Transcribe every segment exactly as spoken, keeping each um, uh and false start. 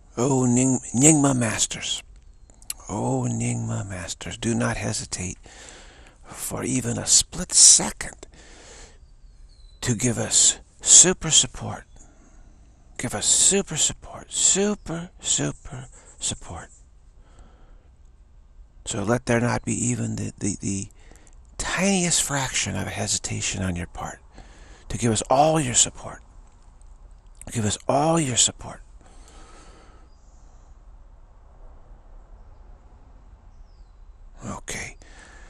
Oh, Ning Nyingma Masters. Oh, Nyingma Masters, do not hesitate for even a split second to give us super support. Give us super support. Super, super support. So let there not be even the, the, the tiniest fraction of a hesitation on your part to give us all your support. Give us all your support. Okay.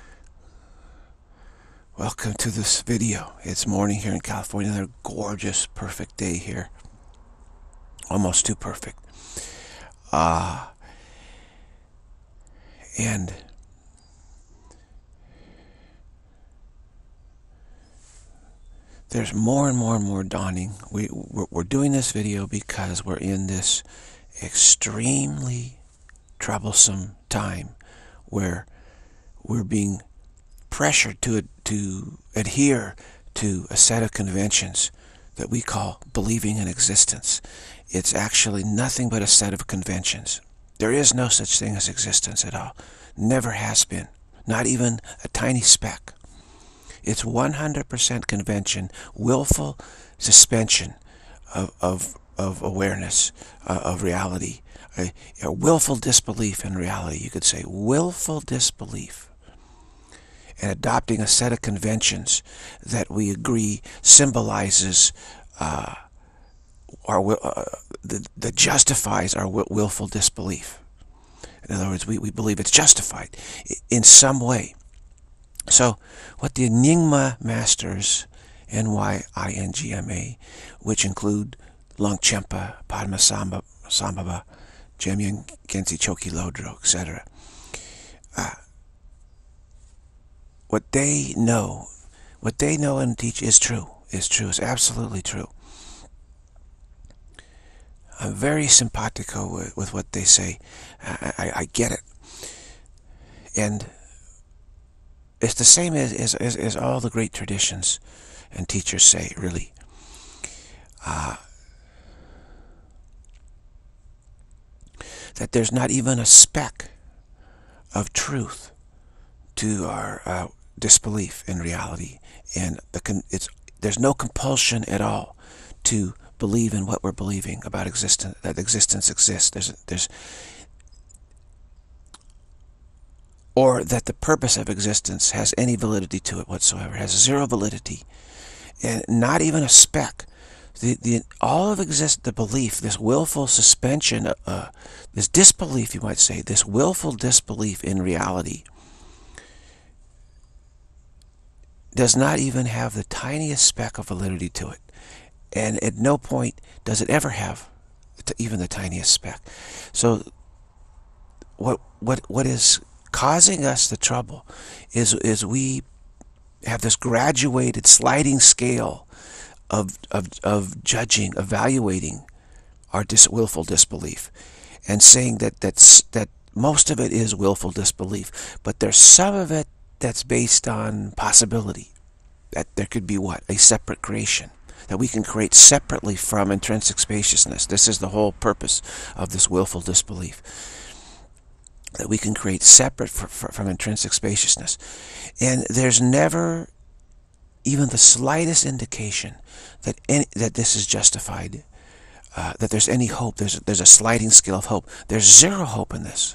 Welcome to this video. It's morning here in California. Another gorgeous, perfect day here. Almost too perfect. Uh, and there's more and more and more dawning. We, we're, we're doing this video because we're in this extremely troublesome time where we're being pressured to to adhere to a set of conventions that we call believing in existence. It's actually nothing but a set of conventions. There is no such thing as existence at all. Never has been. Not even a tiny speck. It's one hundred percent convention, willful suspension of, of, of awareness, uh, of reality. A, a willful disbelief in reality, you could say. Willful disbelief. And adopting a set of conventions that we agree symbolizes uh, our uh, that, that justifies our willful disbelief. In other words, we, we believe it's justified in some way. So what the Nyingma Masters, N Y I N G M A, which include Longchenpa, Padmasambhava, Sambhava, Jamyang Khyentse Chokyi Lodro, et cetera, uh, what they know, what they know and teach is true, is true, is absolutely true. I'm very simpatico with, with what they say. I, I, I get it. And it's the same as, as, as, as all the great traditions and teachers say, really. Uh, that there's not even a speck of truth to our uh, disbelief in reality, and the con it's there's no compulsion at all to believe in what we're believing about existence, that existence exists. There's there's or that the purpose of existence has any validity to it whatsoever. It has zero validity, and not even a speck. The the all of exist the belief, this willful suspension, uh, this disbelief, you might say, this willful disbelief in reality, does not even have the tiniest speck of validity to it. And at no point does it ever have even the tiniest speck. So what what what is causing us the trouble is is we have this graduated sliding scale of of of judging, evaluating our dis willful disbelief, and saying that that's that most of it is willful disbelief, but there's some of it that's based on possibility, that there could be what? A separate creation, that we can create separately from intrinsic spaciousness. This is the whole purpose of this willful disbelief, that we can create separate for, for, from intrinsic spaciousness. And there's never even the slightest indication that any, that this is justified, uh, that there's any hope. There's, there's a sliding scale of hope. There's zero hope in this.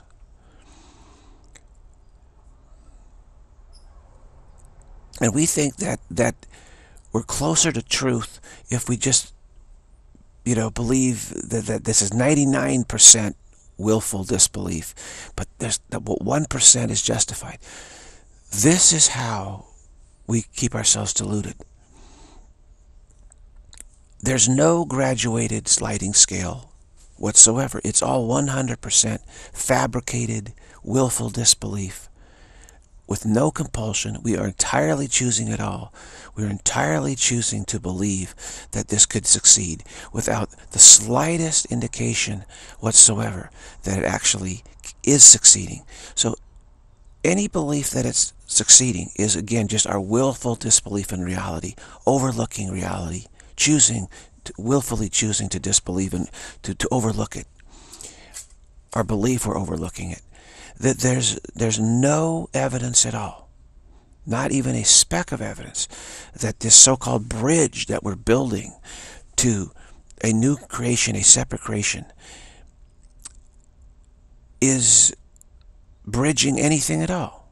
And we think that that we're closer to truth if we just, you know, believe that, that this is ninety-nine percent willful disbelief, but there's that one percent is justified. This is how we keep ourselves deluded. There's no graduated sliding scale whatsoever. It's all one hundred percent fabricated, willful disbelief. With no compulsion, we are entirely choosing it all. We are entirely choosing to believe that this could succeed without the slightest indication whatsoever that it actually is succeeding. So any belief that it's succeeding is, again, just our willful disbelief in reality, overlooking reality, choosing, to, willfully choosing to disbelieve and to, to overlook it. our belief we're overlooking it. That there's, there's no evidence at all, not even a speck of evidence, that this so-called bridge that we're building to a new creation, a separate creation, is bridging anything at all.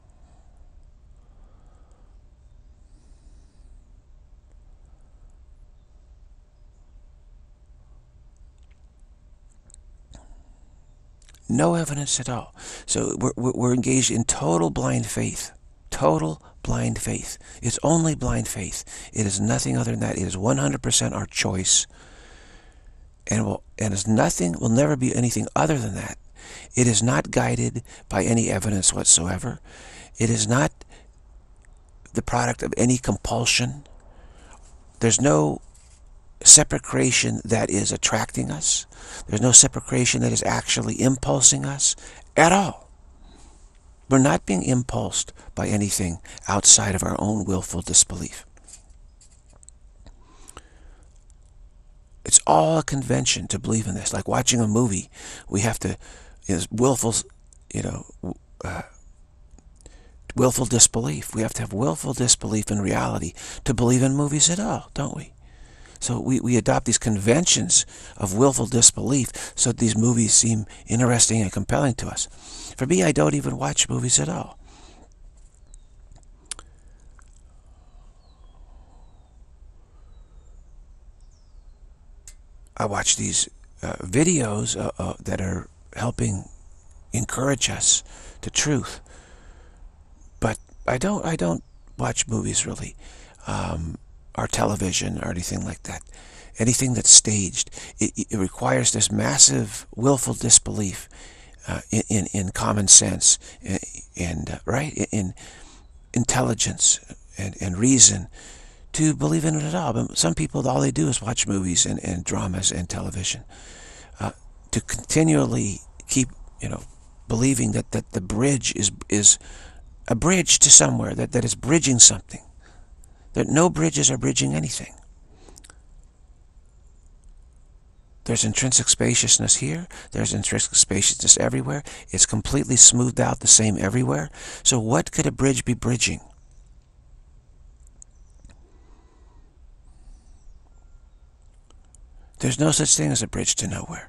No evidence at all. So we're, we're engaged in total blind faith. Total blind faith. It's only blind faith. It is nothing other than that. It is one hundred percent our choice. And will, and is nothing, will never be anything other than that. It is not guided by any evidence whatsoever. It is not the product of any compulsion. There's no separate creation that is attracting us. There's no separate creation that is actually impulsing us at all. We're not being impulsed by anything outside of our own willful disbelief. It's all a convention to believe in this. Like watching a movie, we have to, is willful, you know, uh, willful disbelief. We have to have willful disbelief in reality to believe in movies at all, don't we? So we, we adopt these conventions of willful disbelief so that these movies seem interesting and compelling to us. For me, I don't even watch movies at all. I watch these uh, videos uh, uh, that are helping encourage us to truth, but I don't. I don't watch movies really, um, or television or anything like that. Anything that's staged, it, it requires this massive willful disbelief uh, in, in in common sense and, and uh, right in intelligence and and reason, to believe in it at all. But some people, all they do is watch movies and, and dramas and television. Uh, to continually keep, you know, believing that, that the bridge is is a bridge to somewhere, that, that is bridging something. That no bridges are bridging anything. There's intrinsic spaciousness here. There's intrinsic spaciousness everywhere. It's completely smoothed out the same everywhere. So what could a bridge be bridging? There's no such thing as a bridge to nowhere.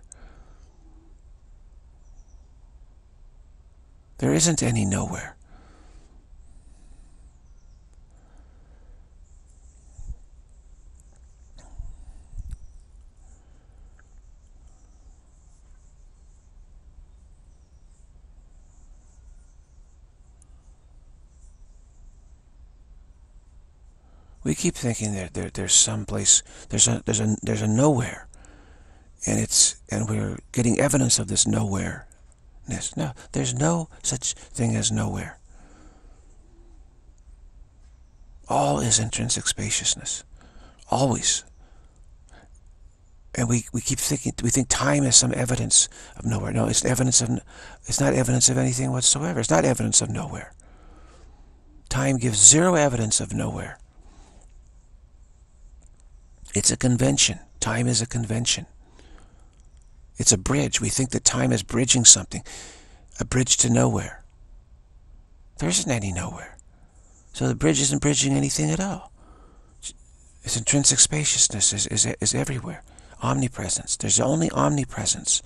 There isn't any nowhere. We keep thinking that there, there's some place, there's a, there's a, there's a nowhere, and it's, and we're getting evidence of this nowhere-ness. No, there's no such thing as nowhere. All is intrinsic spaciousness, always. And we, we keep thinking, we think time is some evidence of nowhere. No, it's evidence of, it's not evidence of anything whatsoever. It's not evidence of nowhere. Time gives zero evidence of nowhere. It's a convention. Time is a convention. It's a bridge. We think that time is bridging something. A bridge to nowhere. There isn't any nowhere. So the bridge isn't bridging anything at all. Its intrinsic spaciousness is, is, is everywhere. Omnipresence. There's only omnipresence.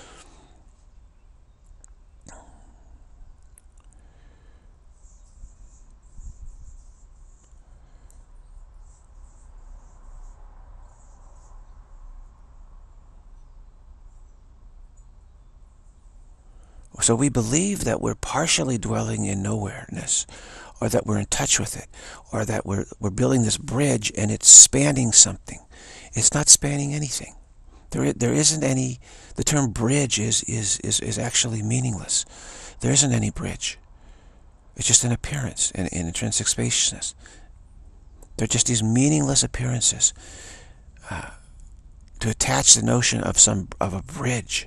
So we believe that we're partially dwelling in nowhereness, or that we're in touch with it, or that we're, we're building this bridge and it's spanning something. It's not spanning anything. There, there isn't any, the term bridge is, is, is, is actually meaningless. There isn't any bridge. It's just an appearance in, in intrinsic spaciousness. They're just these meaningless appearances. Uh, to attach the notion of some, of a bridge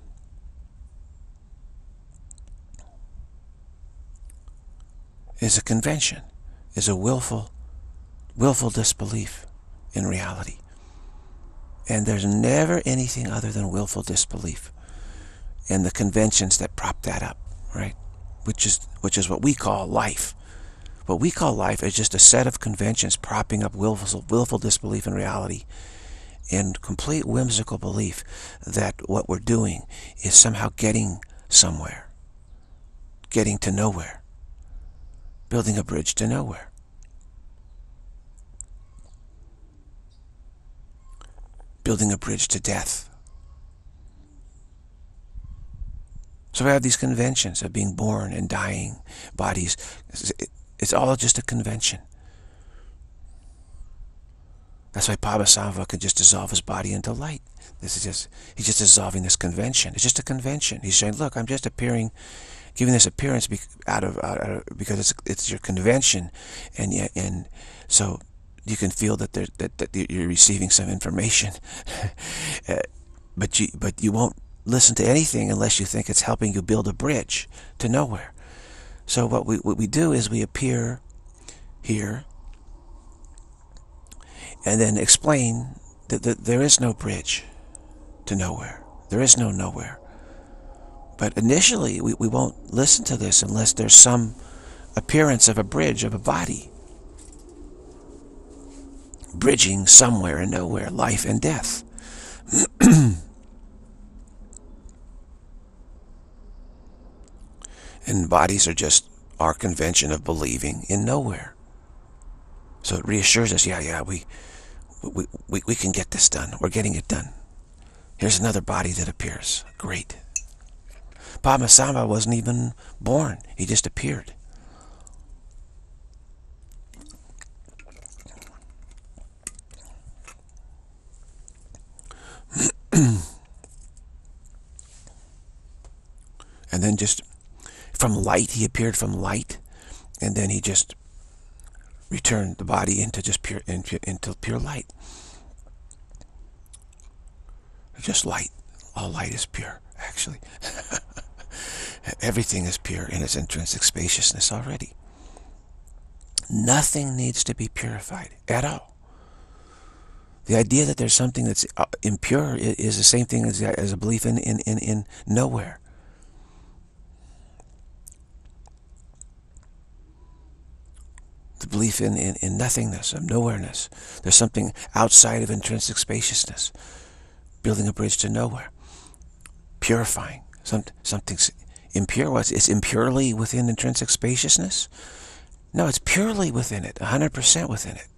is a convention, is a willful, willful disbelief in reality. And there's never anything other than willful disbelief. and the conventions that prop that up, right? Which is, which is what we call life. What we call life is just a set of conventions propping up willful, willful disbelief in reality and complete whimsical belief that what we're doing is somehow getting somewhere, getting to nowhere, building a bridge to nowhere. Building a bridge to death. So we have these conventions of being born and dying, bodies. It's all just a convention. That's why Padmasambhava could just dissolve his body into light. This is just, he's just dissolving this convention. It's just a convention. He's saying, look, I'm just appearing, giving this appearance be, out, of, out of, because it's, it's your convention. And, yet, and so you can feel that, there, that, that you're receiving some information. uh, but, you, but you won't listen to anything unless you think it's helping you build a bridge to nowhere. So what we, what we do is we appear here and then explain that, that there is no bridge to nowhere. There is no nowhere. But initially we, we won't listen to this unless there's some appearance of a bridge, of a body bridging somewhere and nowhere, life and death. And bodies are just our convention of believing in nowhere. So it reassures us, yeah, yeah, we, we, we, we can get this done. We're getting it done. Here's another body that appears. Great. Padmasambhava wasn't even born. He just appeared. And then just from light, he appeared from light, and then he just returned the body into just pure into, into pure light. Just light. All light is pure, actually. Everything is pure in its intrinsic spaciousness already. Nothing needs to be purified at all. The idea that there's something that's impure is the same thing as, as a belief in, in, in, in nowhere. The belief in, in, in nothingness, of nowhereness. There's something outside of intrinsic spaciousness, building a bridge to nowhere, purifying. Some, something's impure. What's it's impurely within intrinsic spaciousness? No, it's purely within it, one hundred percent within it.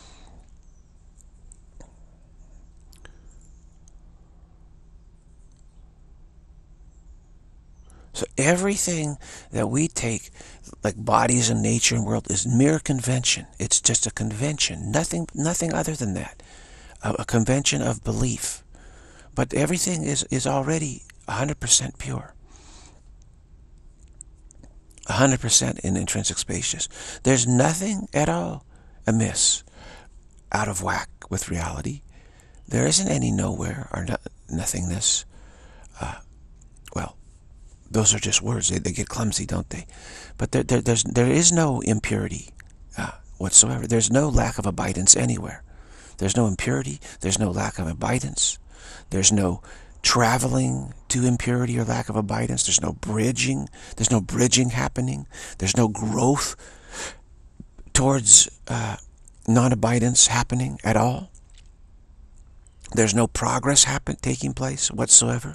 So everything that we take, like bodies and nature and world, is mere convention. It's just a convention, nothing, nothing other than that. A, a convention of belief. But everything is, is already one hundred percent pure. one hundred percent in intrinsic spaciousness. There's nothing at all amiss, out of whack with reality. There isn't any nowhere or no, nothingness. Uh, well, those are just words. They, they get clumsy, don't they? But there, there, there's, there is no impurity uh, whatsoever. There's no lack of abidance anywhere. There's no impurity. There's no lack of abidance. There's no traveling to impurity or lack of abidance. There's no bridging. There's no bridging happening. There's no growth towards uh, non-abidance happening at all. There's no progress happen taking place whatsoever.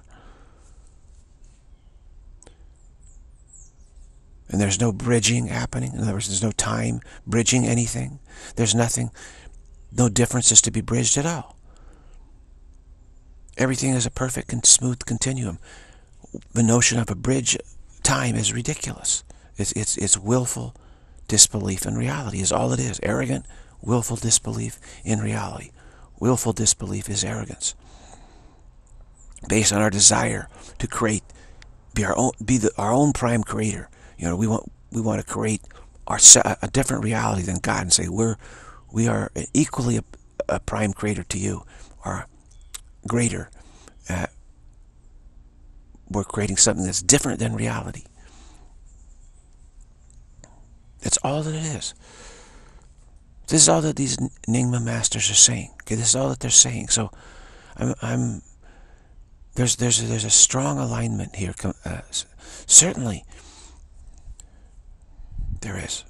And there's no bridging happening. In other words, there's no time bridging anything. There's nothing, no differences to be bridged at all. Everything is a perfect and smooth continuum. The notion of a bridge time is ridiculous. It's, it's, it's willful disbelief in reality is all it is. Arrogant, willful disbelief in reality. Willful disbelief is arrogance. Based on our desire to create, be our own, be the, our own prime creator. You know, we want we want to create our a different reality than God and say we're we are equally a, a prime creator to you, or greater. Uh, we're creating something that's different than reality. That's all that it is. This is all that these Nyingma masters are saying. Okay, this is all that they're saying. So I'm I'm There's there's a, there's a strong alignment here. Uh, certainly, there is.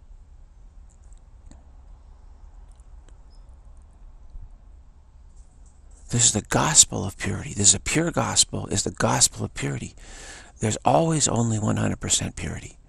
This is the gospel of purity. This is a pure gospel. Is the gospel of purity. There's always only one hundred percent purity.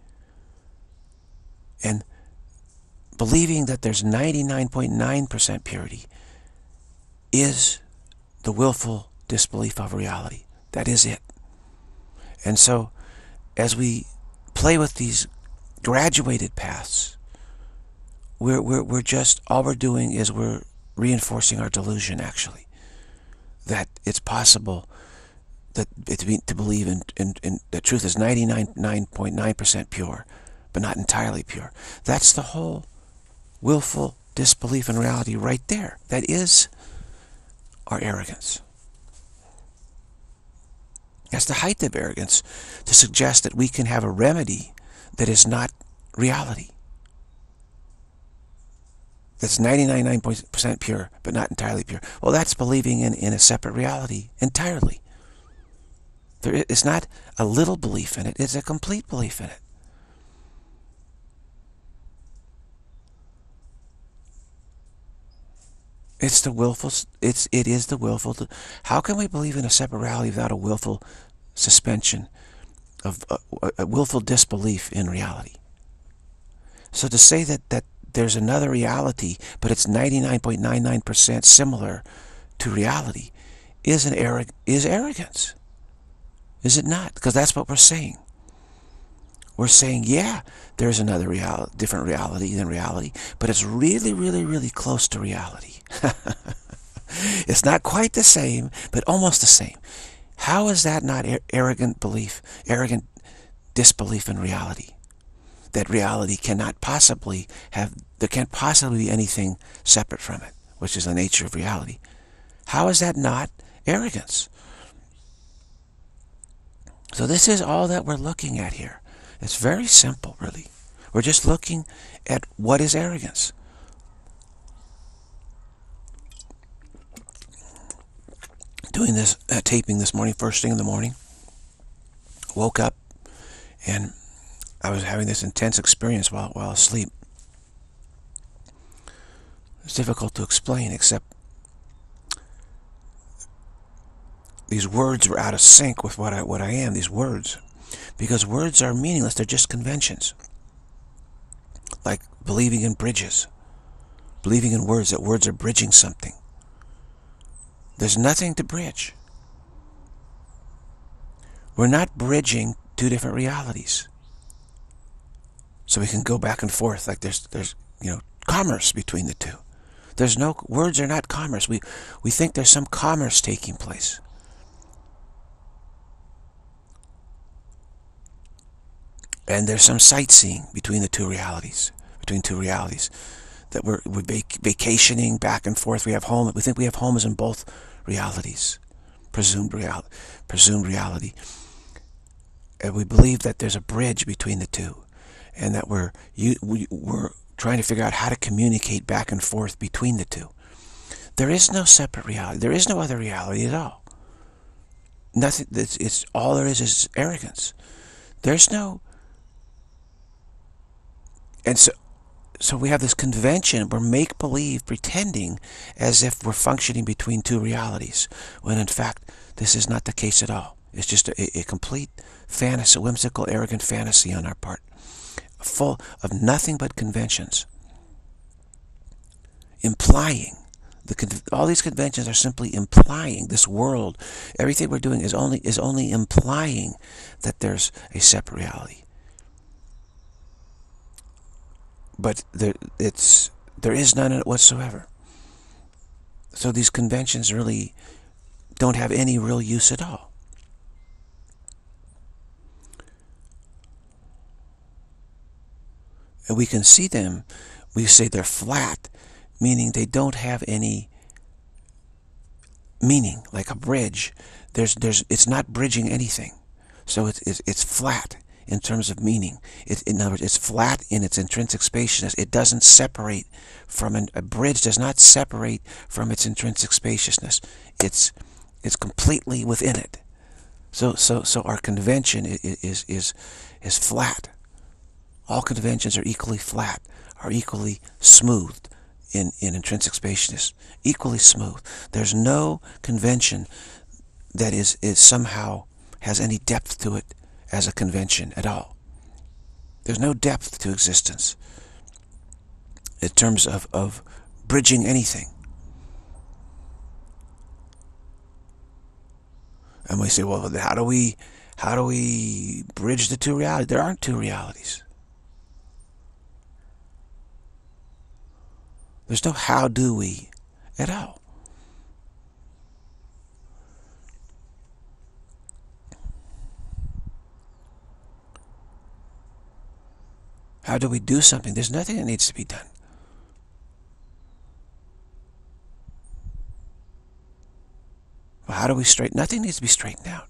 And believing that there's ninety-nine point nine percent purity is the willful disbelief of reality. That is it. And so, as we play with these graduated paths, we're, we're, we're just, all we're doing is we're reinforcing our delusion, actually. That it's possible that to, to believe in, in, in the truth is ninety-nine point nine percent pure, but not entirely pure. That's the whole willful disbelief in reality right there. That is our arrogance. That's the height of arrogance, to suggest that we can have a remedy that is not reality. That's ninety-nine point nine percent pure, but not entirely pure. Well, that's believing in, in a separate reality entirely. There, it's not a little belief in it, it's a complete belief in it. It's the willful, it's, it is the willful. How can we believe in a separate reality without a willful suspension of a, a willful disbelief in reality? So to say that, that there's another reality, but it's ninety-nine point nine nine percent similar to reality, is an arrog is arrogance. Is it not? Because that's what we're saying. We're saying, yeah, there's another reality, different reality than reality, but it's really, really, really close to reality. It's not quite the same, but almost the same. How is that not ar arrogant belief, arrogant disbelief in reality? That reality cannot possibly have, there can't possibly be anything separate from it, which is the nature of reality. How is that not arrogance? So this is all that we're looking at here. It's very simple, really. We're just looking at what is arrogance. Doing this, uh, taping this morning, first thing in the morning, woke up, and I was having this intense experience while, while asleep. It's difficult to explain, except these words were out of sync with what I, what I am, these words. Because words are meaningless, they're just conventions. Like believing in bridges. Believing in words, that words are bridging something. There's nothing to bridge. We're not bridging two different realities. So we can go back and forth like there's, there's you know, commerce between the two. There's no, words are not commerce. We, we think there's some commerce taking place. And there's some sightseeing between the two realities, between two realities, that we're, we're vac vacationing back and forth. We have home. We think we have homes in both realities, presumed real, presumed reality, and we believe that there's a bridge between the two, and that we're you, we, we're trying to figure out how to communicate back and forth between the two. There is no separate reality. There is no other reality at all. Nothing. It's, it's all there is is arrogance. There's no. And so, so we have this convention, we're make-believe, pretending as if we're functioning between two realities, when in fact, this is not the case at all. It's just a, a complete fantasy, whimsical, arrogant fantasy on our part, full of nothing but conventions, implying, the, all these conventions are simply implying this world, everything we're doing is only, is only implying that there's a separate reality. But there, it's, there is none in it whatsoever. So these conventions really don't have any real use at all. And we can see them, we say they're flat, meaning they don't have any meaning, like a bridge. There's, there's, it's not bridging anything. So it's, it's, it's flat in terms of meaning. It, in other words, it's flat in its intrinsic spaciousness. It doesn't separate from, an, a bridge does not separate from its intrinsic spaciousness. It's, It's completely within it. So, so, so our convention is is is flat. All conventions are equally flat, are equally smoothed in in intrinsic spaciousness, equally smooth. There's no convention that is is somehow has any depth to it as a convention at all. There's no depth to existence in terms of of bridging anything. And we say, well, how do we, how do we bridge the two realities? There aren't two realities. There's no how do we at all. How do we do something? There's nothing that needs to be done. Well, how do we straighten? Nothing needs to be straightened out.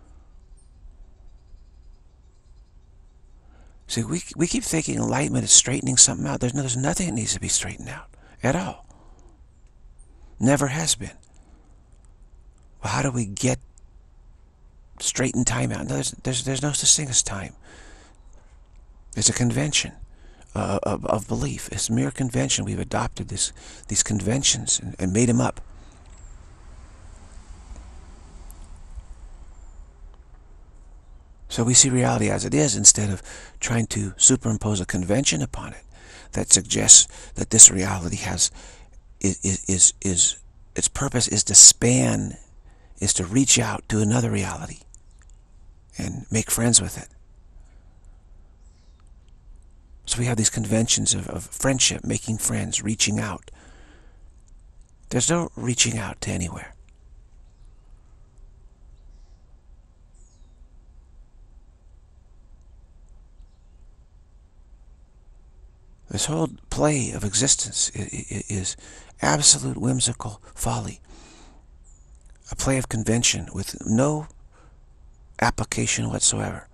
See, we, we keep thinking enlightenment is straightening something out. There's, no, there's nothing that needs to be straightened out at all. Never has been. Well, how do we get straighten time out? No, there's, there's, there's no such thing as time. It's a convention uh, of, of belief. It's mere convention. We've adopted this, these conventions and, and made them up. So we see reality as it is instead of trying to superimpose a convention upon it that suggests that this reality has is is is its purpose is to span, is to reach out to another reality and make friends with it. So we have these conventions of, of friendship, making friends, reaching out. There's no reaching out to anywhere. This whole play of existence is absolute whimsical folly. A play of convention with no application whatsoever.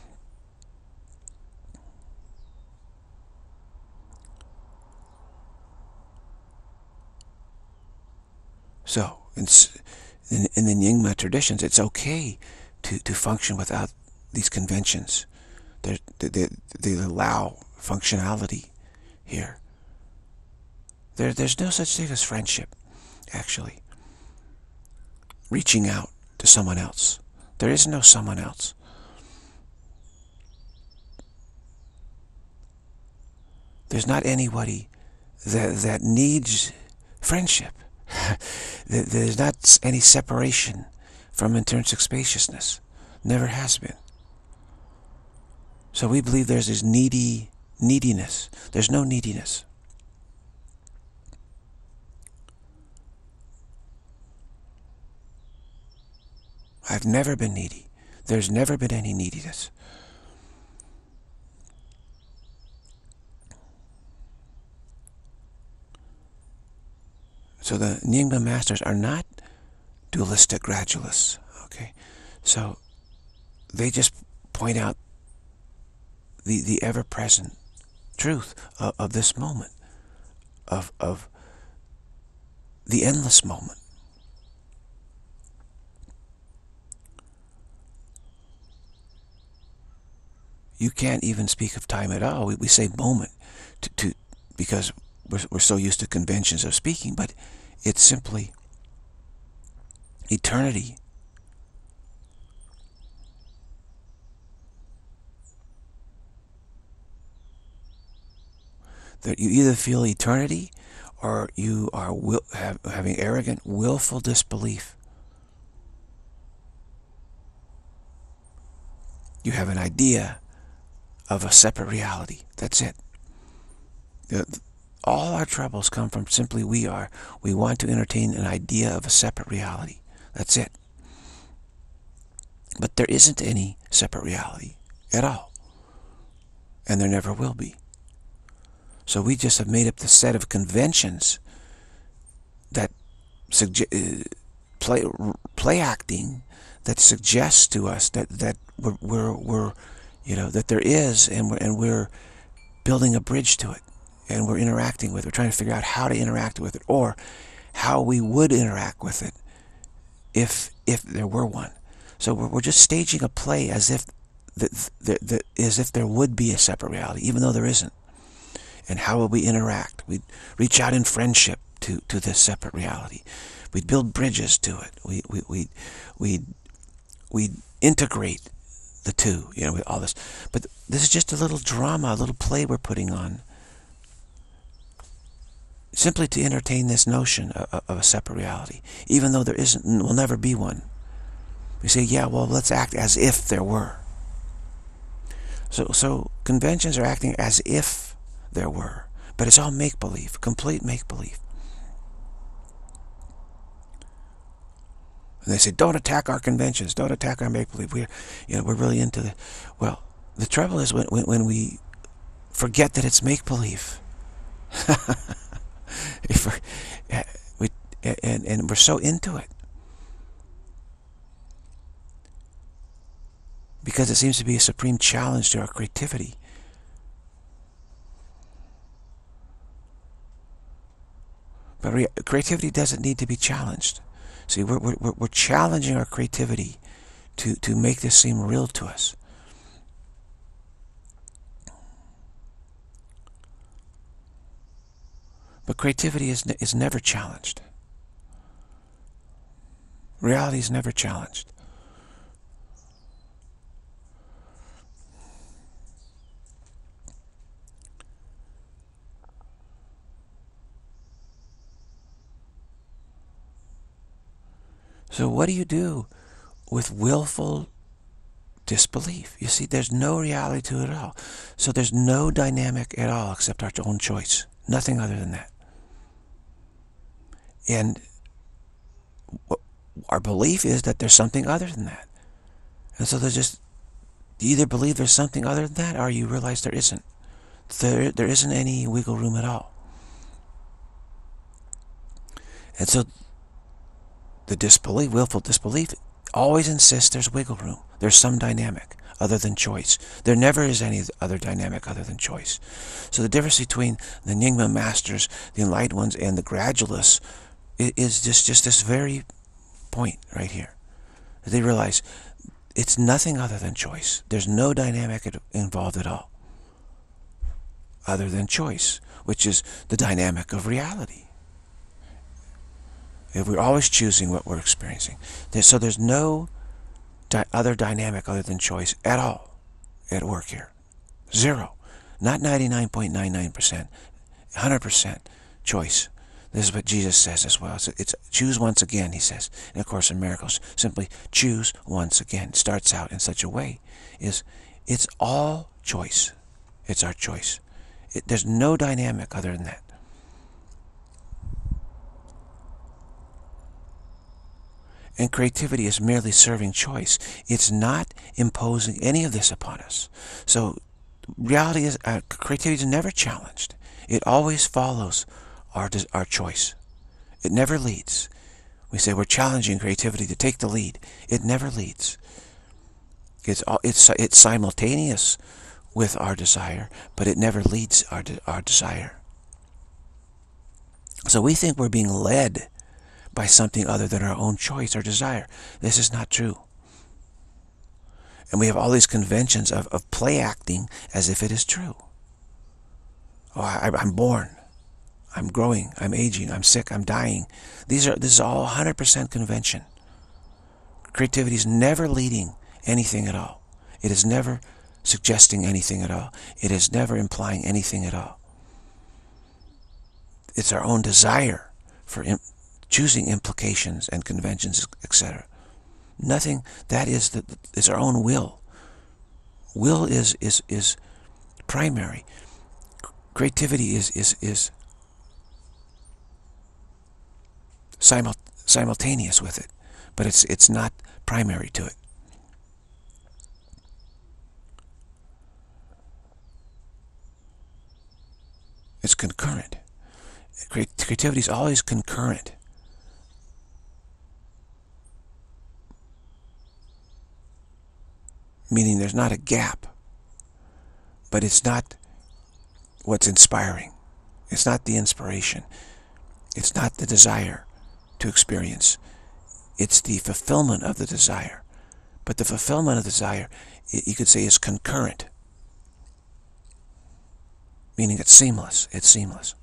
So, in, in the Nyingma traditions, it's okay to, to function without these conventions. They're, they, they allow functionality here. There, there's no such thing as friendship, actually. Reaching out to someone else. There is no someone else. There's not anybody that, that needs friendship. There's not any separation from intrinsic spaciousness. Never has been. So we believe there's this needy neediness. There's no neediness. I've never been needy. There's never been any neediness. So the Nyingma masters are not dualistic gradualists, okay? So they just point out the, the ever-present truth of, of this moment, of, of the endless moment. You can't even speak of time at all. We, we say moment to, to because we're, we're so used to conventions of speaking, but it's simply eternity. That you either feel eternity or you are will, have, having arrogant, willful disbelief. You have an idea of a separate reality. That's it. The, all our troubles come from simply we are. We want to entertain an idea of a separate reality. That's it. But there isn't any separate reality at all. And there never will be. So we just have made up the set of conventions that suggest play play acting that suggests to us that that we're, we're we're you know that there is, and we're and we're building a bridge to it, and we're interacting with it. We're trying to figure out how to interact with it, or how we would interact with it if if there were one. So we're, we're just staging a play as if the, the, the, as if there would be a separate reality, even though there isn't. And how will we interact? We'd reach out in friendship to, to this separate reality. We'd build bridges to it. We we we we we integrate the two, you know, with all this. But this is just a little drama, a little play we're putting on, simply to entertain this notion of, of a separate reality, even though there isn't, will never be one. We say, yeah, well, let's act as if there were. So, so conventions are acting as if there were, but it's all make-believe, complete make-believe. And they say, don't attack our conventions, don't attack our make-believe. We're, you know, we're really into the... Well, the trouble is when, when, when we forget that it's make-believe. we, and, and we're so into it. Because it seems to be a supreme challenge to our creativity. But re creativity doesn't need to be challenged. See, we're, we're, we're challenging our creativity to, to make this seem real to us. But creativity is, is never challenged. Reality is never challenged. So what do you do with willful disbelief? You see, there's no reality to it at all. So there's no dynamic at all except our own choice. Nothing other than that. And our belief is that there's something other than that. And so there's just, you either believe there's something other than that, or you realize there isn't. There, there isn't any wiggle room at all. And so the disbelief, willful disbelief, always insists there's wiggle room. There's some dynamic other than choice. There never is any other dynamic other than choice. So the difference between the Nyingma masters, the enlightened ones, and the gradualists is just, just this very point right here. They realize it's nothing other than choice. There's no dynamic involved at all other than choice, which is the dynamic of reality. If we're always choosing what we're experiencing. So there's no di other dynamic other than choice at all at work here. Zero. Not ninety-nine point nine nine percent. one hundred percent choice. This is what Jesus says as well. It's, it's choose once again, he says. And of course in Miracles, simply choose once again. It starts out in such a way. Is it's all choice. It's our choice. It, there's no dynamic other than that. And creativity is merely serving choice. It's not imposing any of this upon us. So reality is, uh, creativity is never challenged. It always follows our, our choice. It never leads. We say we're challenging creativity to take the lead. It never leads. It's, it's, it's simultaneous with our desire, but it never leads our, de our desire. So we think we're being led by something other than our own choice or desire. This is not true. And we have all these conventions of, of play acting as if it is true. Oh, I, I'm born. I'm growing. I'm aging. I'm sick. I'm dying. These are, this is all one hundred percent convention. Creativity is never leading anything at all. It is never suggesting anything at all. It is never implying anything at all. It's our own desire for choosing implications and conventions, et cetera. Nothing. That is the is our own will. Will is is is primary. Creativity is is is simul simultaneous with it, but it's it's not primary to it. It's concurrent. Creativity is always concurrent. Meaning there's not a gap, but it's not what's inspiring. It's not the inspiration. It's not the desire to experience. It's the fulfillment of the desire. But the fulfillment of the desire, you could say, is concurrent. Meaning it's seamless. It's seamless.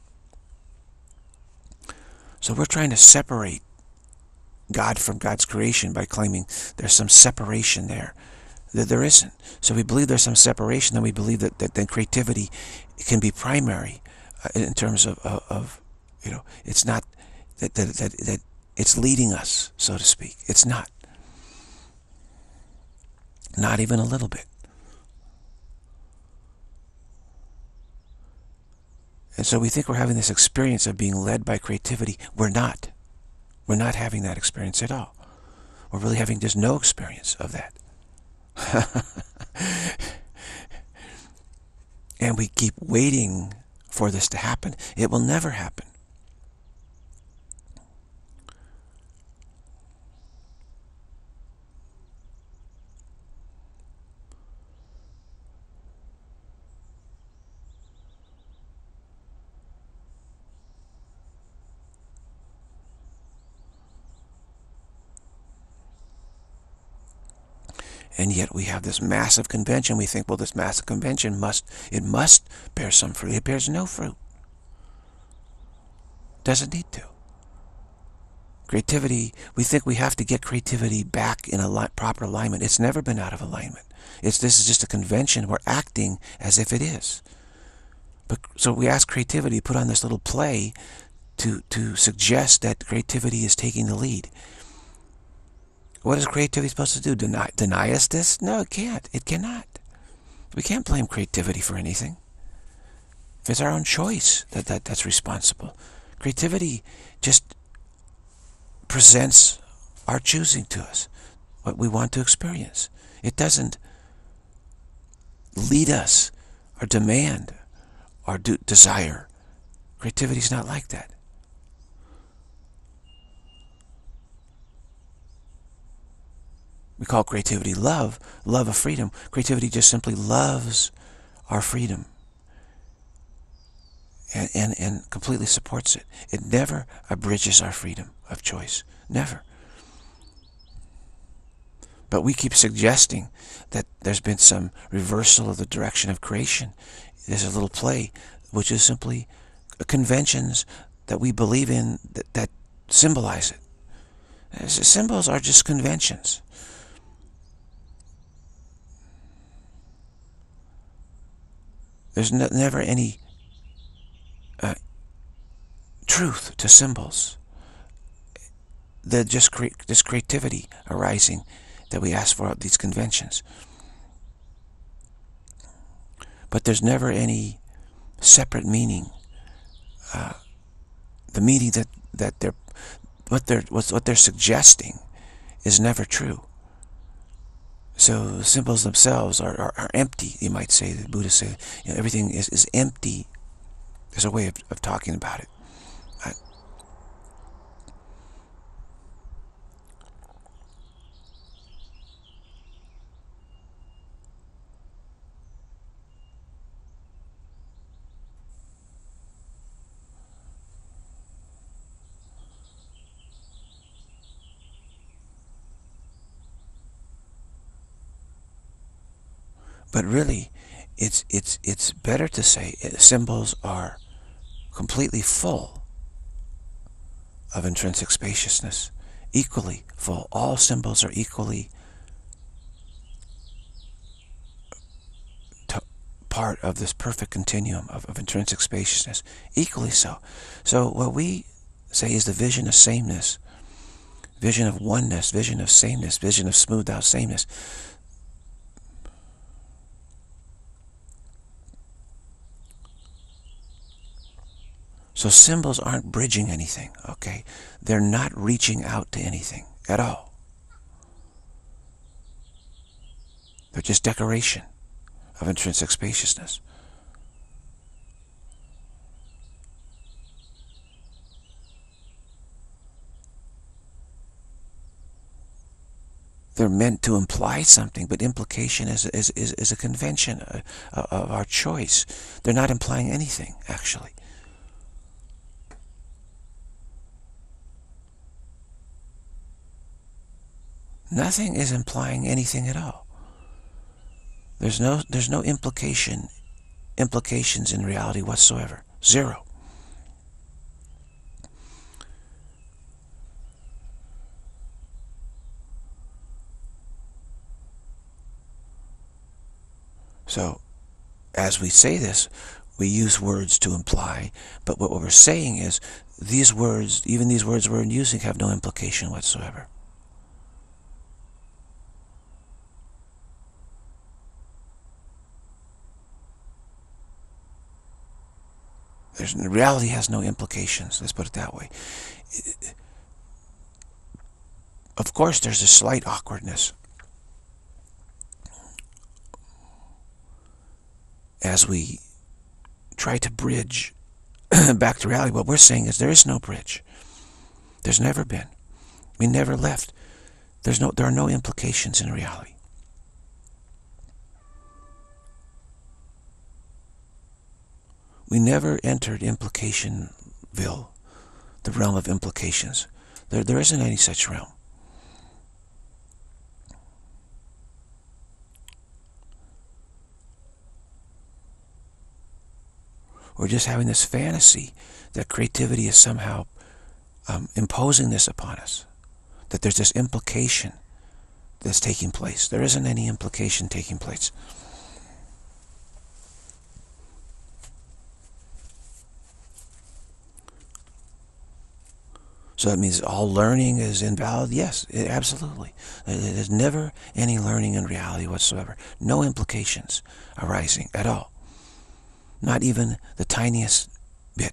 So we're trying to separate God from God's creation by claiming there's some separation there. That there isn't. So we believe there's some separation, then we believe that, that then creativity can be primary uh, in terms of, of, of, you know, it's not, that, that, that, that it's leading us, so to speak. It's not. Not even a little bit. And so we think we're having this experience of being led by creativity. We're not. We're not having that experience at all. We're really having just no experience of that. And we keep waiting for this to happen. It will never happen. And yet we have this massive convention. We think, well, this massive convention must, it must bear some fruit. It bears no fruit. Doesn't need to. Creativity, we think we have to get creativity back in a li proper alignment. It's never been out of alignment. It's, this is just a convention. We're acting as if it is. But so we ask creativity to put on this little play to, to suggest that creativity is taking the lead. What is creativity supposed to do? Deny, deny us this? No, it can't. It cannot. We can't blame creativity for anything. It's our own choice that, that that's responsible. Creativity just presents our choosing to us, what we want to experience. It doesn't lead us or demand or do, desire. Creativity is not like that. We call creativity love, love of freedom. Creativity just simply loves our freedom and, and, and completely supports it. It never abridges our freedom of choice. Never. But we keep suggesting that there's been some reversal of the direction of creation. There's a little play, which is simply conventions that we believe in that, that symbolize it. Symbols are just conventions. There's no, never any uh, truth to symbols. They're just cre this creativity arising that we ask for at these conventions. But there's never any separate meaning. Uh, the meaning that that they're what they're what they're suggesting is never true. So the symbols themselves are, are, are empty, you might say. The Buddhists say, you know, everything is, is empty. There's a way of, of talking about it. I, But really, it's it's it's better to say symbols are completely full of intrinsic spaciousness, equally full. All symbols are equally part of this perfect continuum of, of intrinsic spaciousness, equally so. So what we say is the vision of sameness, vision of oneness, vision of sameness, vision of smoothed out sameness. So symbols aren't bridging anything, okay? They're not reaching out to anything at all. They're just decoration of intrinsic spaciousness. They're meant to imply something, but implication is, is, is, is a convention of, of our choice. They're not implying anything, actually. Nothing is implying anything at all. There's no, there's no implication, implications in reality whatsoever. Zero. So, as we say this, we use words to imply, but what we're saying is, these words, even these words we're using, have no implication whatsoever. There's, reality has no implications, let's put it that way. Of course, there's a slight awkwardness as we try to bridge back to reality. What we're saying is there is no bridge. There's never been. We never left. There's no, there are no implications in reality. We never entered implicationville, the realm of implications. There, there isn't any such realm. We're just having this fantasy that creativity is somehow um, imposing this upon us. That there's this implication that's taking place. There isn't any implication taking place. So that means all learning is invalid? Yes, it, absolutely. There's never any learning in reality whatsoever. No implications arising at all. Not even the tiniest bit.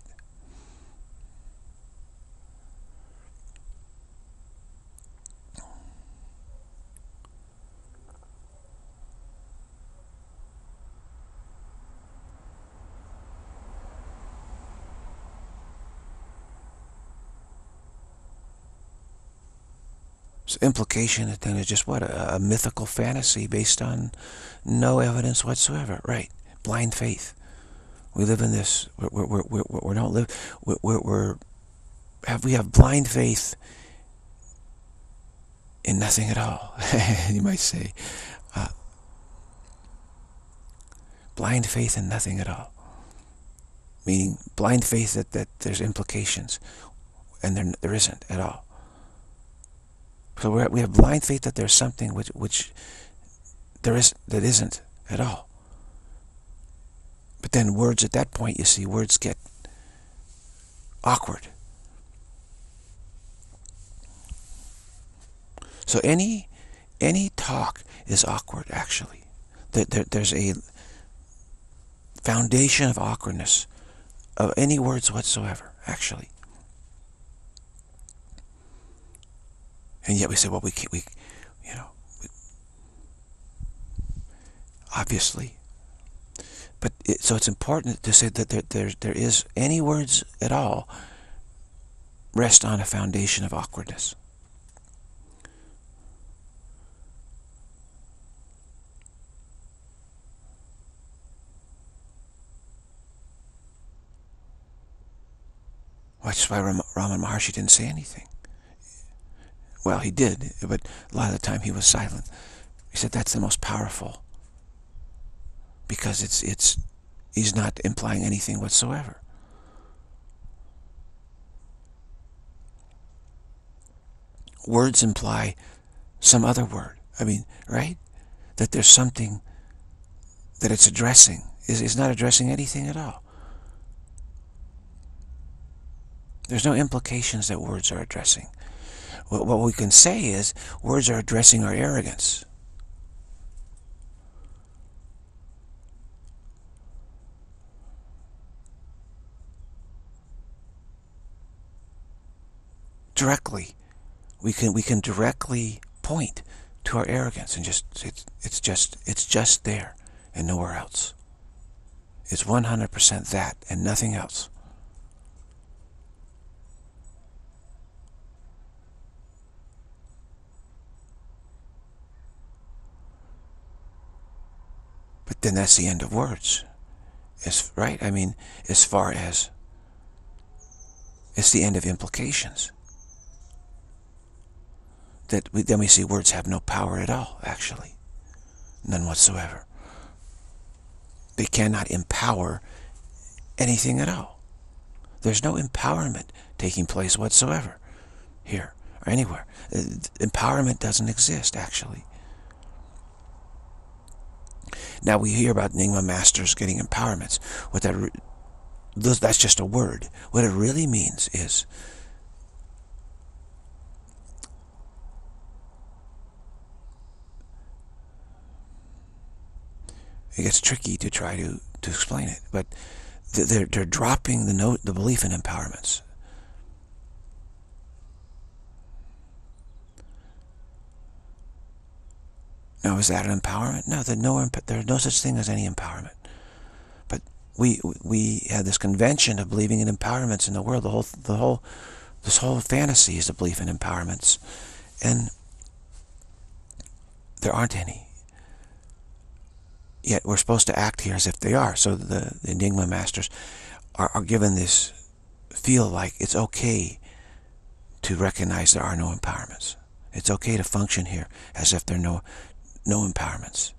So implication then is just what? A, a mythical fantasy based on no evidence whatsoever. Right. Blind faith. We live in this, we're, we're, we're, we're don't live, we're, we're, have, we have blind faith in nothing at all, you might say. Uh, blind faith in nothing at all. Meaning blind faith that, that there's implications, and there, there isn't at all. So we're, we have blind faith that there's something which, which there is, that isn't at all. But then words at that point, you see, words get awkward. So any any talk is awkward, actually. There, there, there's a foundation of awkwardness of any words whatsoever, actually. And yet we say, well, we can't, we, you know, we, obviously. But it, so it's important to say that there, there, there is any words at all rest on a foundation of awkwardness. Which is why Ram Ramana Maharshi didn't say anything. Well, he did, but a lot of the time he was silent. He said that's the most powerful, because it's it's he's not implying anything whatsoever. Words imply some other word. I mean, right? That there's something that it's addressing. Is it's not addressing anything at all. There's no implications that words are addressing. What, what we can say is words are addressing our arrogance. Directly. We can we can directly point to our arrogance and just it's it's just it's just there and nowhere else. It's one hundred percent that and nothing else. But then that's the end of words. It's right? I mean, as far as it's the end of implications. that we, then we see words have no power at all, actually. None whatsoever. They cannot empower anything at all. There's no empowerment taking place whatsoever here or anywhere. Empowerment doesn't exist, actually. Now we hear about Nyingma masters getting empowerments. What that that's just a word. What it really means is it gets tricky to try to to explain it, but they're they're dropping the note the belief in empowerments. Now, is that an empowerment? No, there's no there's no such thing as any empowerment. But we we have this convention of believing in empowerments in the world. The whole the whole this whole fantasy is a belief in empowerments, and there aren't any. Yet we're supposed to act here as if they are. So the, the Nyingma masters are, are given this feel like it's okay to recognize there are no empowerments. It's okay to function here as if there are no no empowerments.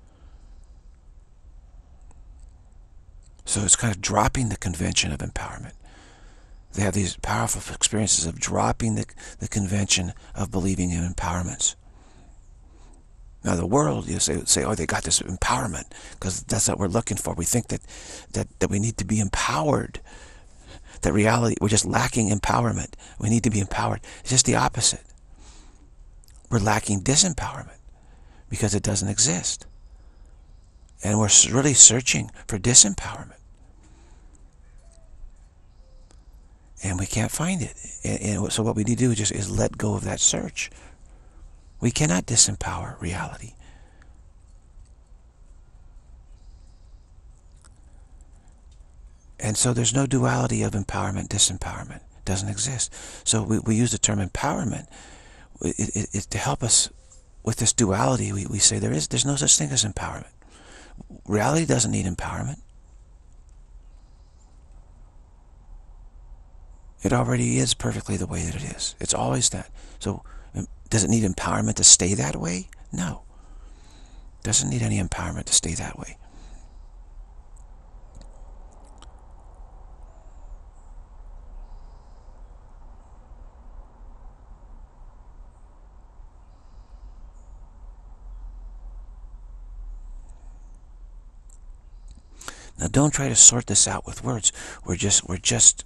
So it's kind of dropping the convention of empowerment. They have these powerful experiences of dropping the, the convention of believing in empowerments. Now the world, you say, say, oh, they got this empowerment because that's what we're looking for. We think that, that, that we need to be empowered. That reality, we're just lacking empowerment. We need to be empowered. It's just the opposite. We're lacking disempowerment because it doesn't exist. And we're really searching for disempowerment. And we can't find it. And, and so what we need to do just is let go of that search. We cannot disempower reality. And so there's no duality of empowerment, disempowerment. It doesn't exist. So we, we use the term empowerment it, it, it, to help us with this duality. We, we say there is there's no such thing as empowerment. Reality doesn't need empowerment. It already is perfectly the way that it is. It's always that. So does it need empowerment to stay that way? No. It doesn't need any empowerment to stay that way. Now don't try to sort this out with words. We're just we're just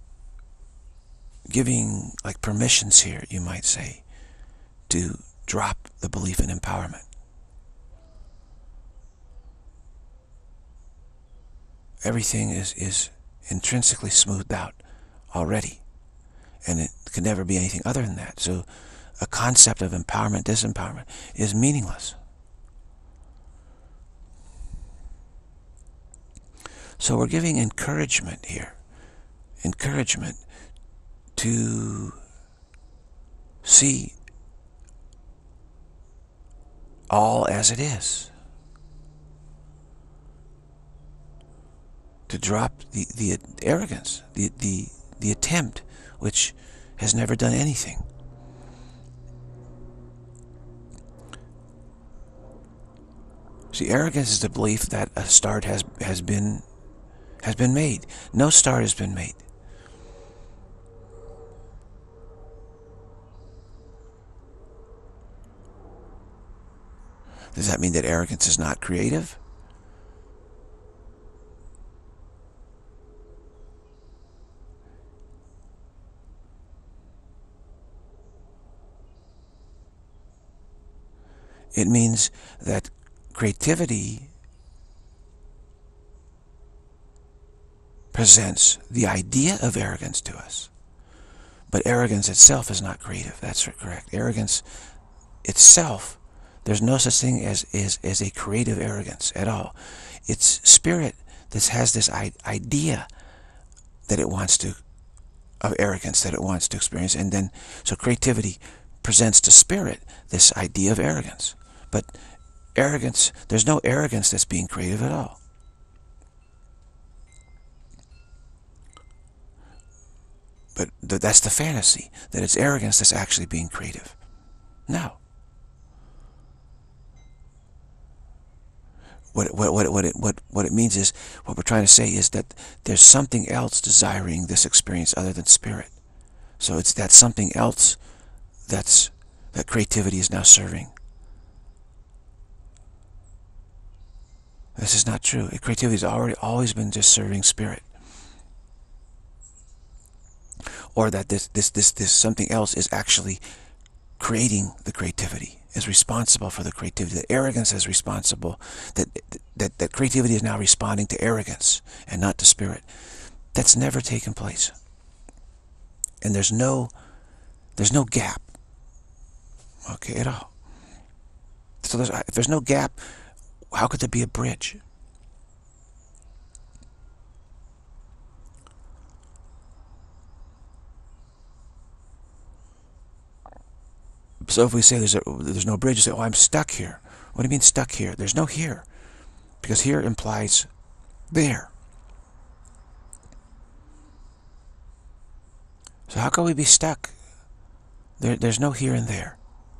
giving like permissions here, you might say, to drop the belief in empowerment. Everything is, is intrinsically smoothed out already. And it can never be anything other than that. So a concept of empowerment, disempowerment is meaningless. So we're giving encouragement here. Encouragement to see all as it is. To drop the, the arrogance, the, the, the attempt, which has never done anything. See, arrogance is the belief that a start has, has been has been made. No start has been made. Does that mean that arrogance is not creative? It means that creativity presents the idea of arrogance to us. But arrogance itself is not creative. That's correct. Arrogance itself, there's no such thing as, as, as a creative arrogance at all. It's spirit that has this idea that it wants to, of arrogance that it wants to experience. And then, so creativity presents to spirit this idea of arrogance. But arrogance, there's no arrogance that's being creative at all. But th that's the fantasy, that it's arrogance that's actually being creative. No. What what what what it what what it means is, what we're trying to say is that there's something else desiring this experience other than spirit. So it's that something else that's that creativity is now serving. This is not true. Creativity has already always been just serving spirit. Or that this this this this something else is actually creating the creativity, is responsible for the creativity. That arrogance is responsible. That that that creativity is now responding to arrogance and not to spirit. That's never taken place. And there's no there's no gap. Okay, at all. So there's, if there's no gap, how could there be a bridge? So if we say there's a, there's no bridge, you say, oh, I'm stuck here. What do you mean stuck here? There's no here. Because here implies there. So how can we be stuck? There, there's no here and there.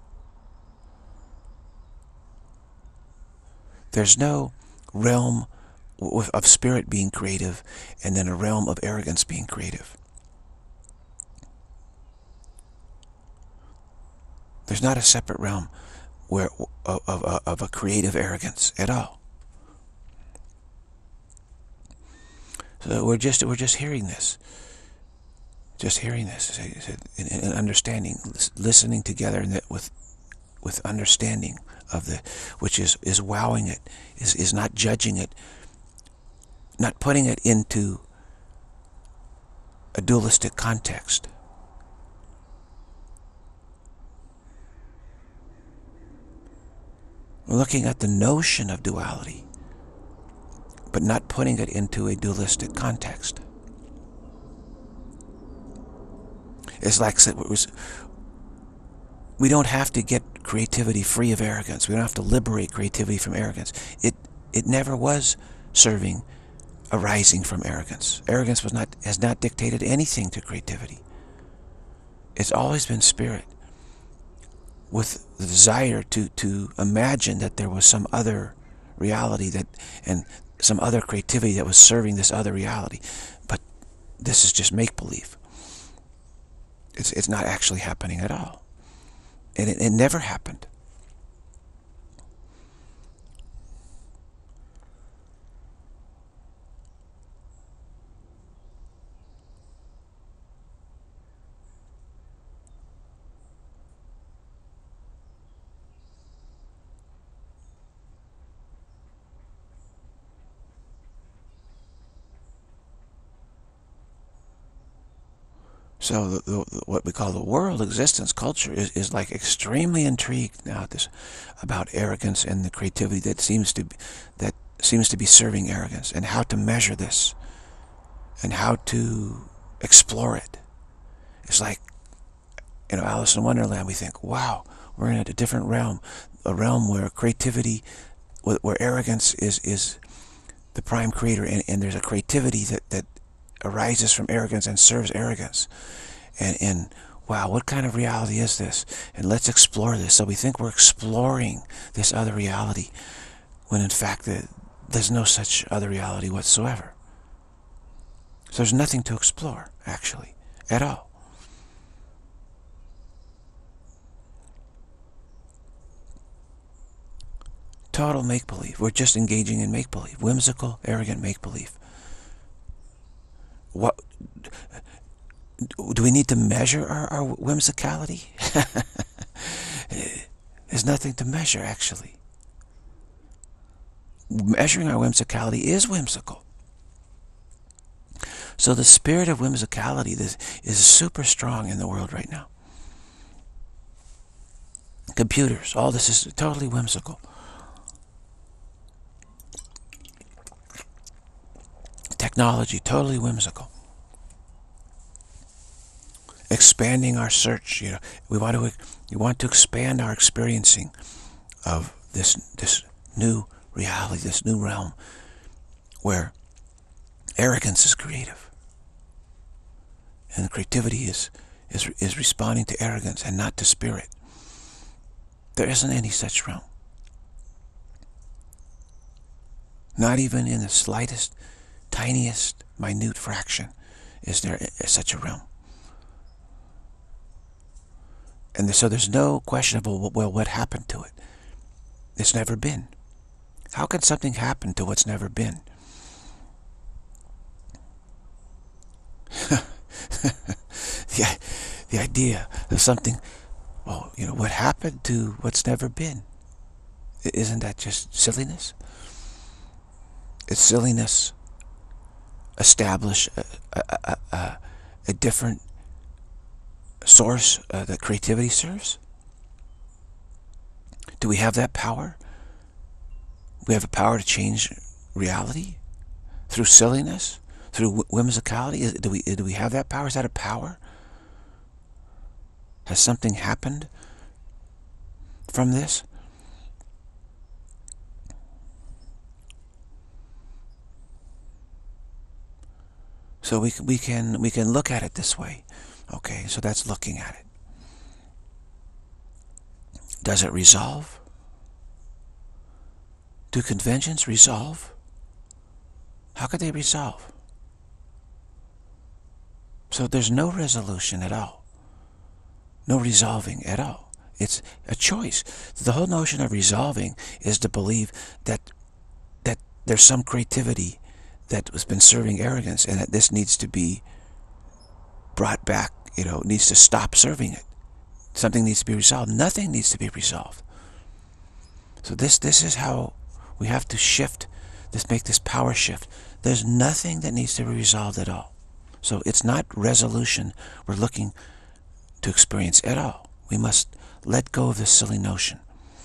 There's no realm of spirit being creative and then a realm of arrogance being creative. There's not a separate realm where of, of, of a creative arrogance at all. So we're just we're just hearing this, just hearing this, and understanding, listening together with with understanding of the, which is is wowing it, is is not judging it, not putting it into a dualistic context. We're looking at the notion of duality, but not putting it into a dualistic context. It's like we don't have to get creativity free of arrogance. We don't have to liberate creativity from arrogance. It it never was serving arising from arrogance. Arrogance was not has not dictated anything to creativity. It's always been spirit, with the desire to, to imagine that there was some other reality that and some other creativity that was serving this other reality. But this is just make-believe. It's, it's not actually happening at all. And it, it never happened. So the, the, what we call the world existence culture is, is like extremely intrigued now this about arrogance and the creativity that seems to be, that seems to be serving arrogance, and how to measure this and how to explore it. It's like, you know, Alice in Wonderland. We think, wow, we're in a different realm, a realm where creativity, where, where arrogance is is the prime creator, and, and there's a creativity that that arises from arrogance and serves arrogance. And, and wow, what kind of reality is this? And let's explore this. So we think we're exploring this other reality, when in fact the, there's no such other reality whatsoever. So there's nothing to explore, actually, at all. Total make-believe. We're just engaging in make-believe. Whimsical, arrogant make-believe. What do we need to measure our, our whimsicality? There's nothing to measure, actually. Measuring our whimsicality is whimsical. So the spirit of whimsicality is, is super strong in the world right now. Computers, all this is totally whimsical. Technology, totally whimsical. Expanding our search, you know, we want to we want to expand our experiencing of this this new reality, this new realm, where arrogance is creative, and creativity is is is responding to arrogance and not to spirit. There isn't any such realm. Not even in the slightest, tiniest, minute fraction is there such a realm. And so there's no question of, well, what happened to it? It's never been. How can something happen to what's never been? the, the idea of something, well, you know, what happened to what's never been? Isn't that just silliness? It's silliness. Establish a, a, a, a different source uh, that creativity serves? Do we have that power? We have the power to change reality through silliness, through whimsicality. Do we do we have that power? Is that a power? Has something happened from this? So we we can we can look at it this way. Okay, so that's looking at it. Does it resolve? Do conventions resolve? How could they resolve? So there's no resolution at all. No resolving at all. It's a choice. The whole notion of resolving is to believe that that there's some creativity that has been serving arrogance and that this needs to be brought back, you know, needs to stop serving it. Something needs to be resolved. Nothing needs to be resolved. So this this is how we have to shift, this make this power shift. There's nothing that needs to be resolved at all. So it's not resolution we're looking to experience at all. We must let go of this silly notion.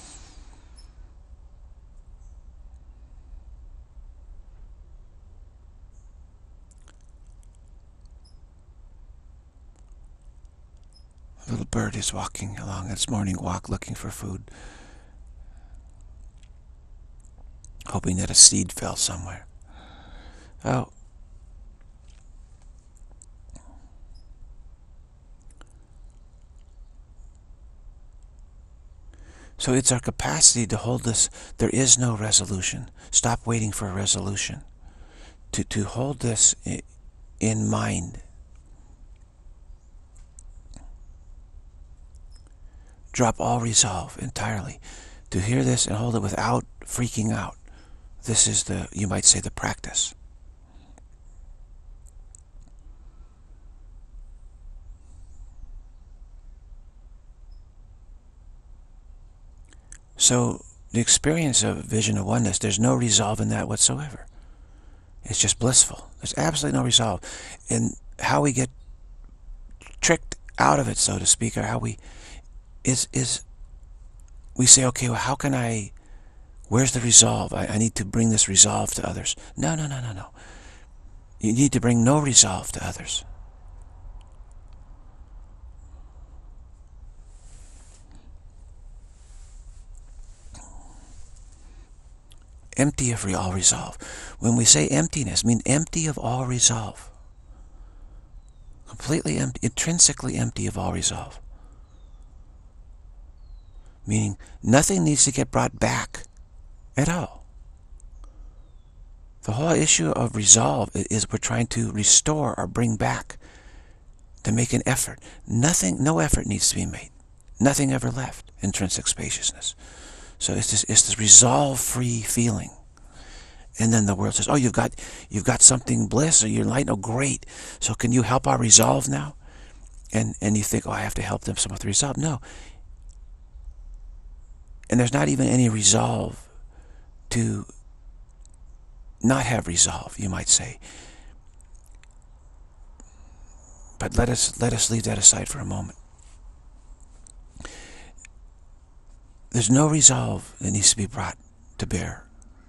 A little bird is walking along its morning walk looking for food, hoping that a seed fell somewhere. Oh. So it's our capacity to hold this. There is no resolution. Stop waiting for a resolution. To, to hold this in mind. Drop all resolve entirely. To hear this and hold it without freaking out. This is the, you might say, the practice. So the experience of vision of oneness, there's no resolve in that whatsoever. It's just blissful. There's absolutely no resolve. And how we get tricked out of it, so to speak, or how we is is we say, okay, well, how can I, where's the resolve? I, I need to bring this resolve to others. No, no, no, no, no. You need to bring no resolve to others. Empty of all resolve. When we say emptiness, I mean empty of all resolve. Completely empty, intrinsically empty of all resolve. Meaning nothing needs to get brought back at all. The whole issue of resolve is we're trying to restore or bring back, to make an effort. Nothing, no effort needs to be made. Nothing ever left. Intrinsic spaciousness. So it's this, it's this resolve-free feeling. And then the world says, oh, you've got, you've got something bliss, or you're enlightened. Oh, great. So can you help our resolve now? And, and you think, oh, I have to help them some with the resolve. No. And there's not even any resolve to not have resolve, you might say. But let us, let us leave that aside for a moment. There's no resolve that needs to be brought to bear.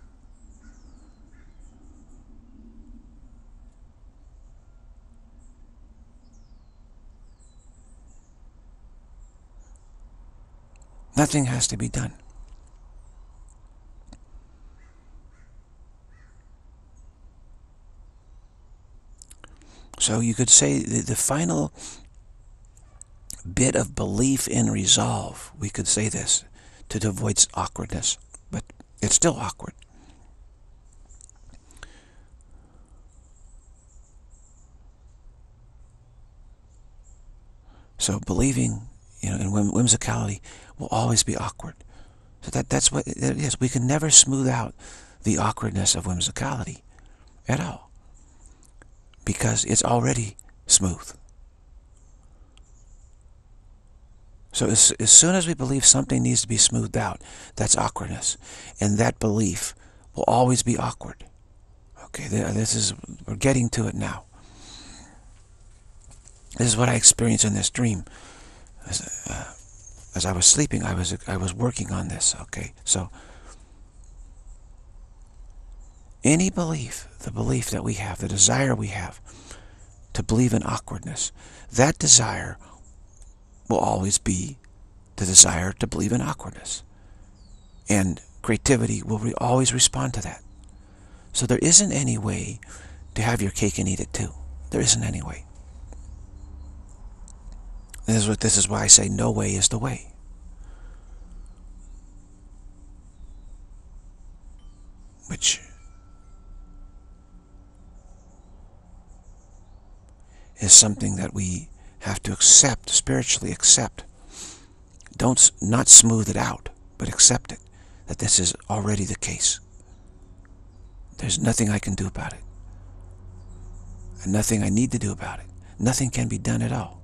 Nothing has to be done. So you could say the, the final bit of belief in resolve, we could say this, to avoid awkwardness, but it's still awkward. So believing, you know, in whim whimsicality will always be awkward. So that that's what it is. We can never smooth out the awkwardness of whimsicality at all, because it's already smooth. So as, as soon as we believe something needs to be smoothed out, that's awkwardness. And that belief will always be awkward. Okay, this is, we're getting to it now. This is what I experienced in this dream. As, uh, as I was sleeping, I was, I was working on this, okay? So, any belief, the belief that we have, the desire we have to believe in awkwardness, that desire will always be the desire to believe in awkwardness. And creativity will re always respond to that. So there isn't any way to have your cake and eat it too. There isn't any way. This is, what, this is why I say no way is the way. Which is something that we have to accept, spiritually accept. Don't, not smooth it out, but accept it, that this is already the case. There's nothing I can do about it. And nothing I need to do about it. Nothing can be done at all.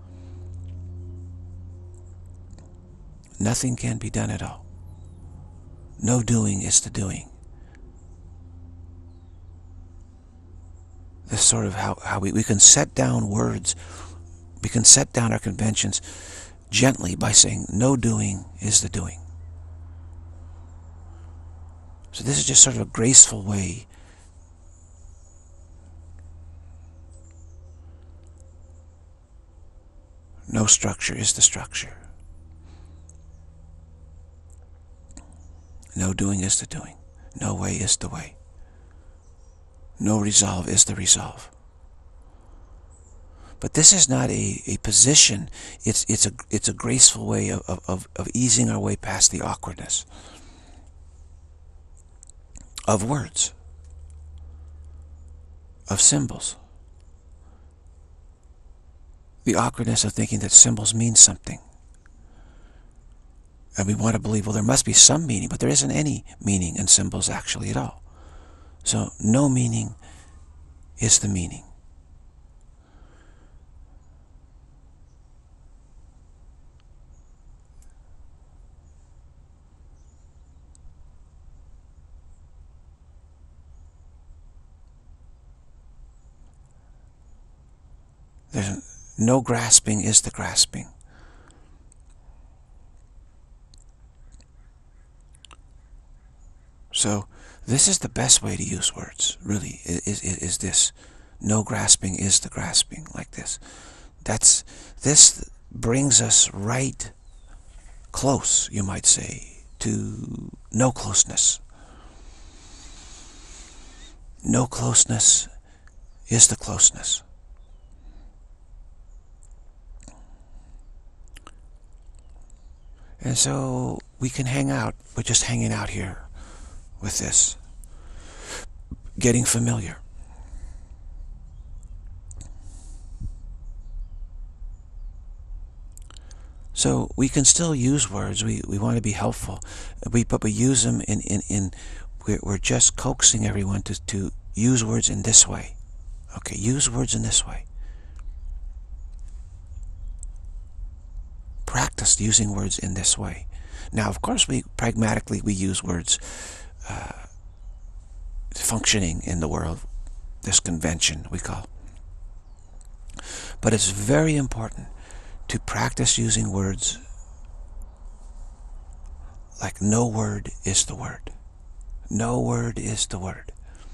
Nothing can be done at all. No doing is the doing. This sort of how, how we, we can set down words, we can set down our conventions gently by saying no doing is the doing. So this is just sort of a graceful way no structure is the structure. No doing is the doing. No way is the way. No resolve is the resolve. But this is not a, a position. It's, it's, a, it's a graceful way of, of, of easing our way past the awkwardness of words, of symbols. The awkwardness of thinking that symbols mean something. And we want to believe, well, there must be some meaning, but there isn't any meaning in symbols actually at all. So no meaning is the meaning. There's no grasping is the grasping. So this is the best way to use words, really, is, is, is this. No grasping is the grasping, like this. That's, this brings us right close, you might say, to no closeness. No closeness is the closeness. And so we can hang out, we're just hanging out here with this, getting familiar. So we can still use words. We, we want to be helpful, we, but we use them in, in, in we're, we're just coaxing everyone to, to use words in this way. Okay, use words in this way. Practice using words in this way. Now, of course, we pragmatically we use words uh, functioning in the world, this convention we call. But it's very important to practice using words like no word is the word. No word is the word.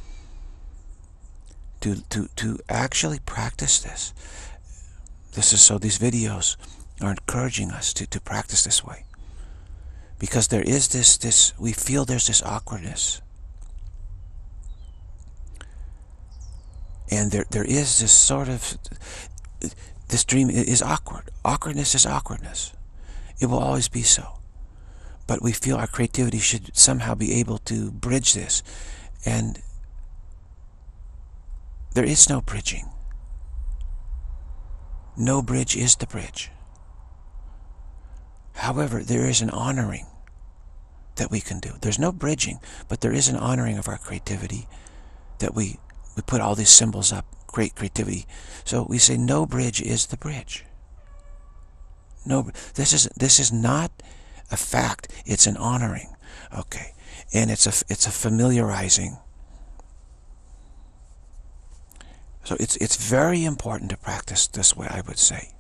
To, to, to actually practice this. This is so these videos are encouraging us to, to practice this way. Because there is this, this, we feel there's this awkwardness. And there, there is this sort of, this dream is awkward. Awkwardness is awkwardness. It will always be so. but we feel our creativity should somehow be able to bridge this. And there is no bridging. No bridge is the bridge. However, there is an honoring that we can do. There's no bridging, but there is an honoring of our creativity, that we, we put all these symbols up, great creativity. So we say no bridge is the bridge. No, this is this is not a fact, it's an honoring. Okay. And it's a it's a familiarizing. So it's it's very important to practice this way, I would say.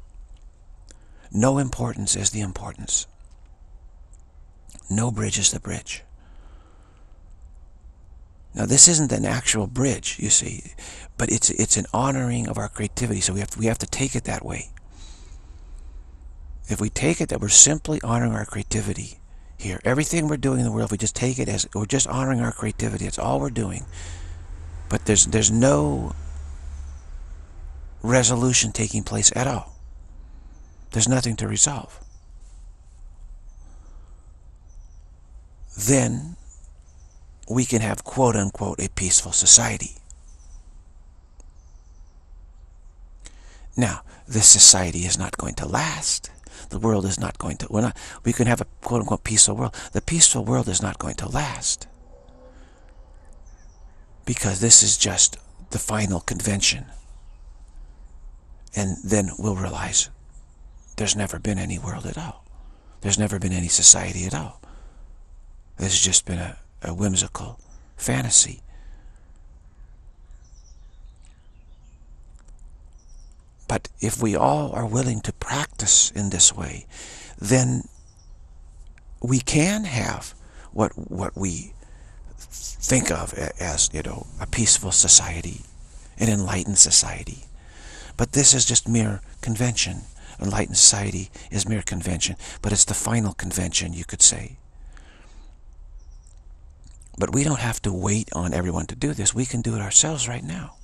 No importance is the importance. No bridge is the bridge. Now this isn't an actual bridge, you see, but it's it's an honoring of our creativity. So we have to, we have to take it that way. If we take it that we're simply honoring our creativity here, everything we're doing in the world, we just take it as we're just honoring our creativity. It's all we're doing. But there's there's no resolution taking place at all. There's nothing to resolve. Then we can have, quote unquote, a peaceful society. Now, this society is not going to last. The world is not going to, we're not, we can have a quote unquote peaceful world. The peaceful world is not going to last. Because this is just the final convention. And then we'll realize there's never been any world at all. There's never been any society at all. This has just been a, a whimsical fantasy. But if we all are willing to practice in this way, then we can have what what we think of as, you know, a peaceful society, an enlightened society. But this is just mere convention. Enlightened society is mere convention, but it's the final convention, you could say. But we don't have to wait on everyone to do this. We can do it ourselves right now.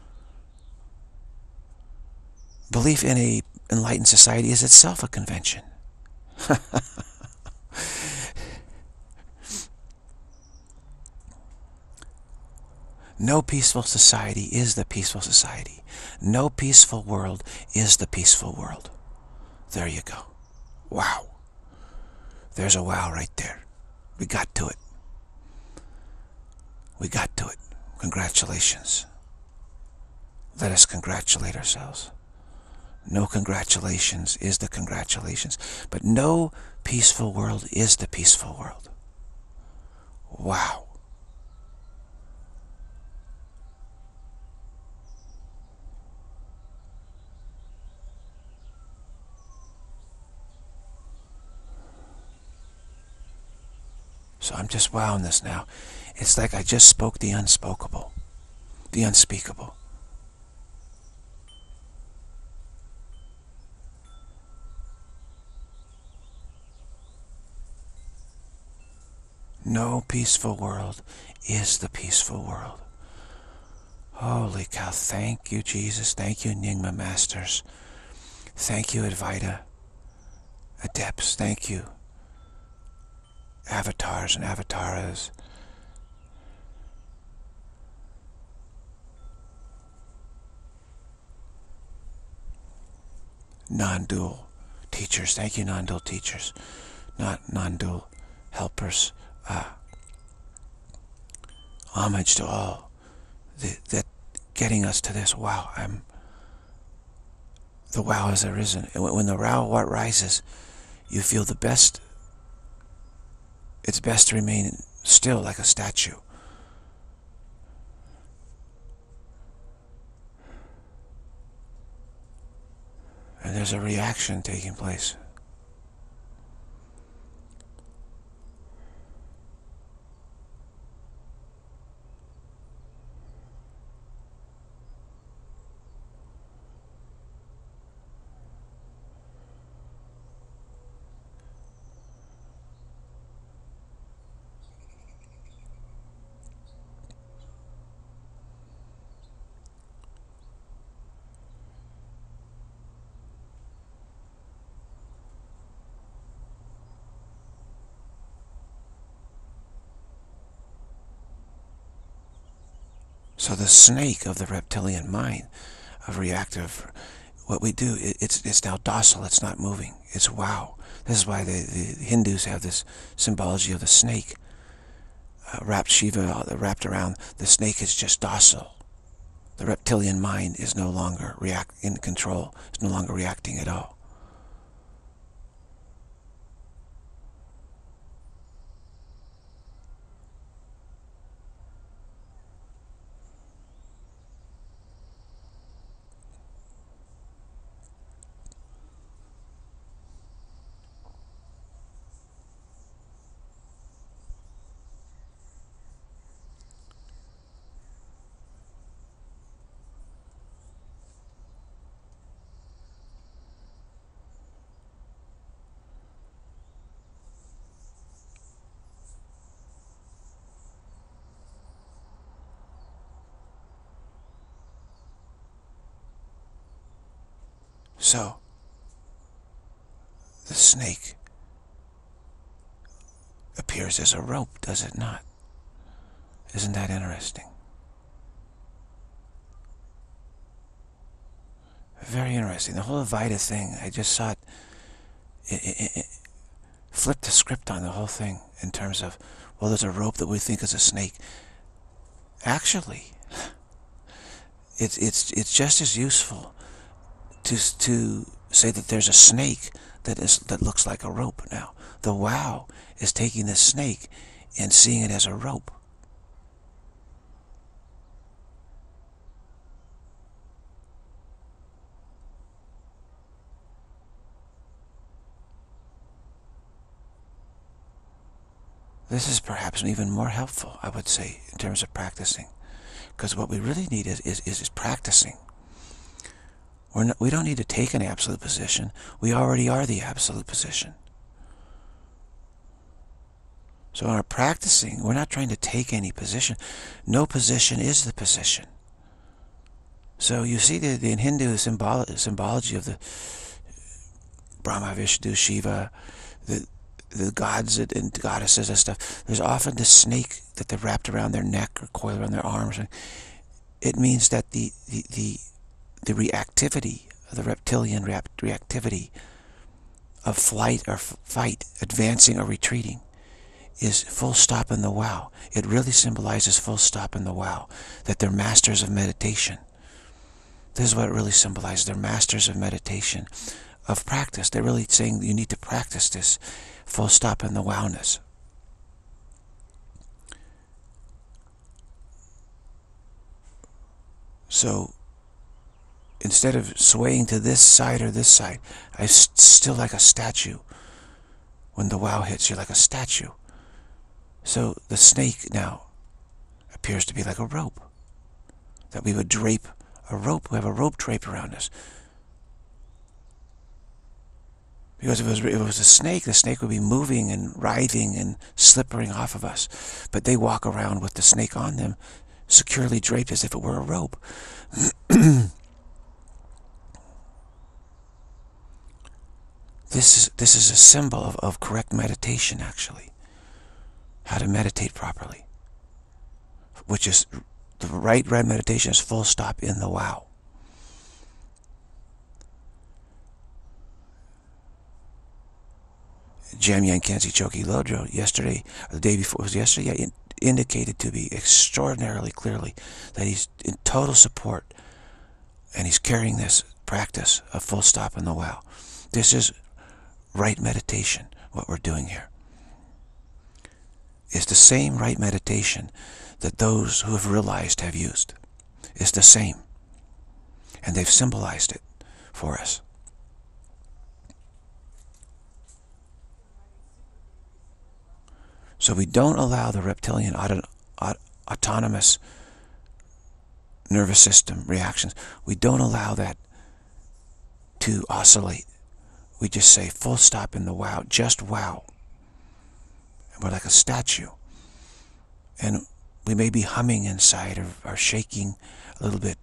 Belief in a enlightened society is itself a convention. No peaceful society is the peaceful society. No peaceful world is the peaceful world. There you go. Wow. There's a wow right there. We got to it. We got to it. Congratulations. Let us congratulate ourselves. No congratulations is the congratulations. But no peaceful world is the peaceful world. Wow. So I'm just wowing this now. It's like I just spoke the unspeakable. The unspeakable. No peaceful world is the peaceful world. Holy cow. Thank you, Jesus. Thank you, Nyingma Masters. Thank you, Advaita Adepts. Thank you, avatars and avataras. Non-dual teachers. Thank you, non-dual teachers. Not non-dual helpers. Uh, homage to all the, that getting us to this. Wow, I'm the wow has arisen. And when the wow what rises, you feel the best. It's best to remain still like a statue. And there's a reaction taking place. So the snake of the reptilian mind, of reactive, what we do, it, it's, it's now docile, it's not moving. It's wow. This is why the, the Hindus have this symbology of the snake. Uh, wrapped Shiva, uh, wrapped around, the snake is just docile. The reptilian mind is no longer react in control, is no longer reacting at all. So, the snake appears as a rope, does it not? Isn't that interesting? Very interesting. The whole Advaita thing, I just saw it, it, it, it flipped the script on the whole thing in terms of, well, there's a rope that we think is a snake. Actually, it's, it's, it's just as useful to, to say that there's a snake that is that looks like a rope now. The wow is taking this snake and seeing it as a rope. This is perhaps even more helpful, I would say, in terms of practicing. Because what we really need is, is, is practicing. We're not, we don't need to take an absolute position. We already are the absolute position. So in our practicing, we're not trying to take any position. No position is the position. So you see the, the in Hindu symbol, symbology of the Brahma, Vishnu, Shiva, the, the gods and goddesses and stuff. There's often this snake that they've wrapped around their neck or coiled around their arms. It means that the, the, the the reactivity, the reptilian reactivity of flight or fight, advancing or retreating, is full stop in the wow. It really symbolizes full stop in the wow, that they're masters of meditation. This is what it really symbolizes. They're masters of meditation, of practice. They're really saying you need to practice this full stop in the wowness. So instead of swaying to this side or this side, I'm still like a statue. When the wow hits, you're like a statue. So the snake now appears to be like a rope. That we would drape a rope. We have a rope draped around us. Because if it was, if it was a snake, the snake would be moving and writhing and slippering off of us. But they walk around with the snake on them, securely draped as if it were a rope. This is, this is a symbol of, of correct meditation, actually. How to meditate properly. Which is, the right, right meditation is full stop in the wow. Jamyang Khyentse Chokyi Lodro yesterday, or the day before, it was yesterday, yeah, in, indicated to be extraordinarily clearly that he's in total support and he's carrying this practice of full stop in the wow. This is right meditation, what we're doing here. It's the same right meditation that those who have realized have used. It's the same. And they've symbolized it for us. So we don't allow the reptilian auto, auto, autonomous nervous system reactions. We don't allow that to oscillate. We just say full stop in the wow, just wow. And we're like a statue. And we may be humming inside or, or shaking a little bit.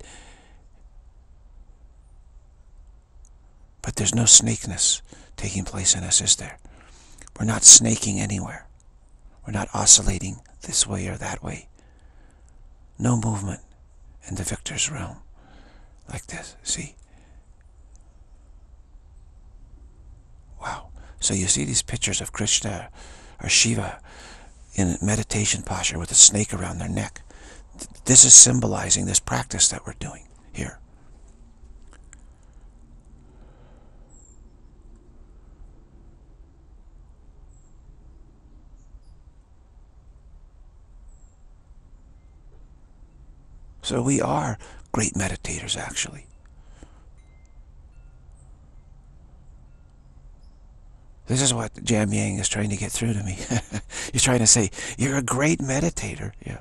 But there's no snakeness taking place in us, is there? We're not snaking anywhere. We're not oscillating this way or that way. No movement. in the victor's realm. Like this, see? Wow. So you see these pictures of Krishna or Shiva in a meditation posture with a snake around their neck. This is symbolizing this practice that we're doing here. So we are great meditators, actually. This is what Jamyang is trying to get through to me. He's trying to say, you're a great meditator. Yeah.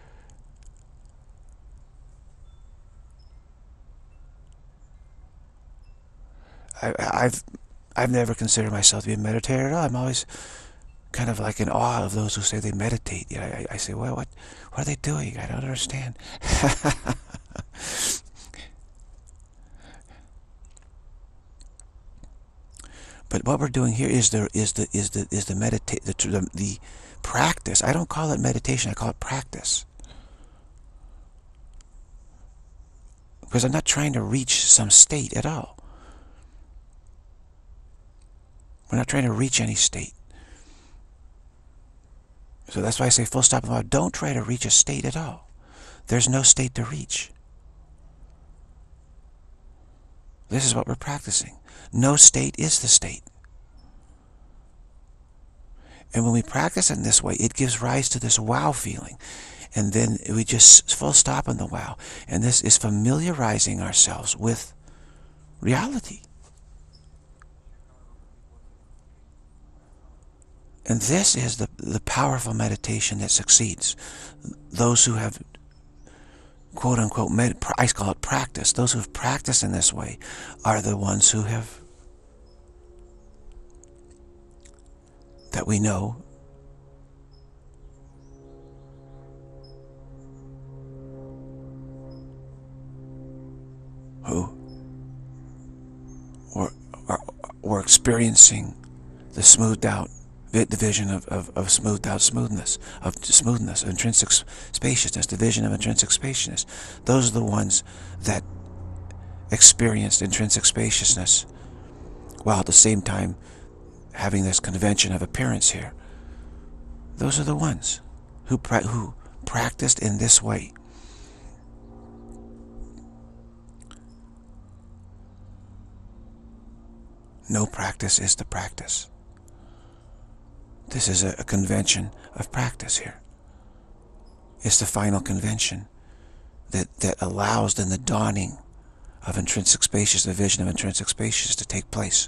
I, I've I've never considered myself to be a meditator at all. I'm always kind of like in awe of those who say they meditate. Yeah, I, I say, well, what what are they doing? I don't understand. But what we're doing here is the is the is the is the meditate the, the the practice. I don't call it meditation. I call it practice. Because I'm not trying to reach some state at all. We're not trying to reach any state. So that's why I say full stop about don't try to reach a state at all. There's no state to reach. This is what we're practicing. No state is the state. And when we practice in this way, it gives rise to this wow feeling. And then we just full stop on the wow. And this is familiarizing ourselves with reality. And this is the, the powerful meditation that succeeds. Those who have, quote unquote, med, I call it practice. Those who have practiced in this way are the ones who have, that we know, who were, are, were experiencing the smoothed out the vision of, of, of smoothed out smoothness, of smoothness, of intrinsic spaciousness, the vision of intrinsic spaciousness. Those are the ones that experienced intrinsic spaciousness while at the same time having this convention of appearance here. Those are the ones who, pra who practiced in this way. No practice is the practice. This is a, a convention of practice here. It's the final convention that, that allows then the dawning of intrinsic spaciousness, the vision of intrinsic spaciousness to take place.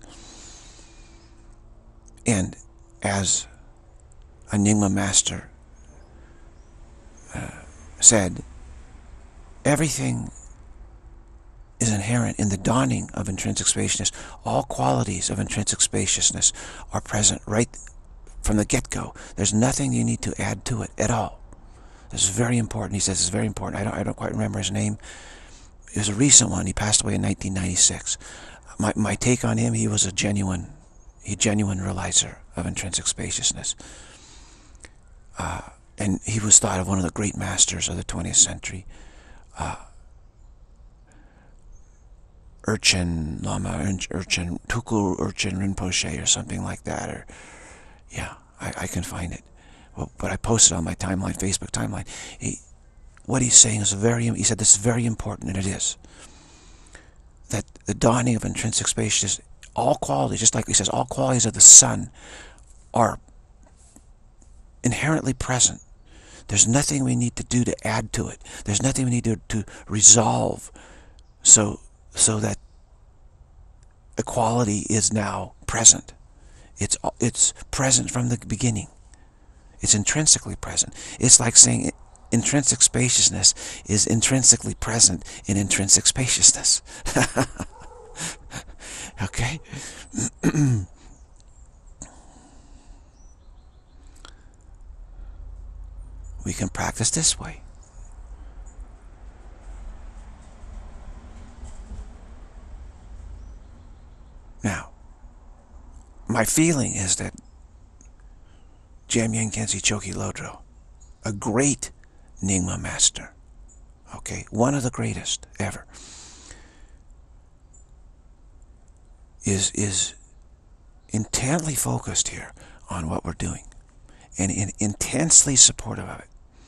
And as a Nyingma master uh, said, everything is inherent in the dawning of intrinsic spaciousness. All qualities of intrinsic spaciousness are present right from the get-go. There's nothing you need to add to it at all. This is very important. He says it's very important. I don't, I don't quite remember his name. It was a recent one. He passed away in nineteen ninety-six. My, my take on him, he was a genuine, a genuine realizer of intrinsic spaciousness. Uh, and he was thought of one of the great masters of the twentieth century. Uh, Urchin Lama, Urchin, Tuku Urchin Rinpoche or something like that. Or yeah, I, I can find it. Well, but I posted on my timeline, Facebook timeline. He, what he's saying is very, he said this is very important, and it is. That the dawning of intrinsic spaciousness, all qualities, just like he says, all qualities of the sun are inherently present. There's nothing we need to do to add to it. There's nothing we need to, to resolve so, so that equality is now present. It's, it's present from the beginning. It's intrinsically present. It's like saying intrinsic spaciousness is intrinsically present in intrinsic spaciousness. Okay? We can practice this way. Now, my feeling is that Jamyang Khyentse Chokyi Lodro, a great Nyingma master, Okay, one of the greatest ever, is is intently focused here on what we're doing, and in, intensely supportive of it.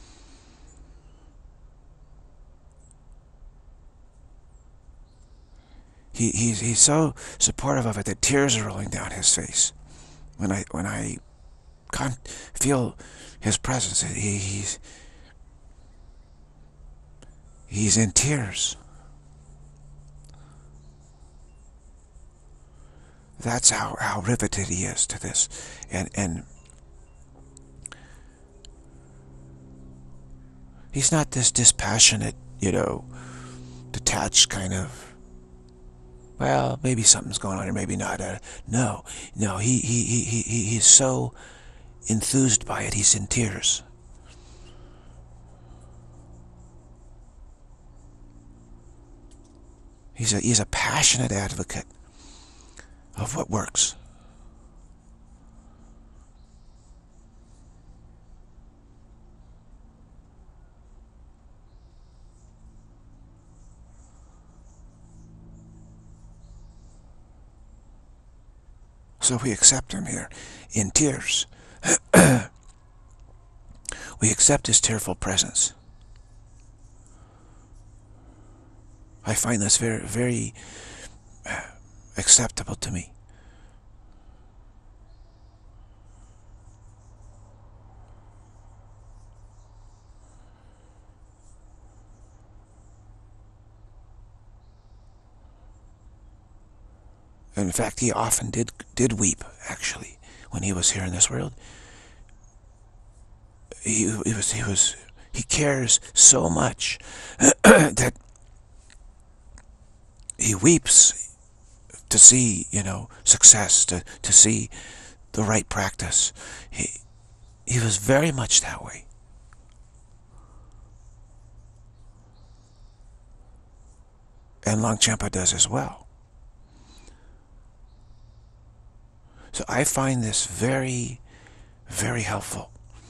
He he's he's so supportive of it that tears are rolling down his face when I when I can't feel his presence. He, he's he's in tears. That's how, how riveted he is to this. And and he's not this dispassionate, you know, detached kind of, well, maybe something's going on here, maybe not. Uh, no, no, he, he, he, he, he's so enthused by it, he's in tears. He's a, he's a passionate advocate of what works. So we accept him here in tears. We accept his tearful presence. I find this very, very acceptable to me. In fact, he often did did weep, actually, when he was here in this world. He, he was he was he cares so much that he weeps to see, you know, success, to to see the right practice. He he was very much that way. And Longchenpa does as well. So I find this very, very helpful.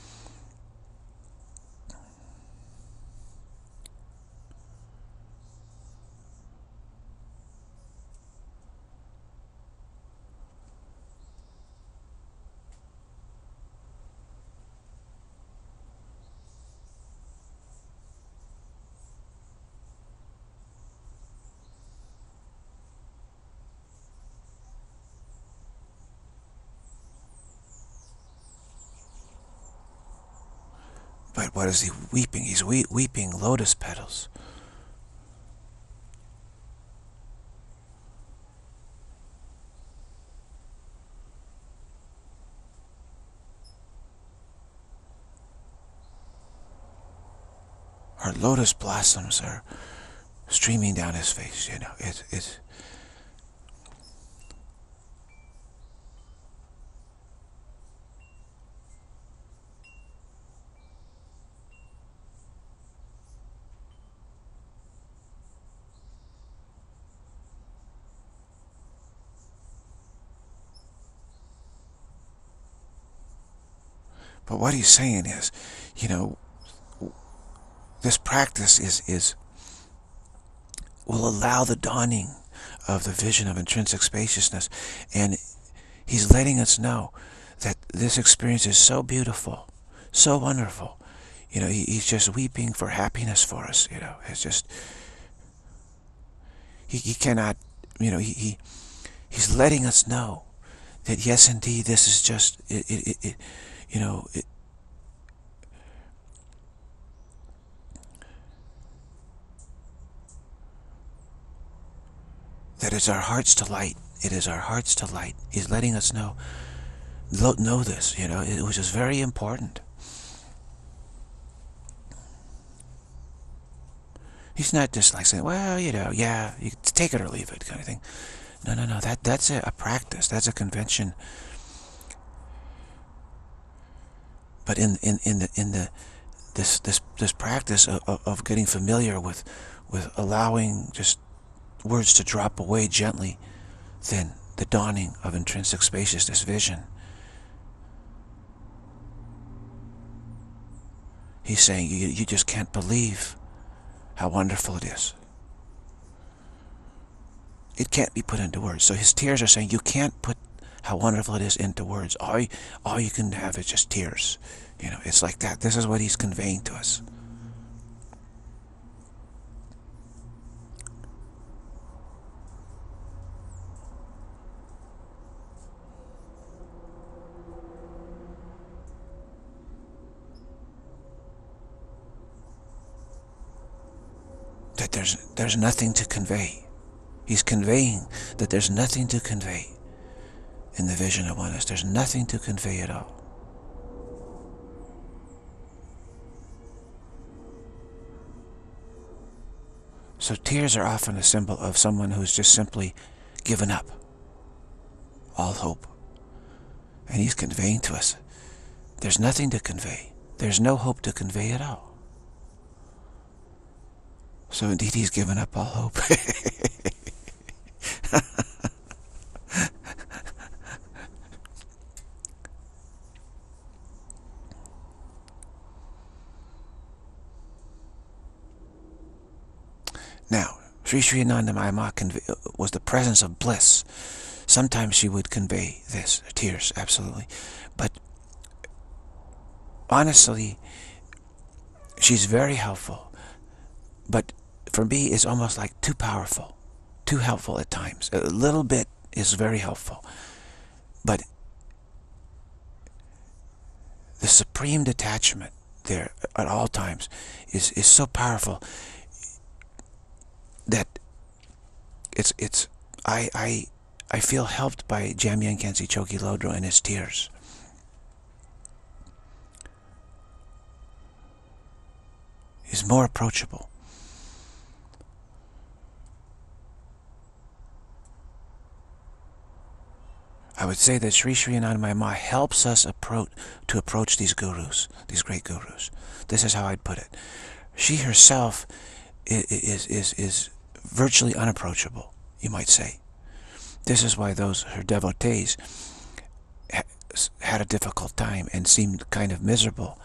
But what is he weeping? He's we weeping lotus petals. Or lotus blossoms are streaming down his face, you know. It, it, but what he's saying is, you know, this practice is, is will allow the dawning of the vision of intrinsic spaciousness. And he's letting us know that this experience is so beautiful, so wonderful. You know, he, he's just weeping for happiness for us, you know. It's just, he, he cannot, you know, he, he he's letting us know that yes, indeed, this is just, it, it, it, it you know, it, that it's our heart's delight. It is our heart's delight. He's letting us know, know this, you know, it, which is very important. He's not just like saying, well, you know, yeah, you take it or leave it kind of thing. No, no, no, that, that's a, a practice. That's a convention. But in, in, in the, in the, this, this, this practice of, of getting familiar with, with allowing just words to drop away gently, then the dawning of intrinsic spaciousness vision. He's saying you, you just can't believe how wonderful it is. It can't be put into words. So his tears are saying, you can't put how wonderful it is into words. All you, all you can have is just tears. You know, it's like that. This is what he's conveying to us. That there's, there's nothing to convey. He's conveying that there's nothing to convey in the vision of oneness. There's nothing to convey at all. So tears are often a symbol of someone who's just simply given up all hope. And he's conveying to us, there's nothing to convey. There's no hope to convey at all. So indeed he's given up all hope. Now, Sri Sri Anandamayi Ma was the presence of bliss. Sometimes she would convey this, tears, absolutely. But honestly, she's very helpful. But for me, it's almost like too powerful, too helpful at times. A little bit is very helpful. But the supreme detachment there at all times is, is so powerful that it's it's I I I feel helped by Jamyang Khyentse Chokyi Lodro and his tears. He's more approachable. I would say that Sri Sri Anandamayi Ma helps us approach to approach these gurus, these great gurus. This is how I'd put it. She herself is is is, is virtually unapproachable, you might say. This is why those her devotees ha had a difficult time and seemed kind of miserable.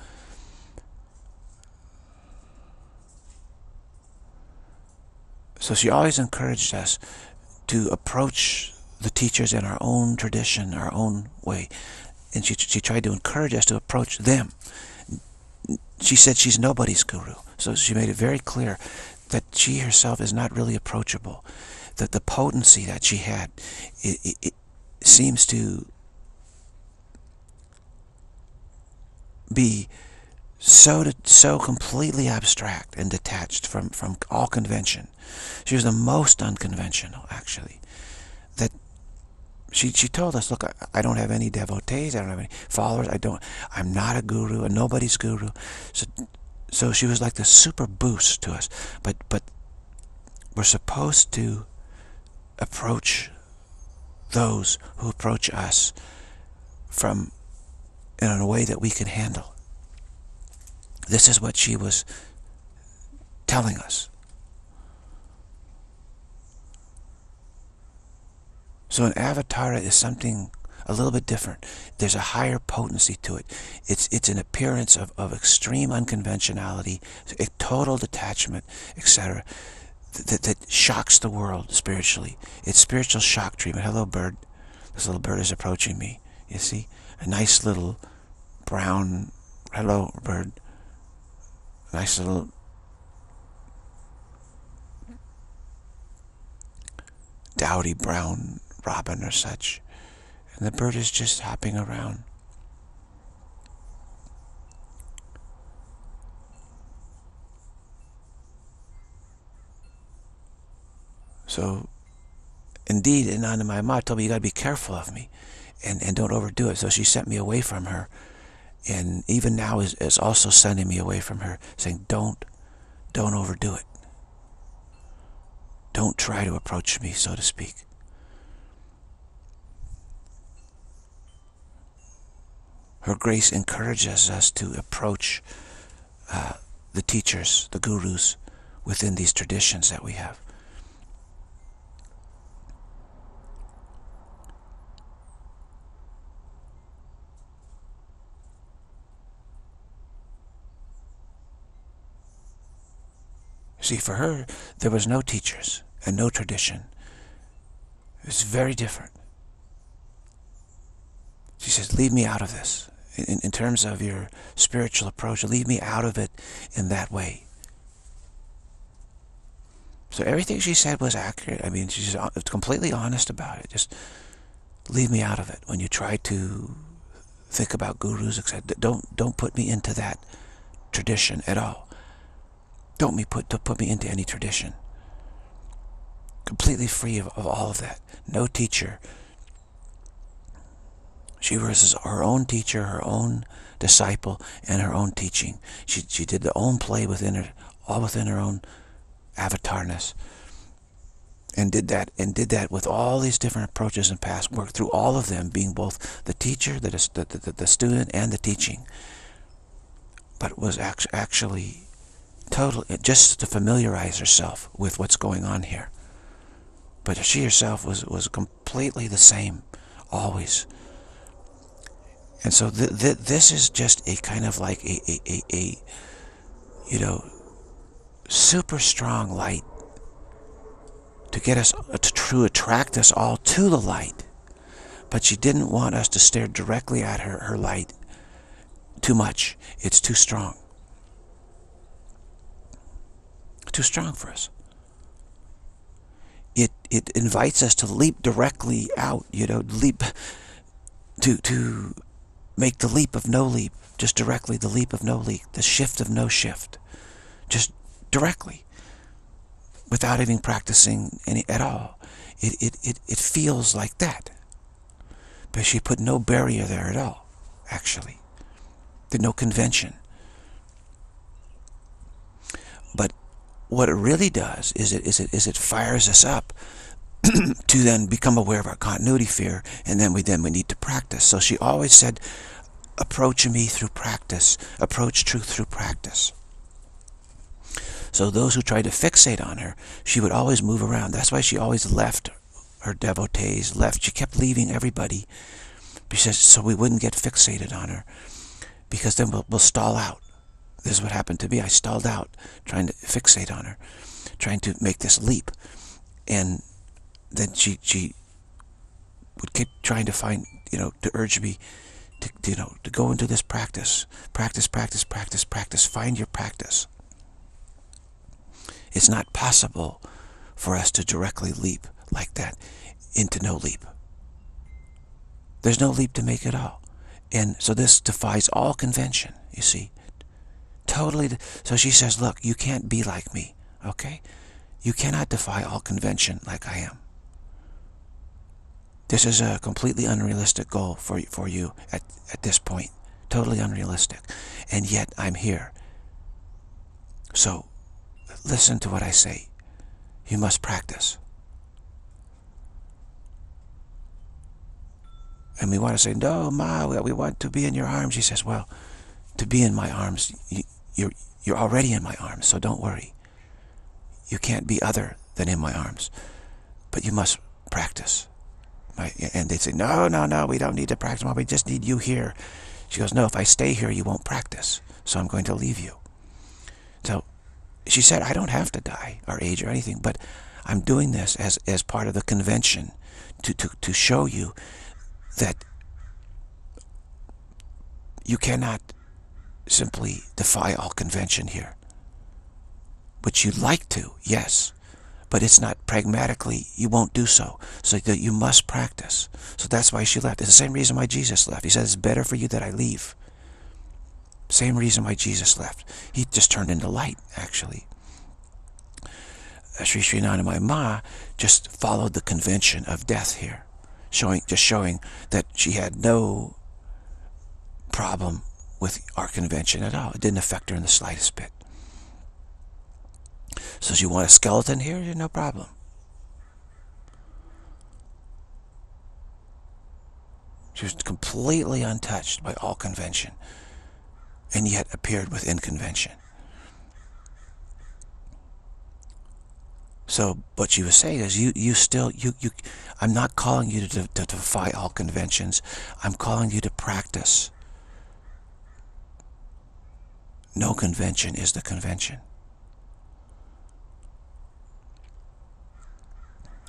So she always encouraged us to approach the teachers in our own tradition, our own way. And she, she tried to encourage us to approach them. She said she's nobody's guru. So she made it very clear that she herself is not really approachable. That the potency that she had, it, it, it seems to be so to, so completely abstract and detached from, from all convention. She was the most unconventional, actually. That She, she told us, look, I, I don't have any devotees, I don't have any followers, I don't, I'm not a guru, and nobody's guru. So, so she was like the super boost to us. But, but we're supposed to approach those who approach us from, in a way that we can handle. This is what she was telling us. So an avatara is something a little bit different. There's a higher potency to it. It's it's an appearance of, of extreme unconventionality, a total detachment, et cetera, that, that shocks the world spiritually. It's spiritual shock treatment. Hello, bird. This little bird is approaching me. You see? A nice little brown, hello, bird. Nice little dowdy brown robin or such, and the bird is just hopping around. So indeed, Anandamayi Ma told me, you got to be careful of me and, and don't overdo it. So she sent me away from her, and even now is, is also sending me away from her, saying don't don't overdo it. Don't try to approach me, so to speak. Her grace encourages us to approach uh, the teachers, the gurus, within these traditions that we have. See, for her, there was no teachers and no tradition. It was very different. She says, leave me out of this. In, in terms of your spiritual approach, leave me out of it in that way. So everything she said was accurate. I mean, she's completely honest about it. Just leave me out of it. When you try to think about gurus, et cetera, don't don't put me into that tradition at all. Don't me put don't put me into any tradition. Completely free of, of all of that. No teacher. She was her own teacher, her own disciple, and her own teaching. She she did the own play within her, all within her own avatarness, and did that and did that with all these different approaches and paths. Worked through all of them, being both the teacher, the the the, the student, and the teaching. But was actually actually totally just to familiarize herself with what's going on here. But she herself was was completely the same, always. And so th th this is just a kind of like a, a, a, a, you know, super strong light to get us, to, to attract us all to the light. But she didn't want us to stare directly at her, her light too much. It's too strong. Too strong for us. It, it invites us to leap directly out, you know, leap, to, to, make the leap of no leap, just directly the leap of no leap, the shift of no shift, just directly, without even practicing any at all. It, it, it, it feels like that. But she put no barrier there at all, actually. There's no convention. But what it really does is it, is it, is it fires us up to then become aware of our continuity fear, and then we then we need to practice. So she always said, approach me through practice, approach truth through practice. So those who tried to fixate on her, she would always move around. That's why she always left her devotees, left. She kept leaving everybody, because so we wouldn't get fixated on her, because then we'll, we'll stall out. This is what happened to me. I stalled out trying to fixate on her, trying to make this leap, and then she she would keep trying to find, you know, to urge me to, you know, to go into this practice, practice, practice, practice, practice. Find your practice. It's not possible for us to directly leap like that into no leap. There's no leap to make at all, and so this defies all convention. You see, totally. So she says, "Look, you can't be like me, okay? You cannot defy all convention like I am. This is a completely unrealistic goal for, for you at, at this point. Totally unrealistic. And yet I'm here. So listen to what I say. You must practice." And we want to say, "No, Ma, we want to be in your arms." She says, "Well, to be in my arms, you, you're, you're already in my arms, so don't worry. You can't be other than in my arms. But you must practice." And they'd say, "No, no, no, we don't need to practice, Mom. We just need you here." She goes, "No, if I stay here, you won't practice. So I'm going to leave you." So she said, "I don't have to die or age or anything, but I'm doing this as, as part of the convention to, to, to show you that you cannot simply defy all convention here. Which you'd like to, yes. But it's not pragmatically, you won't do so. So that you must practice." So that's why she left. It's the same reason why Jesus left. He said, "It's better for you that I leave." Same reason why Jesus left. He just turned into light, actually. Sri Sri Anandamayi Ma just followed the convention of death here, showing just showing that she had no problem with our convention at all. It didn't affect her in the slightest bit. So you want a skeleton here? No problem. She was completely untouched by all convention, and yet appeared within convention. So what she was saying is, you you still you you. I'm not calling you to, to defy all conventions. I'm calling you to practice. No convention is the convention.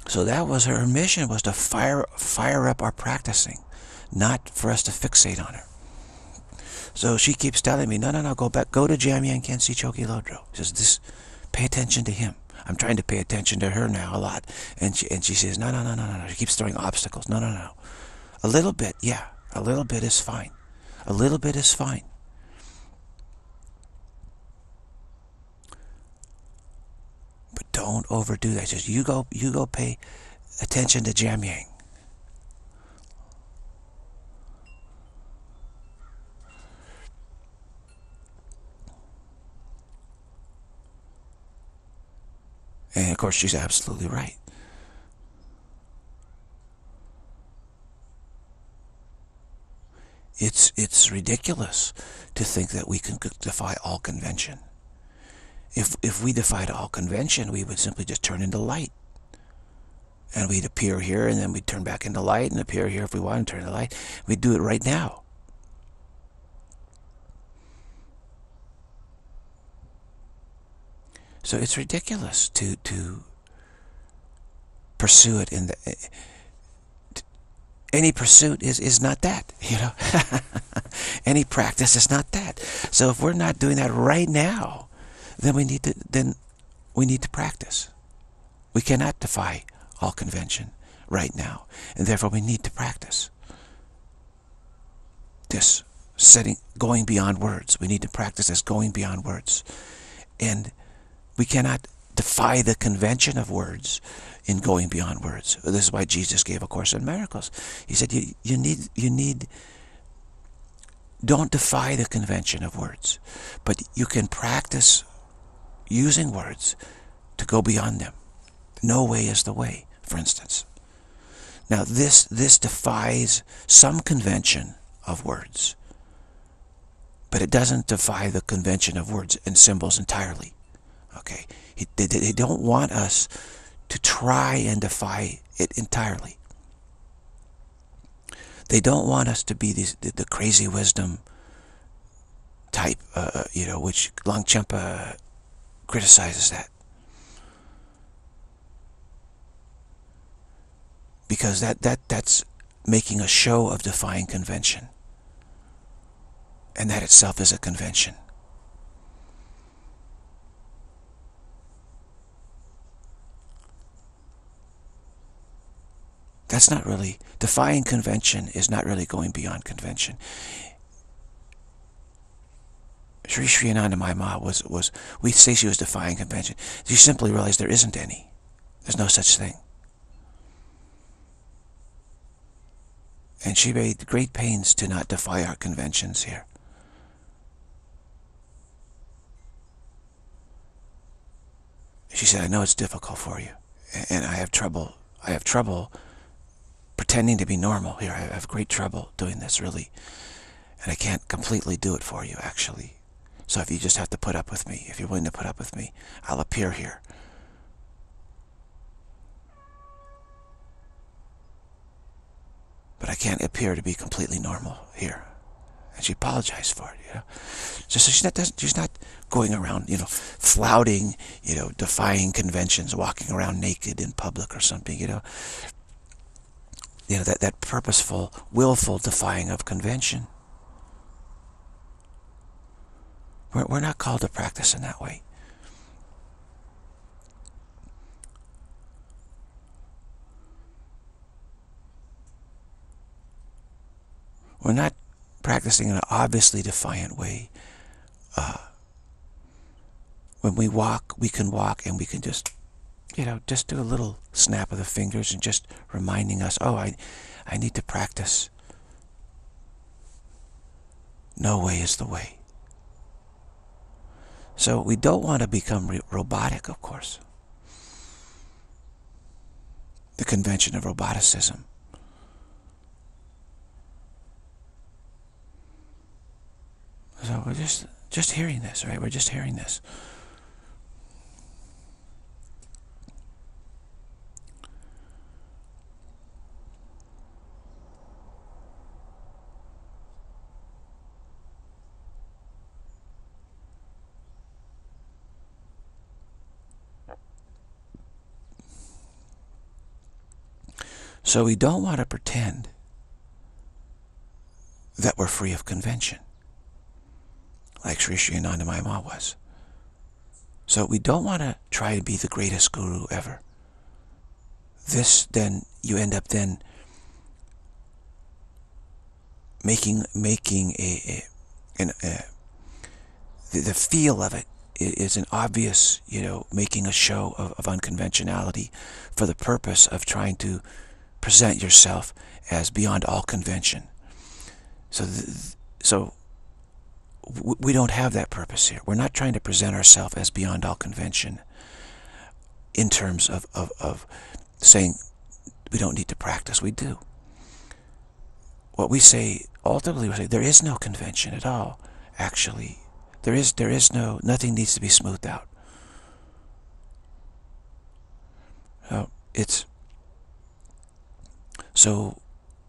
So that was her mission, was to fire fire up our practicing, not for us to fixate on her. So she keeps telling me, no, no, no, go back, go to Jamyang Khyentse Chokyi Lodro. She says, this, pay attention to him. I'm trying to pay attention to her now a lot. And she, and she says, no, no, no, no, no, no. She keeps throwing obstacles. No, no, no. A little bit, yeah. A little bit is fine. A little bit is fine. But don't overdo that. Just you go, you go pay attention to Jamyang. And of course, she's absolutely right. It's it's ridiculous to think that we can defy all convention. If if we defied all convention, we would simply just turn into light. And we'd appear here, and then we'd turn back into light, and appear here if we wanted to turn into light. We'd do it right now. So it's ridiculous to to pursue it in the any pursuit is is not that, you know. Any practice is not that. So if we're not doing that right now, then we need to then we need to practice. We cannot defy all convention right now, and therefore we need to practice this setting, going beyond words. We need to practice this going beyond words, and we cannot defy the convention of words in going beyond words. This is why Jesus gave a Course in Miracles. He said, you, you need, you need, don't defy the convention of words, but you can practice using words to go beyond them. No way is the way, for instance. Now this, this defies some convention of words, but it doesn't defy the convention of words and symbols entirely. Okay, they, they don't want us to try and defy it entirely. They don't want us to be these, the, the crazy wisdom type, uh, you know, which Longchenpa criticizes that. Because that, that, that's making a show of defying convention. And that itself is a convention. That's not really, defying convention is not really going beyond convention. Sri Sri Anandamayi Ma was, was, we say she was defying convention. She simply realized there isn't any. There's no such thing. And she made great pains to not defy our conventions here. She said, I know it's difficult for you, and I have trouble, I have trouble pretending to be normal here. I have great trouble doing this, really. And I can't completely do it for you, actually. So if you just have to put up with me, if you're willing to put up with me, I'll appear here. But I can't appear to be completely normal here. And she apologized for it, you know. So, so she's not, doesn't, she's not going around, you know, flouting, you know, defying conventions, walking around naked in public or something, you know. You know, that, that purposeful, willful defying of convention. We're, we're not called to practice in that way. We're not practicing in an obviously defiant way. Uh, when we walk, we can walk and we can just, you know, just do a little snap of the fingers and just reminding us, oh, I, I need to practice. No way is the way. So we don't want to become robotic, of course. The convention of roboticism. So we're just, just hearing this, right? We're just hearing this. So we don't want to pretend that we're free of convention, like Sri Sri Anandamayi Ma was. So we don't want to try to be the greatest guru ever. This then, you end up then making making a, a, an, a the, the feel of it is an obvious, you know, making a show of, of unconventionality for the purpose of trying to present yourself as beyond all convention. So, th so we don't have that purpose here. We're not trying to present ourselves as beyond all convention in terms of, of, of saying we don't need to practice. We do. What we say, ultimately, we say there is no convention at all, actually. There is, there is no, nothing needs to be smoothed out. So it's, so,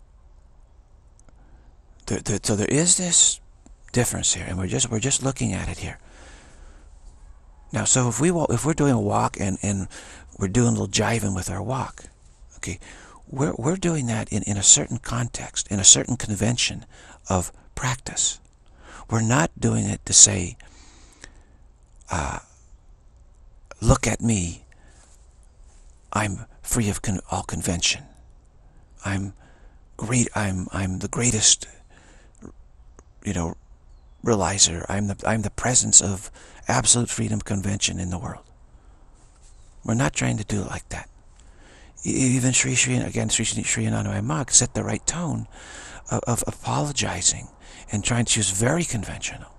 there, there, so there is this difference here, and we're just, we're just looking at it here. Now, so if we, if we're doing a walk and, and we're doing a little jiving with our walk, okay, we're, we're doing that in, in a certain context, in a certain convention of practice. We're not doing it to say, uh, look at me, I'm free of con all convention. I'm great, I'm, I'm the greatest, you know, realizer. I'm the, I'm the presence of absolute freedom convention in the world. We're not trying to do it like that. Even Sri Sri, again, Sri Sri Anandamayi Ma set the right tone of, of apologizing and trying to choose very conventional.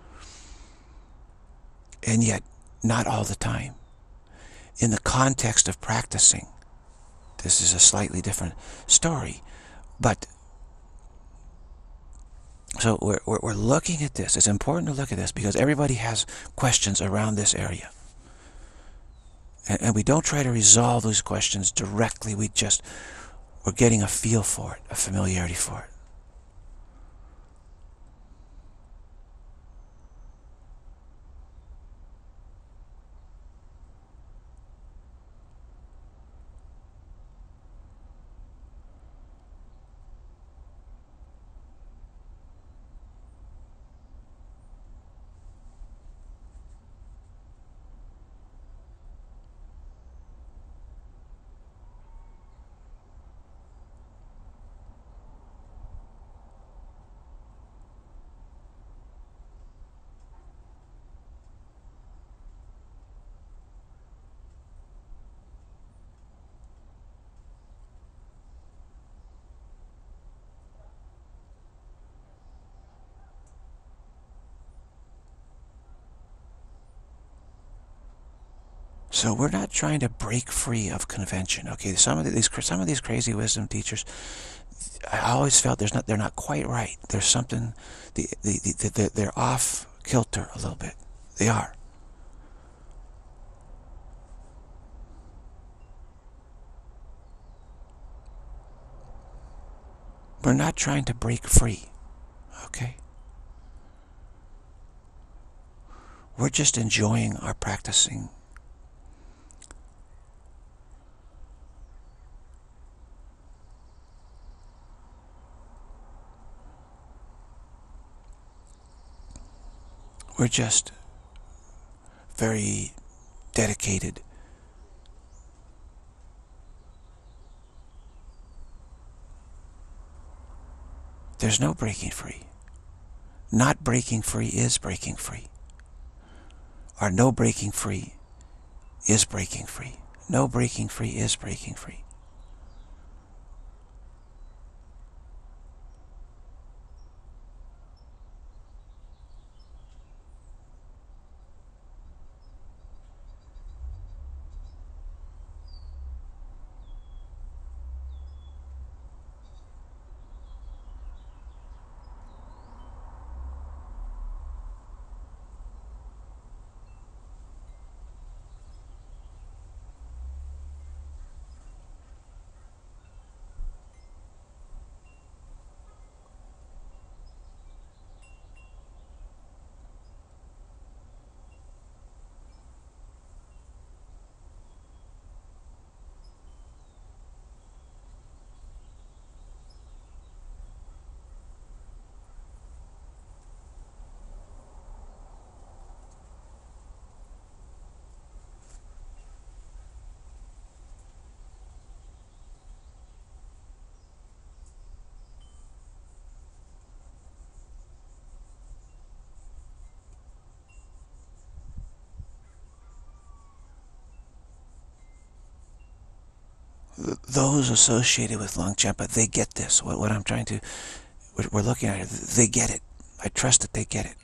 And yet, not all the time. In the context of practicing, this is a slightly different story. But, so we're, we're, we're looking at this. It's important to look at this because everybody has questions around this area. And, and we don't try to resolve those questions directly. We just, we're getting a feel for it, a familiarity for it. So we're not trying to break free of convention. Okay, some of these some of these crazy wisdom teachers, I always felt there's not they're not quite right. There's something, the, the, the, the, they're off kilter a little bit. They are. We're not trying to break free. Okay. We're just enjoying our practicing. We're just very dedicated. There's no breaking free. Not breaking free is breaking free. Or no breaking free is breaking free. No breaking free is breaking free. those associated with Longchenpa, they get this. What, what I'm trying to, what we're looking at, they get it. I trust that they get it.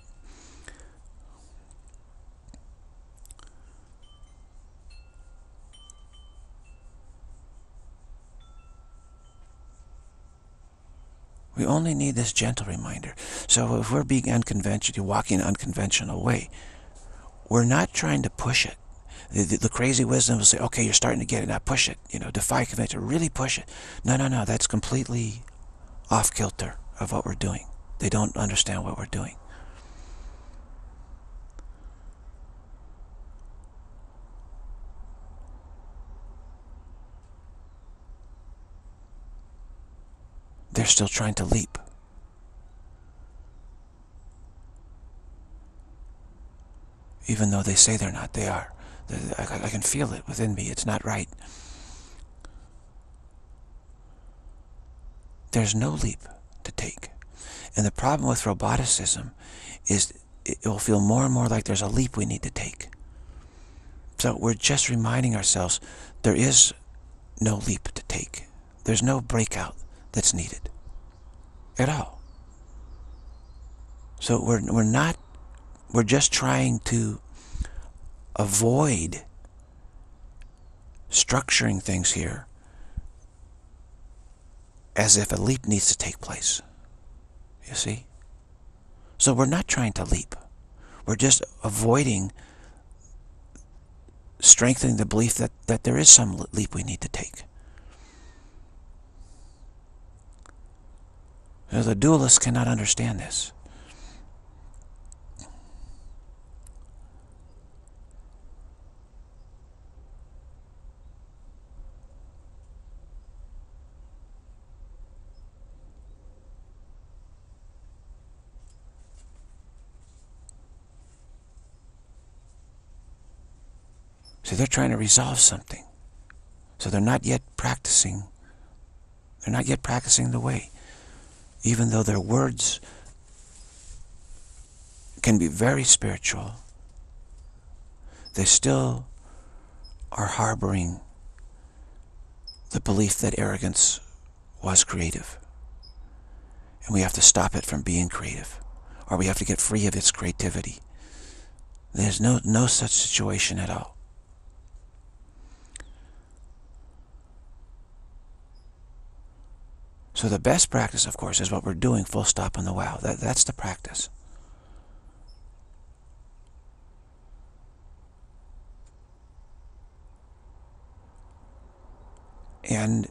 We only need this gentle reminder. So if we're being unconventional, walking an unconventional way, we're not trying to push it. The, the, the crazy wisdom will say, okay, you're starting to get it, now push it. You know, defy convention, really push it. No, no, no, that's completely off kilter of what we're doing. They don't understand what we're doing. They're still trying to leap. Even though they say they're not, they are. I, I can feel it within me. It's not right. There's no leap to take. And the problem with roboticism is it will feel more and more like there's a leap we need to take. So we're just reminding ourselves there is no leap to take. There's no breakout that's needed at all. So we're, we're not, we're just trying to avoid structuring things here as if a leap needs to take place. You see? So we're not trying to leap. We're just avoiding strengthening the belief that, that there is some leap we need to take. The dualists cannot understand this. So they're trying to resolve something. So they're not yet practicing. They're not yet practicing the way. Even though their words can be very spiritual, they still are harboring the belief that arrogance was creative. And we have to stop it from being creative. Or we have to get free of its creativity. There's no, no such situation at all. So the best practice, of course, is what we're doing, full stop on the wow. That, that's the practice. And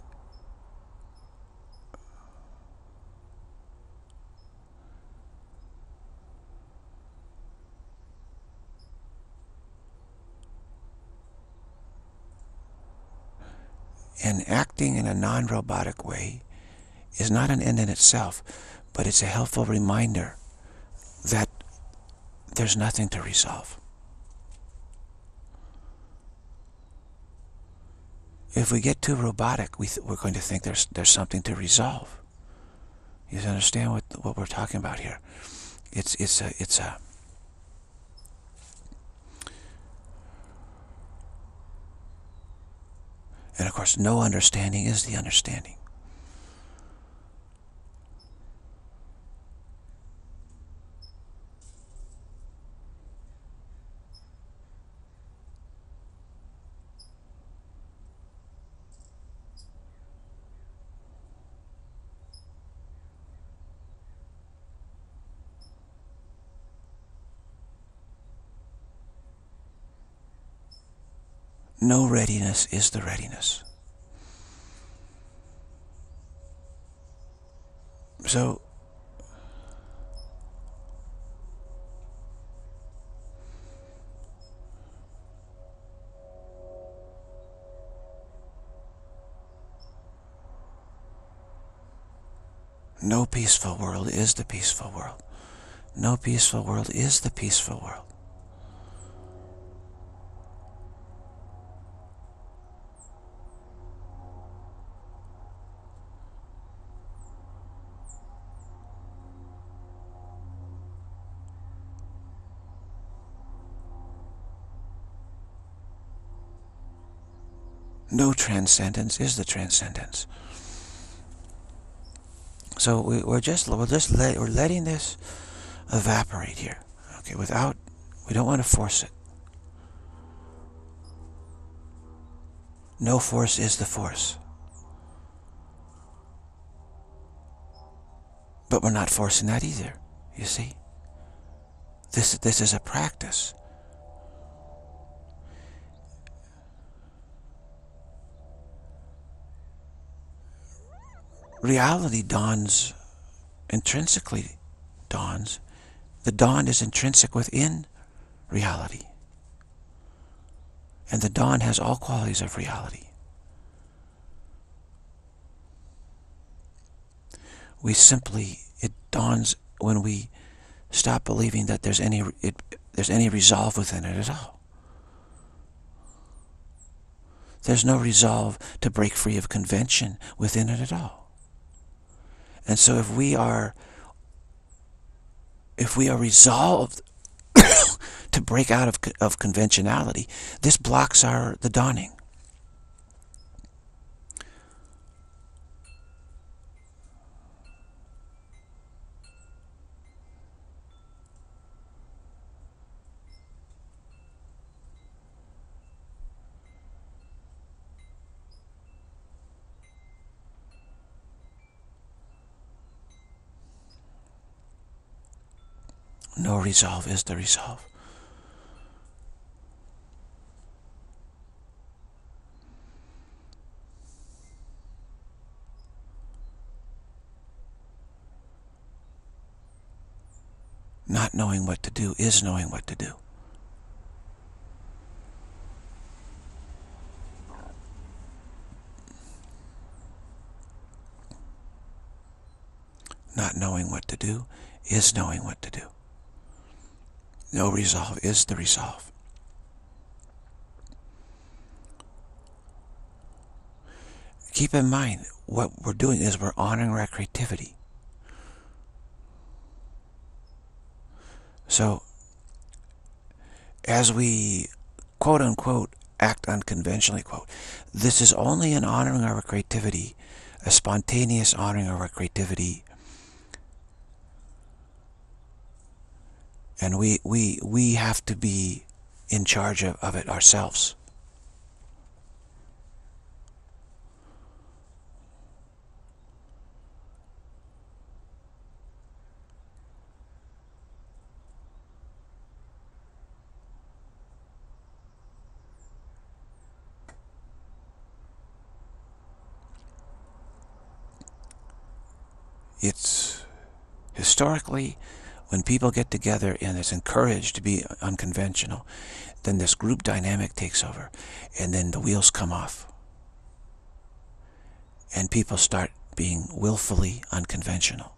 and acting in a non-robotic way is not an end in itself, but it's a helpful reminder that there's nothing to resolve. If we get too robotic, we th we're going to think there's there's something to resolve. You understand what what we're talking about here? It's it's a it's a and of course, no understanding is the understanding. No readiness is the readiness. So, no peaceful world is the peaceful world. No peaceful world is the peaceful world. No transcendence is the transcendence. So we, we're just we're just let, we're letting this evaporate here. Okay, without we don't want to force it. No force is the force. But we're not forcing that either, you see. This this is a practice. Reality dawns intrinsically dawns. The dawn is intrinsic within reality. And the dawn has all qualities of reality. We simply, it dawns when we stop believing that there's any it, there's any resolve within it at all. There's no resolve to break free of convention within it at all. And so if we are if we are resolved to break out of, of conventionality, this blocks our the dawning. No resolve is the resolve. Not knowing what to do is knowing what to do. Not knowing what to do is knowing what to do. No resolve is the resolve. Keep in mind, what we're doing is we're honoring our creativity. So, as we, quote unquote, act unconventionally, quote, this is only an honoring of our creativity, a spontaneous honoring of our creativity. And we, we, we have to be in charge of, of it ourselves. It's historically, when people get together and it's encouraged to be unconventional, then this group dynamic takes over, and then the wheels come off. And people start being willfully unconventional.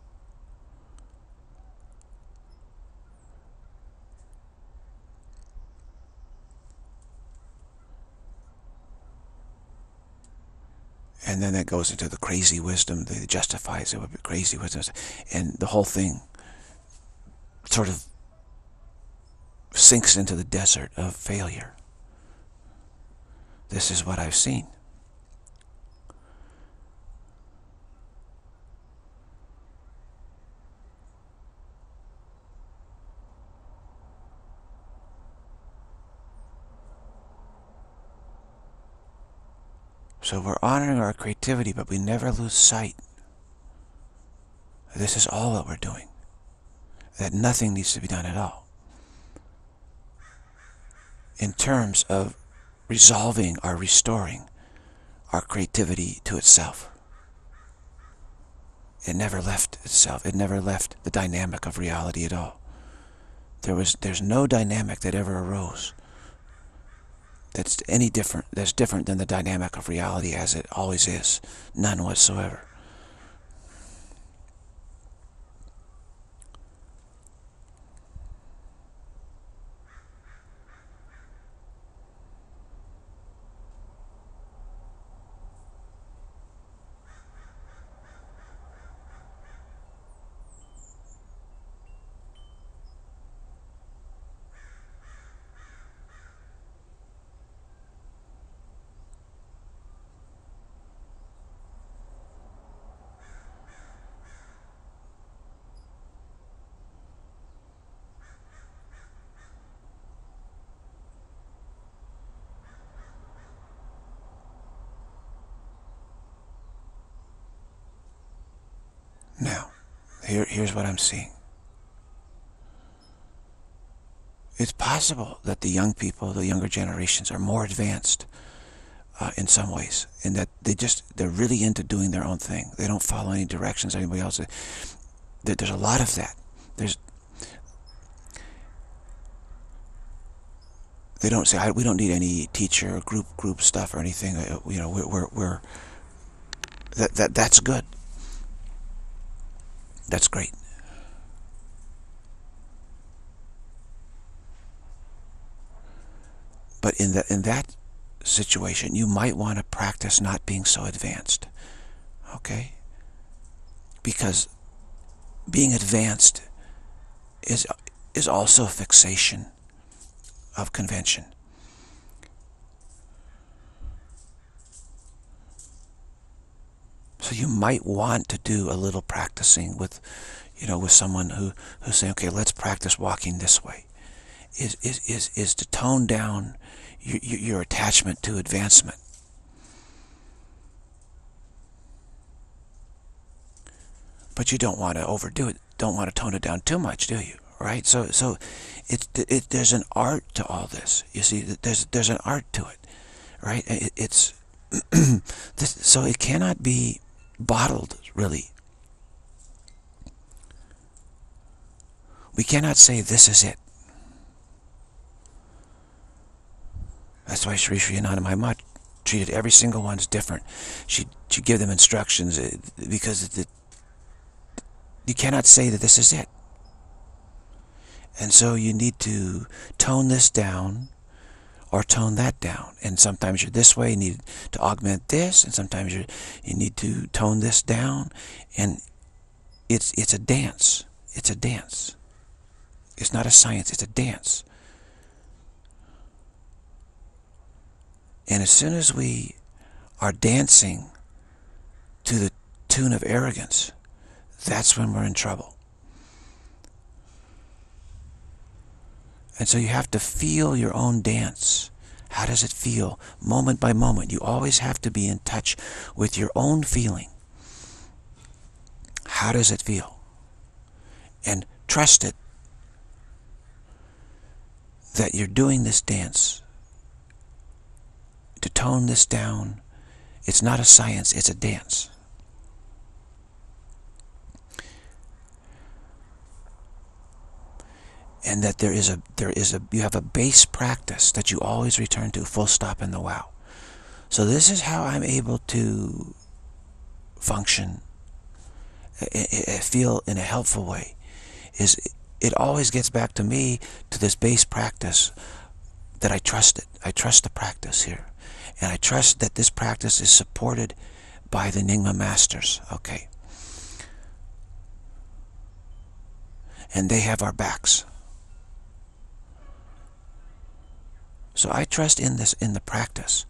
And then that goes into the crazy wisdom that justifies it with crazy wisdom. And the whole thing sort of sinks into the desert of failure. This is what I've seen. So we're honoring our creativity, but we never lose sight. This is all that we're doing. That nothing needs to be done at all. In terms of resolving or restoring our creativity to itself. It never left itself. It never left the dynamic of reality at all. There was, there's no dynamic that ever arose that's any different, that's different than the dynamic of reality as it always is. None whatsoever. Here, here's what I'm seeing. It's possible that the young people, the younger generations, are more advanced uh, in some ways, in that they just, they're really into doing their own thing. They don't follow any directions anybody else. There, there's a lot of that. There's, they don't say, I, we don't need any teacher or group group stuff or anything. Uh, you know, we're, we're, we're that, that, that's good. That's great. But in that, in that situation, you might want to practice not being so advanced. Okay? Because being advanced is, is also fixation of convention. So you might want to do a little practicing with, you know, with someone who, who's saying, okay, let's practice walking this way. Is, is, is, is to tone down your, your attachment to advancement. But you don't want to overdo it. Don't want to tone it down too much, do you? Right? So, so it, it, there's an art to all this. You see, there's, there's an art to it, right? It, it's, this, so it cannot be bottled, really. We cannot say this is it. That's why Sri Sri Anandamayi Ma treated every single one as different. She she give them instructions because it, it, you cannot say that this is it. And so you need to tone this down or tone that down. And sometimes you're this way, you need to augment this, and sometimes you you need to tone this down. And it's it's a dance. It's a dance. It's not a science, it's a dance. And as soon as we are dancing to the tune of arrogance, that's when we're in trouble. And so you have to feel your own dance. How does it feel? Moment by moment. You always have to be in touch with your own feeling. How does it feel? And trust it that you're doing this dance. To tone this down, it's not a science, it's a dance. And that there is a, there is a, you have a base practice that you always return to, full stop in the wow. So this is how I'm able to function, I, I feel in a helpful way, is it always gets back to me, to this base practice, that I trust it. I trust the practice here. And I trust that this practice is supported by the Nyingma masters. Okay. And they have our backs. So I trust in this, in the practice.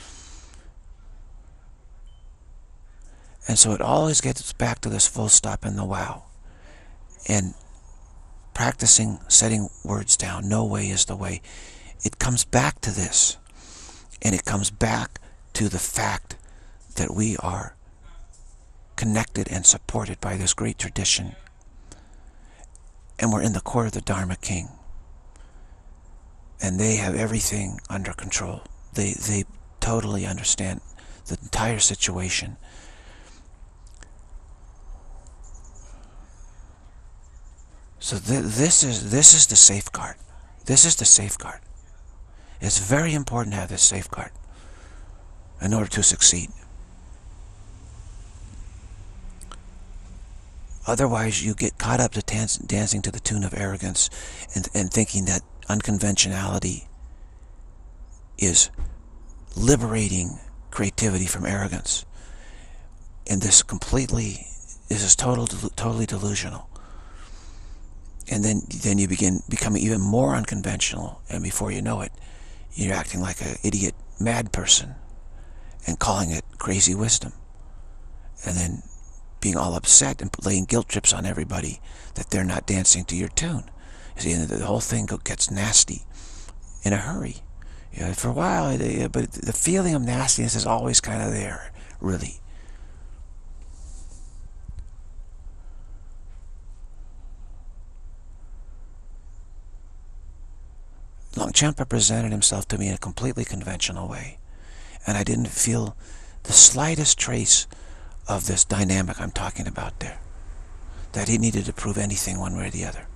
And so it always gets back to this full stop in the wow. And practicing setting words down, no way is the way. It comes back to this. And it comes back to the fact that we are connected and supported by this great tradition. And we're in the court of the Dharma King. And they have everything under control. They, they totally understand the entire situation. So th this is, this is the safeguard. This is the safeguard. It's very important to have this safeguard in order to succeed. Otherwise, you get caught up to dance, dancing to the tune of arrogance and, and thinking that unconventionality is liberating creativity from arrogance. And this completely, this is total, totally delusional. And then, then you begin becoming even more unconventional, and before you know it, you're acting like an idiot, mad person and calling it crazy wisdom. And then being all upset and laying guilt trips on everybody that they're not dancing to your tune. You see, the whole thing gets nasty in a hurry. You know, for a while, but the feeling of nastiness is always kind of there, really. Longchenpa presented himself to me in a completely conventional way, and I didn't feel the slightest trace of this dynamic I'm talking about there, that he needed to prove anything one way or the other.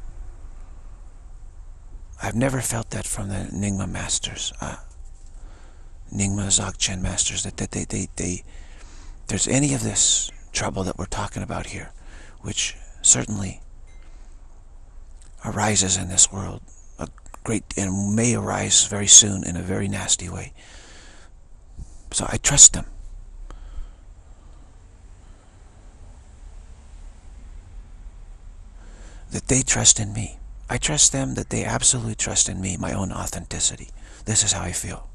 I've never felt that from the Nyingma masters, uh, Nyingma Dzogchen masters, that, that they, they, they, there's any of this trouble that we're talking about here, which certainly arises in this world, a great, and may arise very soon in a very nasty way. So I trust them. That they trust in me. I trust them that they absolutely trust in me, my own authenticity. This is how I feel.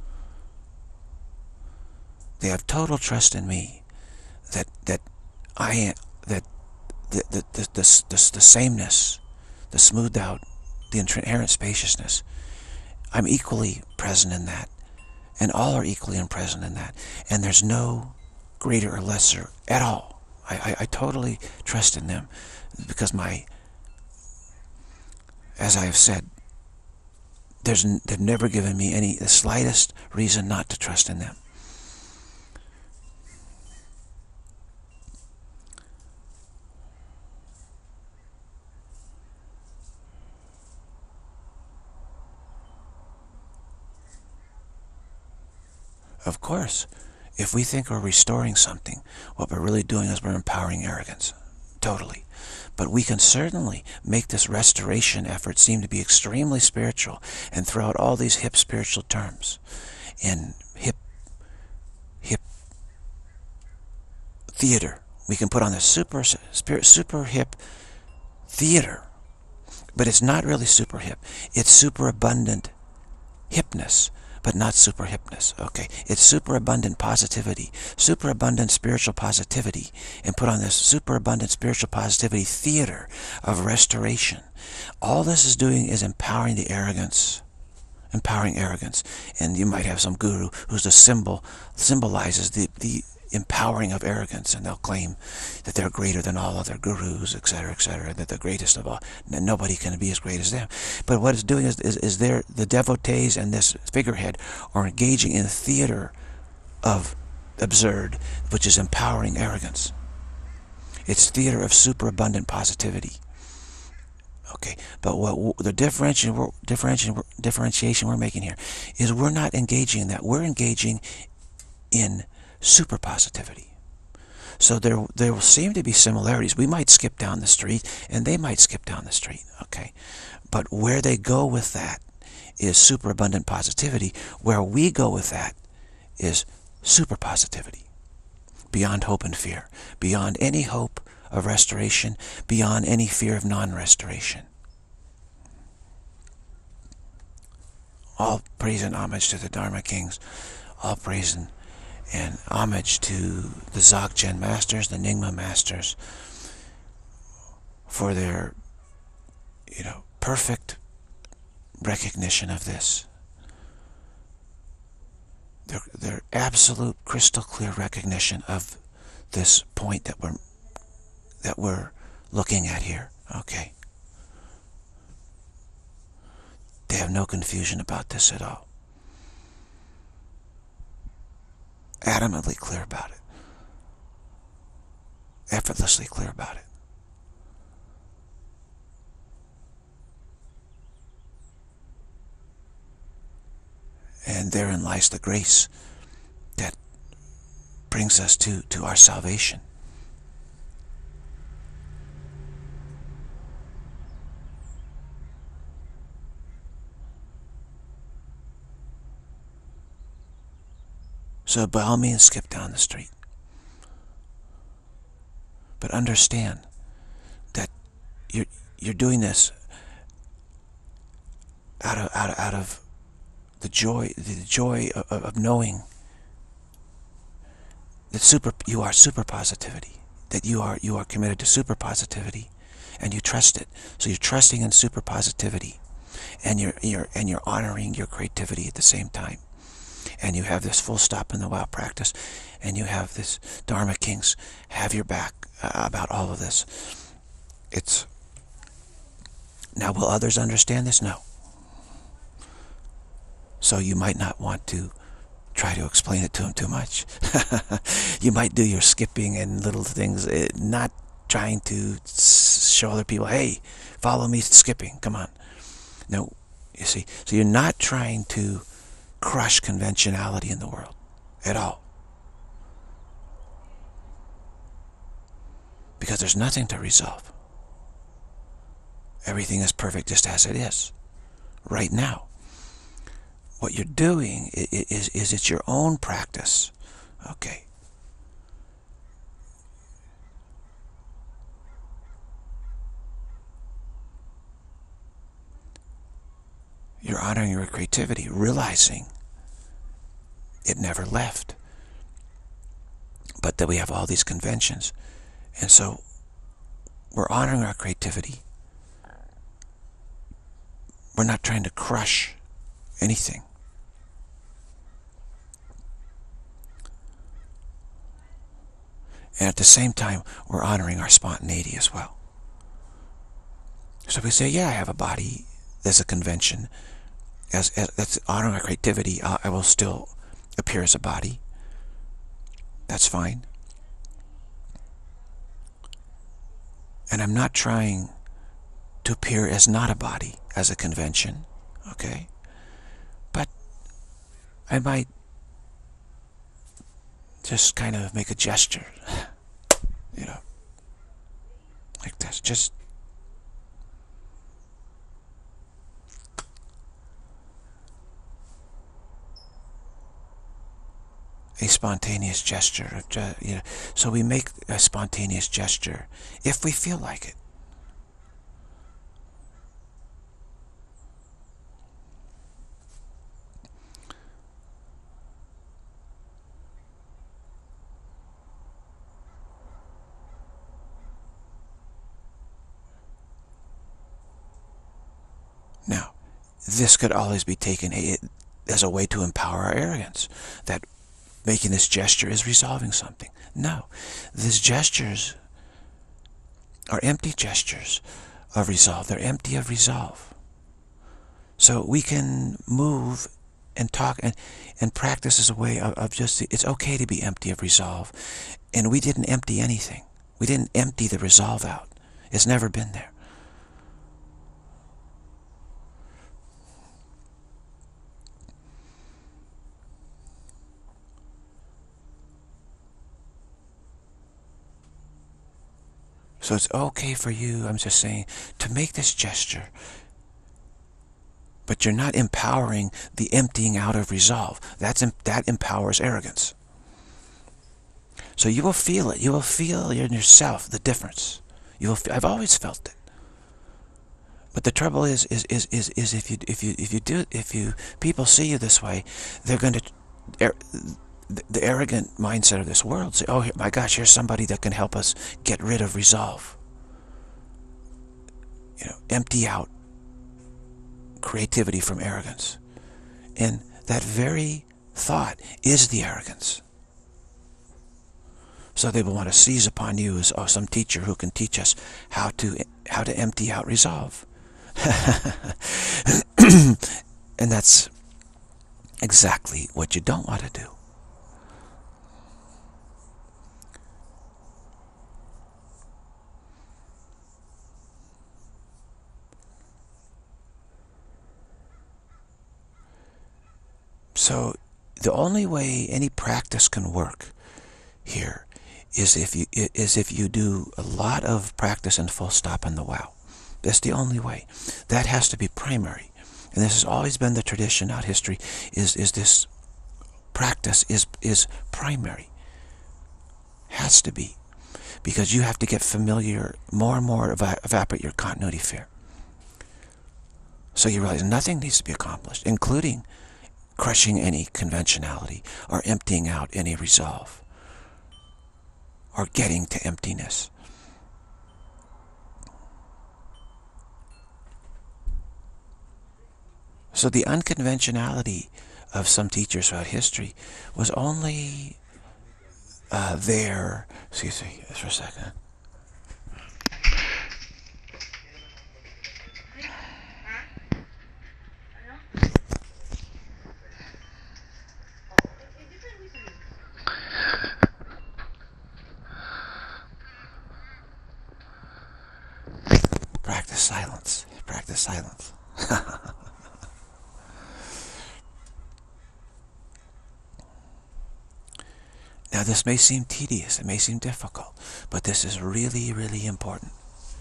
They have total trust in me that that I am, that the the the, the, the, the sameness, the smoothed out, the inherent spaciousness, I'm equally present in that, and all are equally present in that, and there's no greater or lesser at all. I, I, I totally trust in them, because my, as I have said, there's, they've never given me any, the slightest reason not to trust in them. Of course, if we think we're restoring something, what we're really doing is we're empowering arrogance. Totally. But we can certainly make this restoration effort seem to be extremely spiritual and throw out all these hip spiritual terms in hip, hip theater. We can put on this super, spirit, super hip theater, but it's not really super hip. It's super abundant hipness, but not super hipness, okay? It's superabundant positivity, superabundant spiritual positivity, and put on this superabundant spiritual positivity theater of restoration. All this is doing is empowering the arrogance, empowering arrogance. And you might have some guru who's a symbol, symbolizes the, the empowering of arrogance, and they'll claim that they're greater than all other gurus, et cetera, et cetera, that they're greatest of all. Nobody can be as great as them. But what it's doing is, is, is they're, the devotees and this figurehead are engaging in a theater of absurd, which is empowering arrogance. It's theater of superabundant positivity. Okay, but what the differentiation, differentiation, differentiation we're making here is we're not engaging in that. We're engaging in super positivity. So there there will seem to be similarities. We might skip down the street and they might skip down the street, okay? But where they go with that is superabundant positivity. Where we go with that is super positivity. Beyond hope and fear. Beyond any hope of restoration. Beyond any fear of non-restoration. All praise and homage to the Dharma Kings. All praise and And homage to the Dzogchen masters, the Nyingma masters, for their, you know, perfect recognition of this. Their, their absolute crystal clear recognition of this point that we're, that we're looking at here. Okay. They have no confusion about this at all. Adamantly clear about it. Effortlessly clear about it. And therein lies the grace that brings us to, to our salvation. So by all means, skip down the street. But understand that you're you're doing this out of out of, out of the joy the joy of, of knowing that super you are super positivity, that you are you are committed to super positivity, and you trust it. So you're trusting in super positivity, and you're you're and you're honoring your creativity at the same time. And you have this full stop in the wow practice, and you have this Dharma Kings have your back uh, about all of this. It's now, will others understand this? No. So you might not want to try to explain it to them too much. You might do your skipping and little things, not trying to show other people, hey, follow me skipping, come on. No, you see, so you're not trying to crush conventionality in the world at all. Because there's nothing to resolve. Everything is perfect just as it is, right now. What you're doing is, is, is it's your own practice. Okay. You're honoring your creativity, realizing it never left. But that we have all these conventions. And so we're honoring our creativity. We're not trying to crush anything. And at the same time, we're honoring our spontaneity as well. So if we say, yeah, I have a body, there's a convention, as, as that's honoring our creativity, I, I will still appear as a body. That's fine. And I'm not trying to appear as not a body, as a convention, okay? But I might just kind of make a gesture, you know, like this, just a spontaneous gesture of, you know, so we make a spontaneous gesture if we feel like it. Now, this could always be taken as a way to empower our arrogance, that making this gesture is resolving something. No, these gestures are empty gestures of resolve. They're empty of resolve. So we can move and talk and, and practice as a way of, of just, it's okay to be empty of resolve. And we didn't empty anything. We didn't empty the resolve out. It's never been there. So it's okay for you, I'm just saying, to make this gesture. But you're not empowering the emptying out of resolve. That's, that empowers arrogance. So you will feel it. You will feel in yourself the difference. You will feel, I've always felt it. But the trouble is, is, is, is, is if you, if you, if you do, if you, people see you this way, they're going to, er, the arrogant mindset of this world say, oh my gosh, here's somebody that can help us get rid of resolve. You know, empty out creativity from arrogance. And that very thought is the arrogance. So they will want to seize upon you as oh, some teacher who can teach us how to how to empty out resolve. And that's exactly what you don't want to do. So the only way any practice can work here is if you is if you do a lot of practice and full stop on the wow. That's the only way. That has to be primary. And this has always been the tradition out history, is is this practice is is primary. Has to be. Because you have to get familiar, more and more eva evaporate your continuity fear. So you realize nothing needs to be accomplished, including crushing any conventionality or emptying out any resolve or getting to emptiness. So the unconventionality of some teachers throughout history was only uh, there. Excuse me just for a second. silence. Now this may seem tedious, it may seem difficult, but this is really, really important.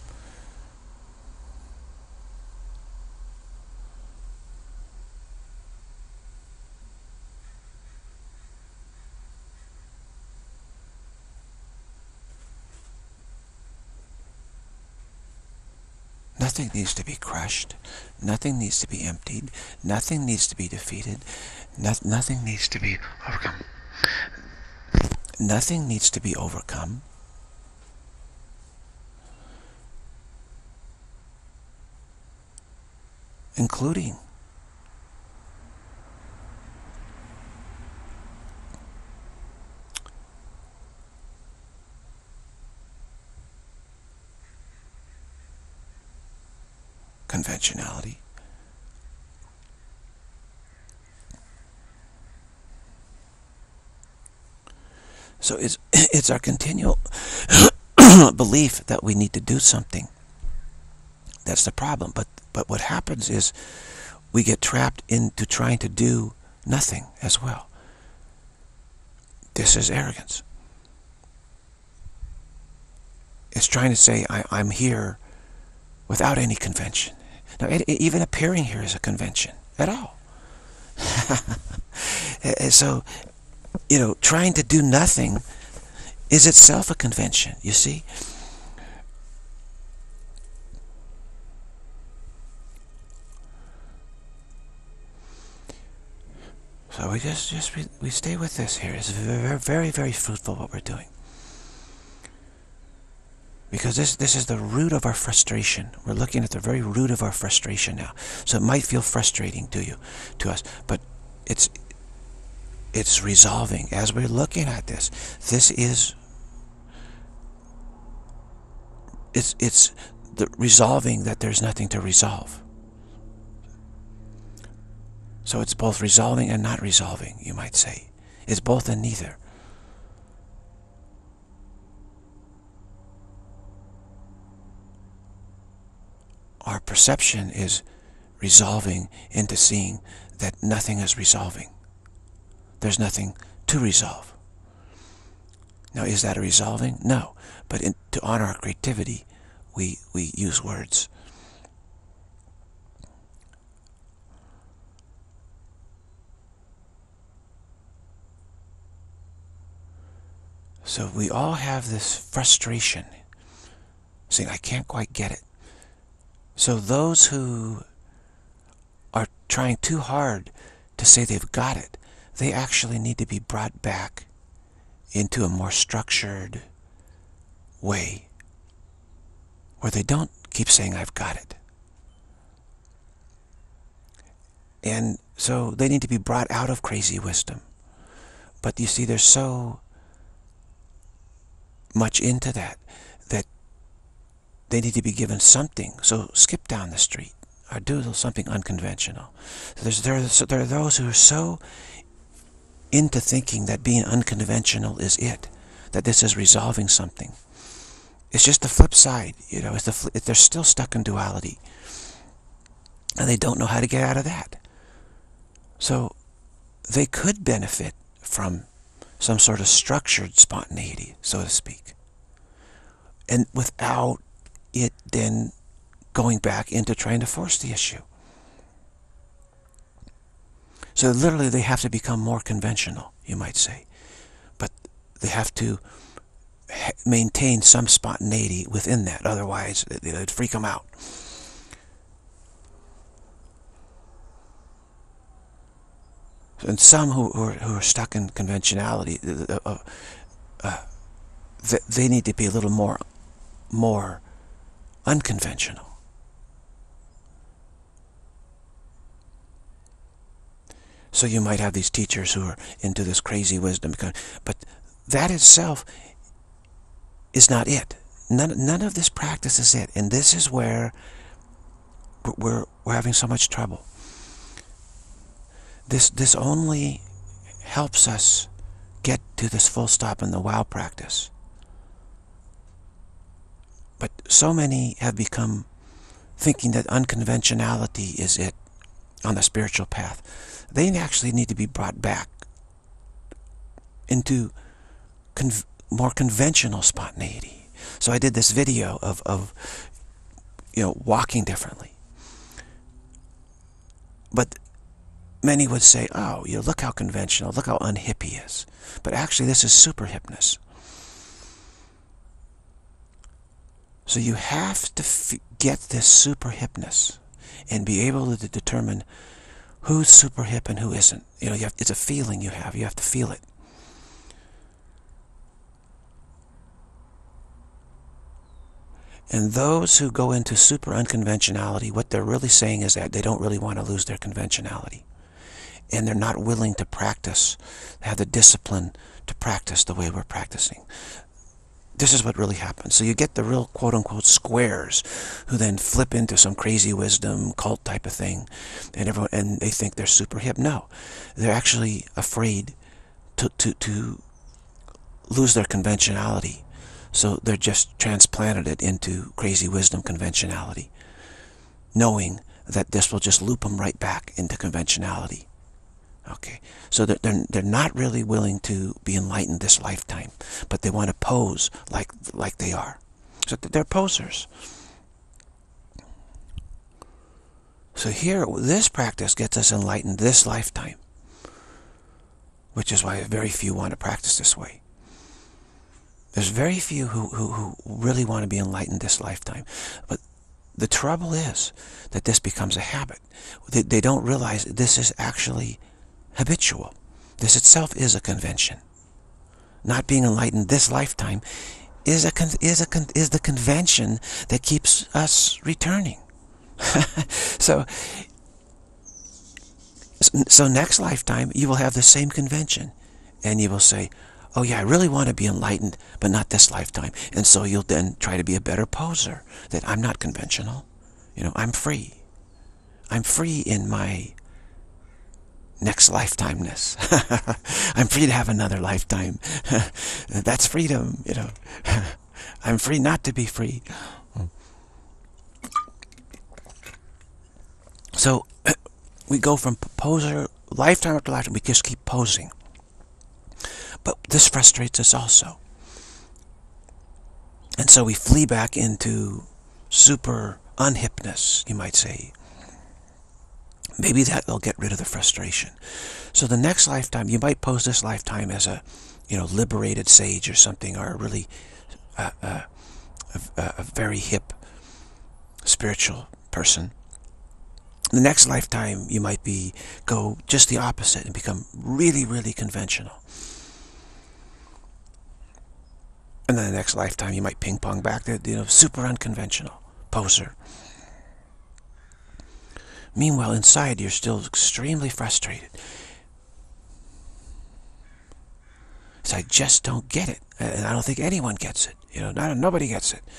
Nothing needs to be crushed. Nothing needs to be emptied. Nothing needs to be defeated. No, nothing needs to be overcome. Nothing needs to be overcome. Including conventionality. So it's, it's our continual belief that we need to do something. That's the problem. But, but what happens is we get trapped into trying to do nothing as well. This is arrogance. It's trying to say, I, I'm here without any convention. Now, it, it, even appearing here is a convention at all. So, you know, trying to do nothing is itself a convention, you see? So we just, just we, we stay with this here. It's very, very, very fruitful what we're doing. Because this, this is the root of our frustration. We're looking at the very root of our frustration now. So it might feel frustrating to you, to us, but it's it's resolving. As we're looking at this, this is it's it's the resolving that there's nothing to resolve. So it's both resolving and not resolving, you might say. It's both and neither. Our perception is resolving into seeing that nothing is resolving. There's nothing to resolve. Now, is that a resolving? No. But in, to honor our creativity, we, we use words. So we all have this frustration, saying, I can't quite get it. So those who are trying too hard to say they've got it, they actually need to be brought back into a more structured way where they don't keep saying, I've got it. And so they need to be brought out of crazy wisdom. But you see, there's so much into that that they need to be given something. So skip down the street or do something unconventional. There's, there, there are those who are so into thinking that being unconventional is it, that this is resolving something. It's just the flip side, you know. It's the they're still stuck in duality, and they don't know how to get out of that. So they could benefit from some sort of structured spontaneity, so to speak, and without it then going back into trying to force the issue. So literally they have to become more conventional, you might say. But they have to maintain some spontaneity within that, otherwise it would freak them out. And some who, who, are, who are stuck in conventionality, uh, uh, they need to be a little more, more unconventional. So you might have these teachers who are into this crazy wisdom, but that itself is not it. None, none of this practice is it, and this is where we're we're having so much trouble. This this only helps us get to this full stop in the wow practice. But so many have become thinking that unconventionality is it on the spiritual path. They actually need to be brought back into con more conventional spontaneity. So I did this video of, of, you know, walking differently. But many would say, oh, you know, look how conventional, look how unhip he is. But actually this is super hipness. So you have to f get this super hipness and be able to determine who's super hip and who isn't. You know, you have, it's a feeling you have. You have to feel it. And those who go into super unconventionality, what they're really saying is that they don't really want to lose their conventionality. And they're not willing to practice, have the discipline to practice the way we're practicing. This is what really happens. So you get the real quote-unquote squares who then flip into some crazy wisdom cult type of thing, and everyone and they think they're super hip. No, they're actually afraid to to to lose their conventionality. So they're just transplanted it into crazy wisdom conventionality, knowing that this will just loop them right back into conventionality. Okay, so they're, they're, they're not really willing to be enlightened this lifetime, but they want to pose like, like they are. So they're posers. So here, this practice gets us enlightened this lifetime, which is why very few want to practice this way. There's very few who, who, who really want to be enlightened this lifetime. But the trouble is that this becomes a habit. They, they don't realize this is actually habitual. This itself is a convention. Not being enlightened this lifetime is a con is a con is the convention that keeps us returning. so, so next lifetime you will have the same convention, and you will say, "Oh yeah, I really want to be enlightened, but not this lifetime." And so you'll then try to be a better poser. That I'm not conventional. You know, I'm free. I'm free in my next lifetimeness. I'm free to have another lifetime. That's freedom, you know. I'm free not to be free. So we go from poser lifetime after lifetime. We just keep posing. But this frustrates us also. And so we flee back into super unhipness, you might say. Maybe that will get rid of the frustration. So the next lifetime, you might pose this lifetime as a, you know, liberated sage or something, or a really, uh, uh, a, a very hip spiritual person. The next lifetime, you might be go just the opposite and become really, really conventional. And then the next lifetime, you might ping pong back to, you know, super unconventional poser. Meanwhile, inside, you're still extremely frustrated. So I just don't get it. And I don't think anyone gets it. You know, not, nobody gets it.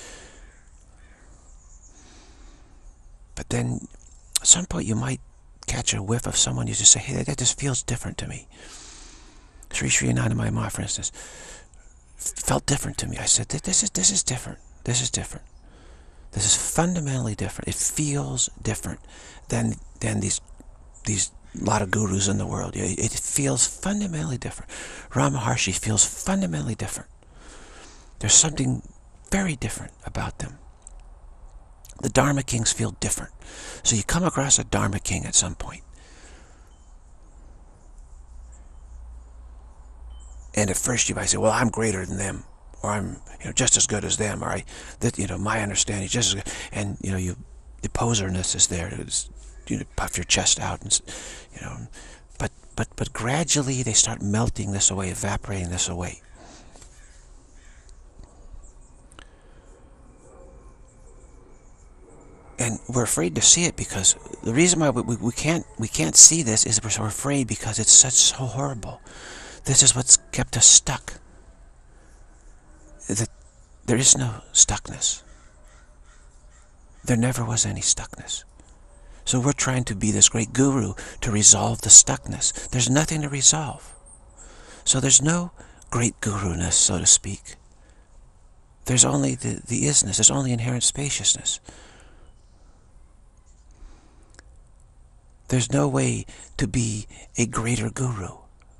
But then, at some point, you might catch a whiff of someone. You just say, hey, that just feels different to me. Sri Sri Anandamayi Ma, for instance, felt different to me. I said, this is, this is different. This is different. This is fundamentally different. It feels different than than these these lot of gurus in the world. It feels fundamentally different. Ramana Maharshi feels fundamentally different. There's something very different about them. The Dharma Kings feel different. So you come across a Dharma King at some point. And at first you might say, well, I'm greater than them. Or I'm, you know, just as good as them, or I, that, you know, my understanding is just as good. And, you know, you, the poserness is there to, you know, puff your chest out, and, you know, but, but, but gradually they start melting this away, evaporating this away. And we're afraid to see it because the reason why we, we, we can't, we can't see this is we're afraid because it's such so horrible. This is what's kept us stuck. That there is no stuckness. There never was any stuckness. So we're trying to be this great guru to resolve the stuckness. There's nothing to resolve. So there's no great guru-ness, so to speak. There's only the, the isness. There's only inherent spaciousness. There's no way to be a greater guru.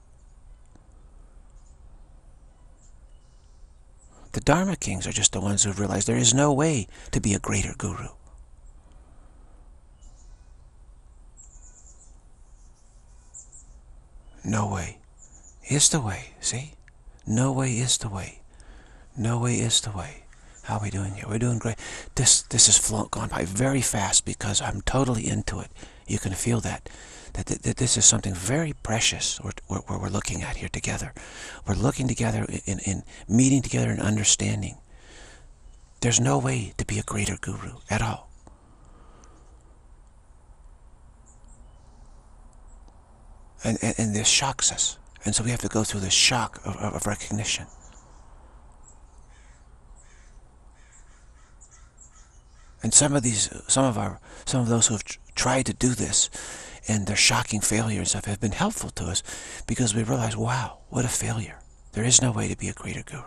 The Dharma Kings are just the ones who've realized there is no way to be a greater guru. No way is the way, see? No way is the way. No way is the way. How are we doing here? We're doing great. This this has flown, gone by very fast because I'm totally into it. You can feel that. That, that, that this is something very precious where, where, where we're looking at here together. We're looking together in, in meeting together in understanding. There's no way to be a greater guru at all. And, and, and this shocks us. And so we have to go through the shock of, of, of recognition. And some of these, some of our, some of those who have tr tried to do this, and their shocking failure and stuff have been helpful to us, because we realize, wow, what a failure! There is no way to be a greater guru.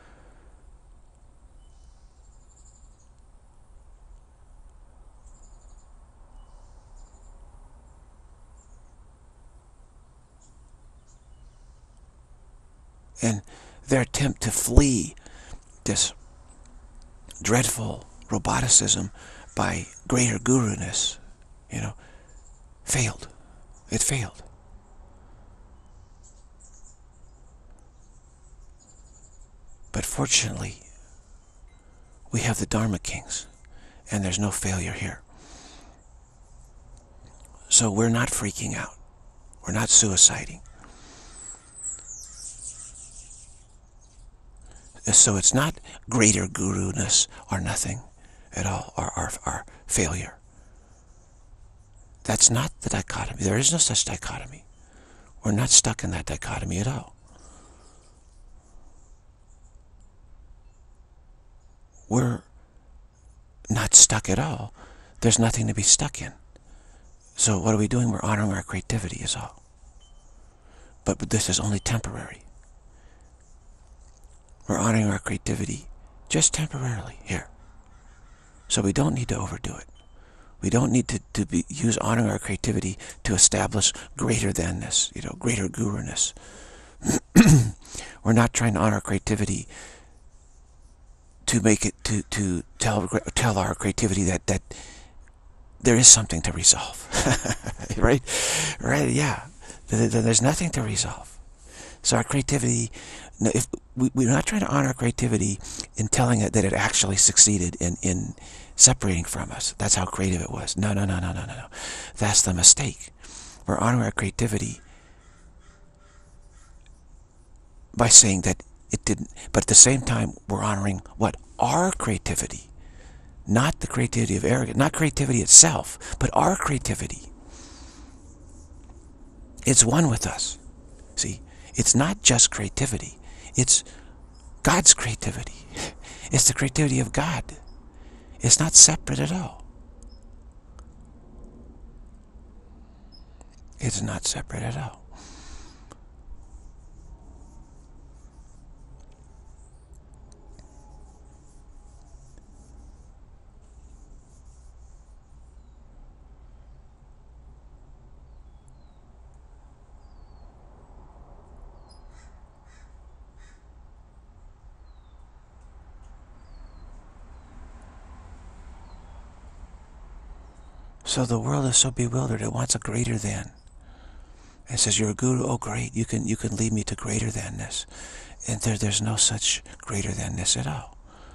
And their attempt to flee this dreadful roboticism by greater guru-ness, you know, failed. It failed. But fortunately, we have the Dharma Kings, and there's no failure here. So we're not freaking out. We're not suiciding. So it's not greater guru-ness or nothing at all, or, or, or failure. That's not the dichotomy. There is no such dichotomy. We're not stuck in that dichotomy at all. We're not stuck at all. There's nothing to be stuck in. So what are we doing? We're honoring our creativity is all. But, but this is only temporary. We're honoring our creativity just temporarily here. So we don't need to overdo it. We don't need to, to be, use honoring our creativity to establish greater than-ness, you know, greater guru-ness. We're not trying to honor our creativity to make it, to, to tell, tell our creativity that, that there is something to resolve. Right? Right, yeah. There's nothing to resolve. So our creativity, if we, we're not trying to honor our creativity in telling it that it actually succeeded in, in separating from us. That's how creative it was. No, no, no, no, no, no, no. That's the mistake. We're honoring our creativity by saying that it didn't, but at the same time, we're honoring what? Our creativity. Not the creativity of arrogance, not creativity itself, but our creativity. It's one with us. See? It's not just creativity. It's God's creativity. It's the creativity of God. It's not separate at all. It's not separate at all. So the world is so bewildered, it wants a greater than. It says, you're a guru, oh great, you can you can lead me to greater than-ness. And there, there's no such greater than-ness at all.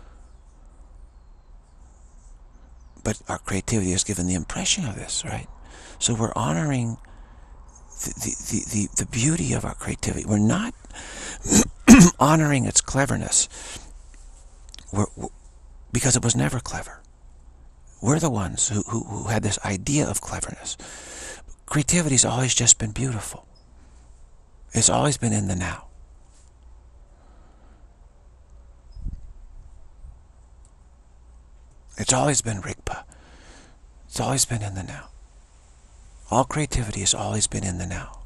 But our creativity has given the impression of this, right? So we're honoring the, the, the, the beauty of our creativity. We're not honoring its cleverness we're, we're, because it was never clever. We're the ones who, who, who had this idea of cleverness. Creativity's always just been beautiful. It's always been in the now. It's always been Rigpa. It's always been in the now. All creativity has always been in the now.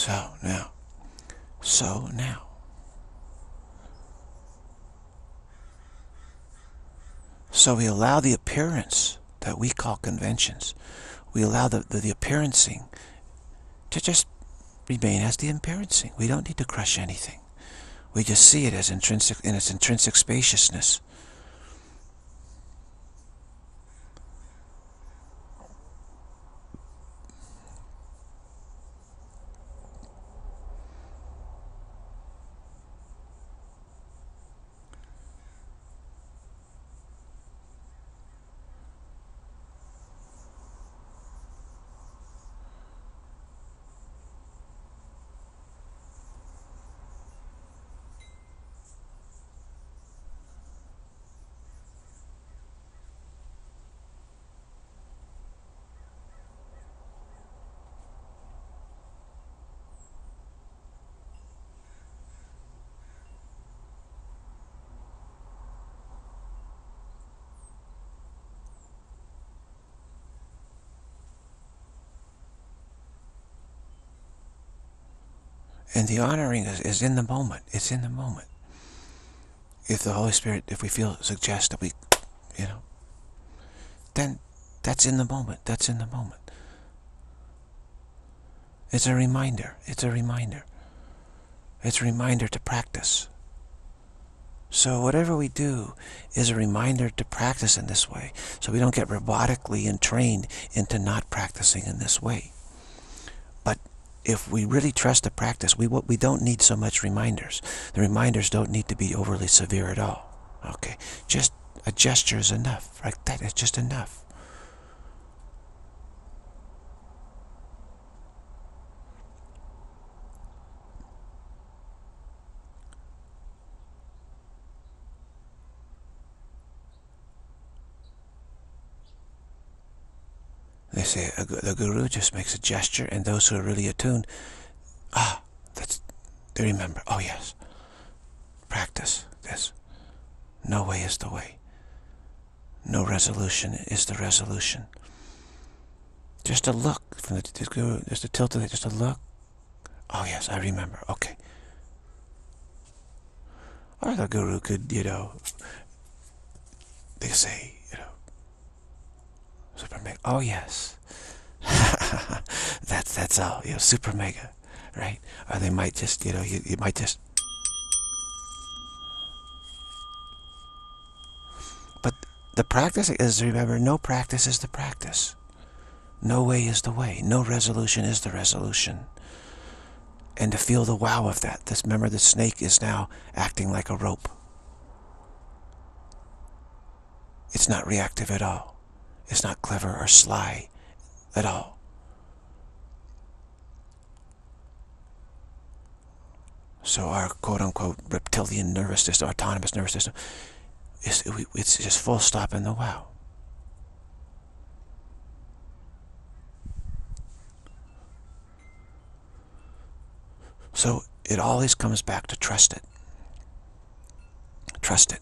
So now, so now. So we allow the appearance that we call conventions. We allow the, the, the appearancing to just remain as the appearancing. We don't need to crush anything. We just see it as intrinsic, in its intrinsic spaciousness. And the honoring is, is in the moment. It's in the moment. If the Holy Spirit, if we feel, suggests that we, you know, then that's in the moment. That's in the moment. It's a reminder. It's a reminder. It's a reminder to practice. So whatever we do is a reminder to practice in this way, so we don't get robotically entrained into not practicing in this way. But if we really trust the practice, we we don't need so much reminders. The reminders don't need to be overly severe at all. Okay, just a gesture is enough. Right? That is just enough. They say a, the Guru just makes a gesture, and those who are really attuned, ah, that's, they remember, oh yes, practice this. No way is the way. No resolution is the resolution. Just a look from the, the Guru, just a tilt of it, just a look. Oh yes, I remember, okay. Or the Guru could, you know, they say, you know, super mega. Oh yes, that's that's all. You know, super mega, right? Or they might just, you know, you, you might just. But the practice is, remember, no practice is the practice. No way is the way. No resolution is the resolution. And to feel the wow of that. This, remember, the snake is now acting like a rope. It's not reactive at all. It's not clever or sly at all. So our quote-unquote reptilian nervous system, autonomous nervous system, is, it's just full stop in the wow. So it always comes back to trust it. Trust it.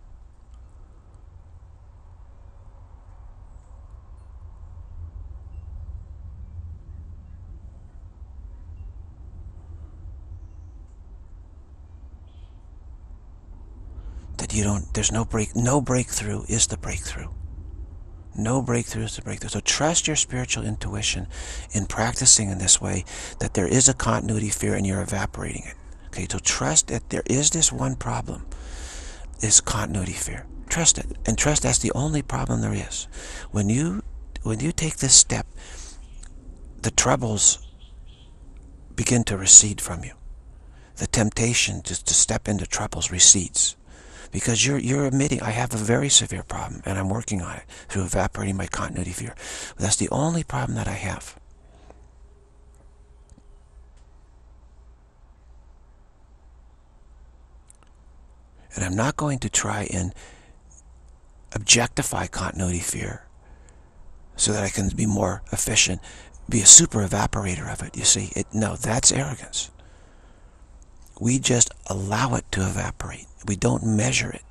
That you don't, there's no break, no breakthrough is the breakthrough. No breakthrough is the breakthrough. So trust your spiritual intuition in practicing in this way, that there is a continuity fear and you're evaporating it. Okay, so trust that there is this one problem, is continuity fear. Trust it, and trust that's the only problem there is. When you, when you take this step, the troubles begin to recede from you. The temptation just to step into troubles recedes. Because you're, you're admitting, I have a very severe problem, and I'm working on it through evaporating my continuity fear. But that's the only problem that I have. And I'm not going to try and objectify continuity fear so that I can be more efficient, be a super evaporator of it, you see. It, no, that's arrogance. We just allow it to evaporate. We don't measure it.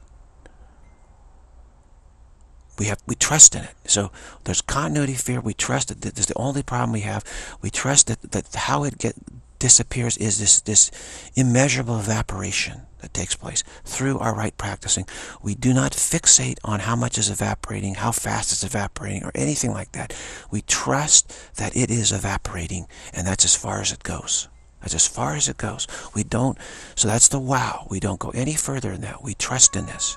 We have, we trust in it. So there's continuity fear. We trust it. That's the only problem we have. We trust that, that how it get disappears is this, this immeasurable evaporation that takes place through our right practicing. We do not fixate on how much is evaporating, how fast it's evaporating, or anything like that. We trust that it is evaporating, and that's as far as it goes. That's as far as it goes. We don't, so that's the wow. We don't go any further than that. We trust in this.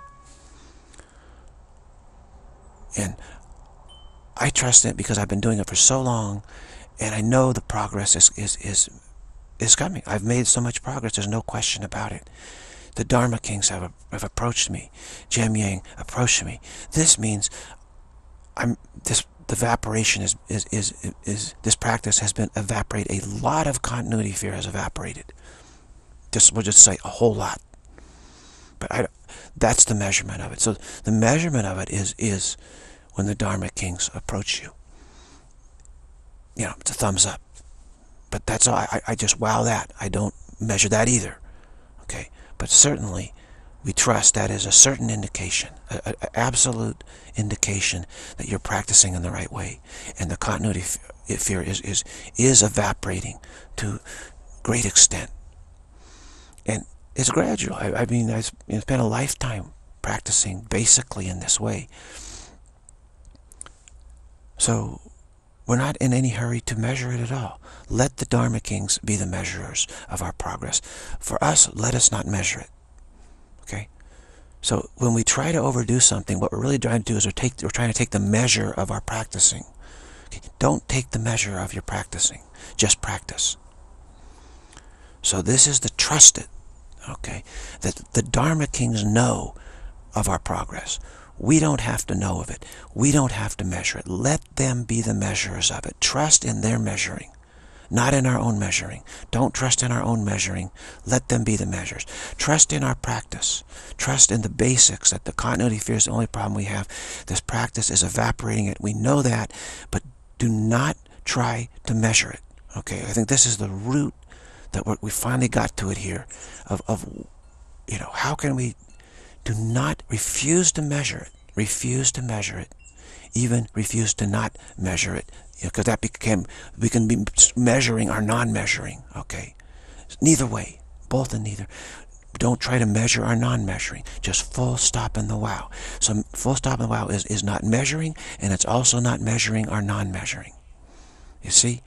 And I trust it because I've been doing it for so long, and I know the progress is, is, is, is coming. I've made so much progress, there's no question about it. The Dharma Kings have, have approached me. Jamyang approached me. This means I'm this the evaporation is is, is is this practice has been evaporated. A lot of continuity fear has evaporated. Just we'll just say a whole lot. But I, that's the measurement of it. So the measurement of it is is when the Dharma Kings approach you. You know, it's a thumbs up. But that's all. I, I just wow that. I don't measure that either. Okay. But certainly, we trust that is a certain indication, an absolute indication that you're practicing in the right way, and the continuity fear is is is evaporating to great extent. And it's gradual. I, I mean, I spent a lifetime practicing basically in this way. So we're not in any hurry to measure it at all. Let the Dharma Kings be the measurers of our progress. For us, let us not measure it. Okay? So when we try to overdo something, what we're really trying to do is we're, take, we're trying to take the measure of our practicing. Okay? Don't take the measure of your practicing. Just practice. So this is the trusted, okay? That the Dharma Kings know of our progress. We don't have to know of it. We don't have to measure it. Let them be the measurers of it. Trust in their measuring, not in our own measuring. Don't trust in our own measuring. Let them be the measures. Trust in our practice. Trust in the basics, that the continuity fear is the only problem we have. This practice is evaporating it. We know that, but do not try to measure it. Okay, I think this is the root that we're, we finally got to it here. Of, of, you know, how can we do not refuse to measure it? Refuse to measure it. Even refuse to not measure it. Because that became, we can be measuring our non-measuring, okay? Neither way, both and neither. Don't try to measure our non-measuring. Just full stop in the wow. So full stop in the wow is, is not measuring, and it's also not measuring our non-measuring. You see?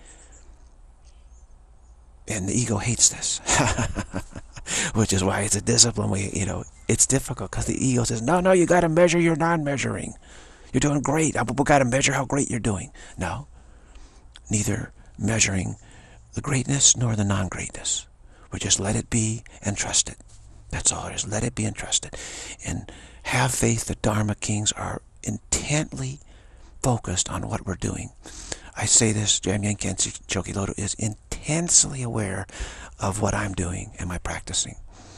And the ego hates this. Which is why it's a discipline. We, you know, it's difficult because the ego says, no, no, you got to measure your non-measuring. You're doing great. We got to measure how great you're doing. No. Neither measuring the greatness nor the non-greatness. We just let it be and trust it. That's all it is. Let it be and trust it. And have faith that Dharma Kings are intently focused on what we're doing. I say this, Jamyang Khyentse Chokyi Lodro is intensely aware of what I'm doing and my practicing.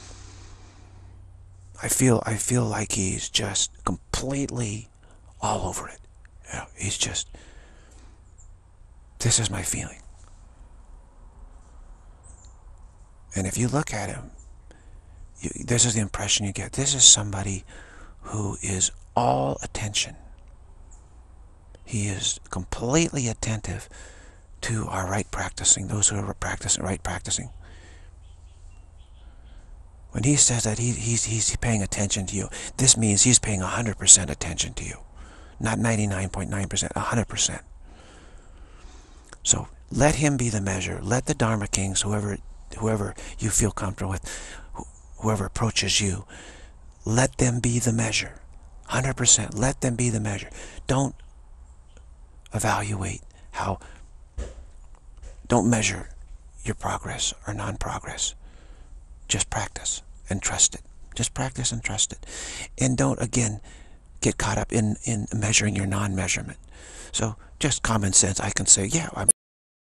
I feel I feel like he's just completely all over it. You know, he's just, this is my feeling. And if you look at him, you, this is the impression you get. This is somebody who is all attention. He is completely attentive to our right practicing, those who are practicing, right practicing. When he says that he, he's, he's paying attention to you, this means he's paying one hundred percent attention to you. Not ninety-nine point nine percent, one hundred percent. So let him be the measure. Let the Dharma Kings, whoever, whoever you feel comfortable with, whoever approaches you, let them be the measure. one hundred percent. Let them be the measure. Don't evaluate how, don't measure your progress or non-progress. Just practice and trust it. Just practice and trust it. And don't, again, get caught up in, in measuring your non-measurement. So just common sense, I can say, yeah, I'm,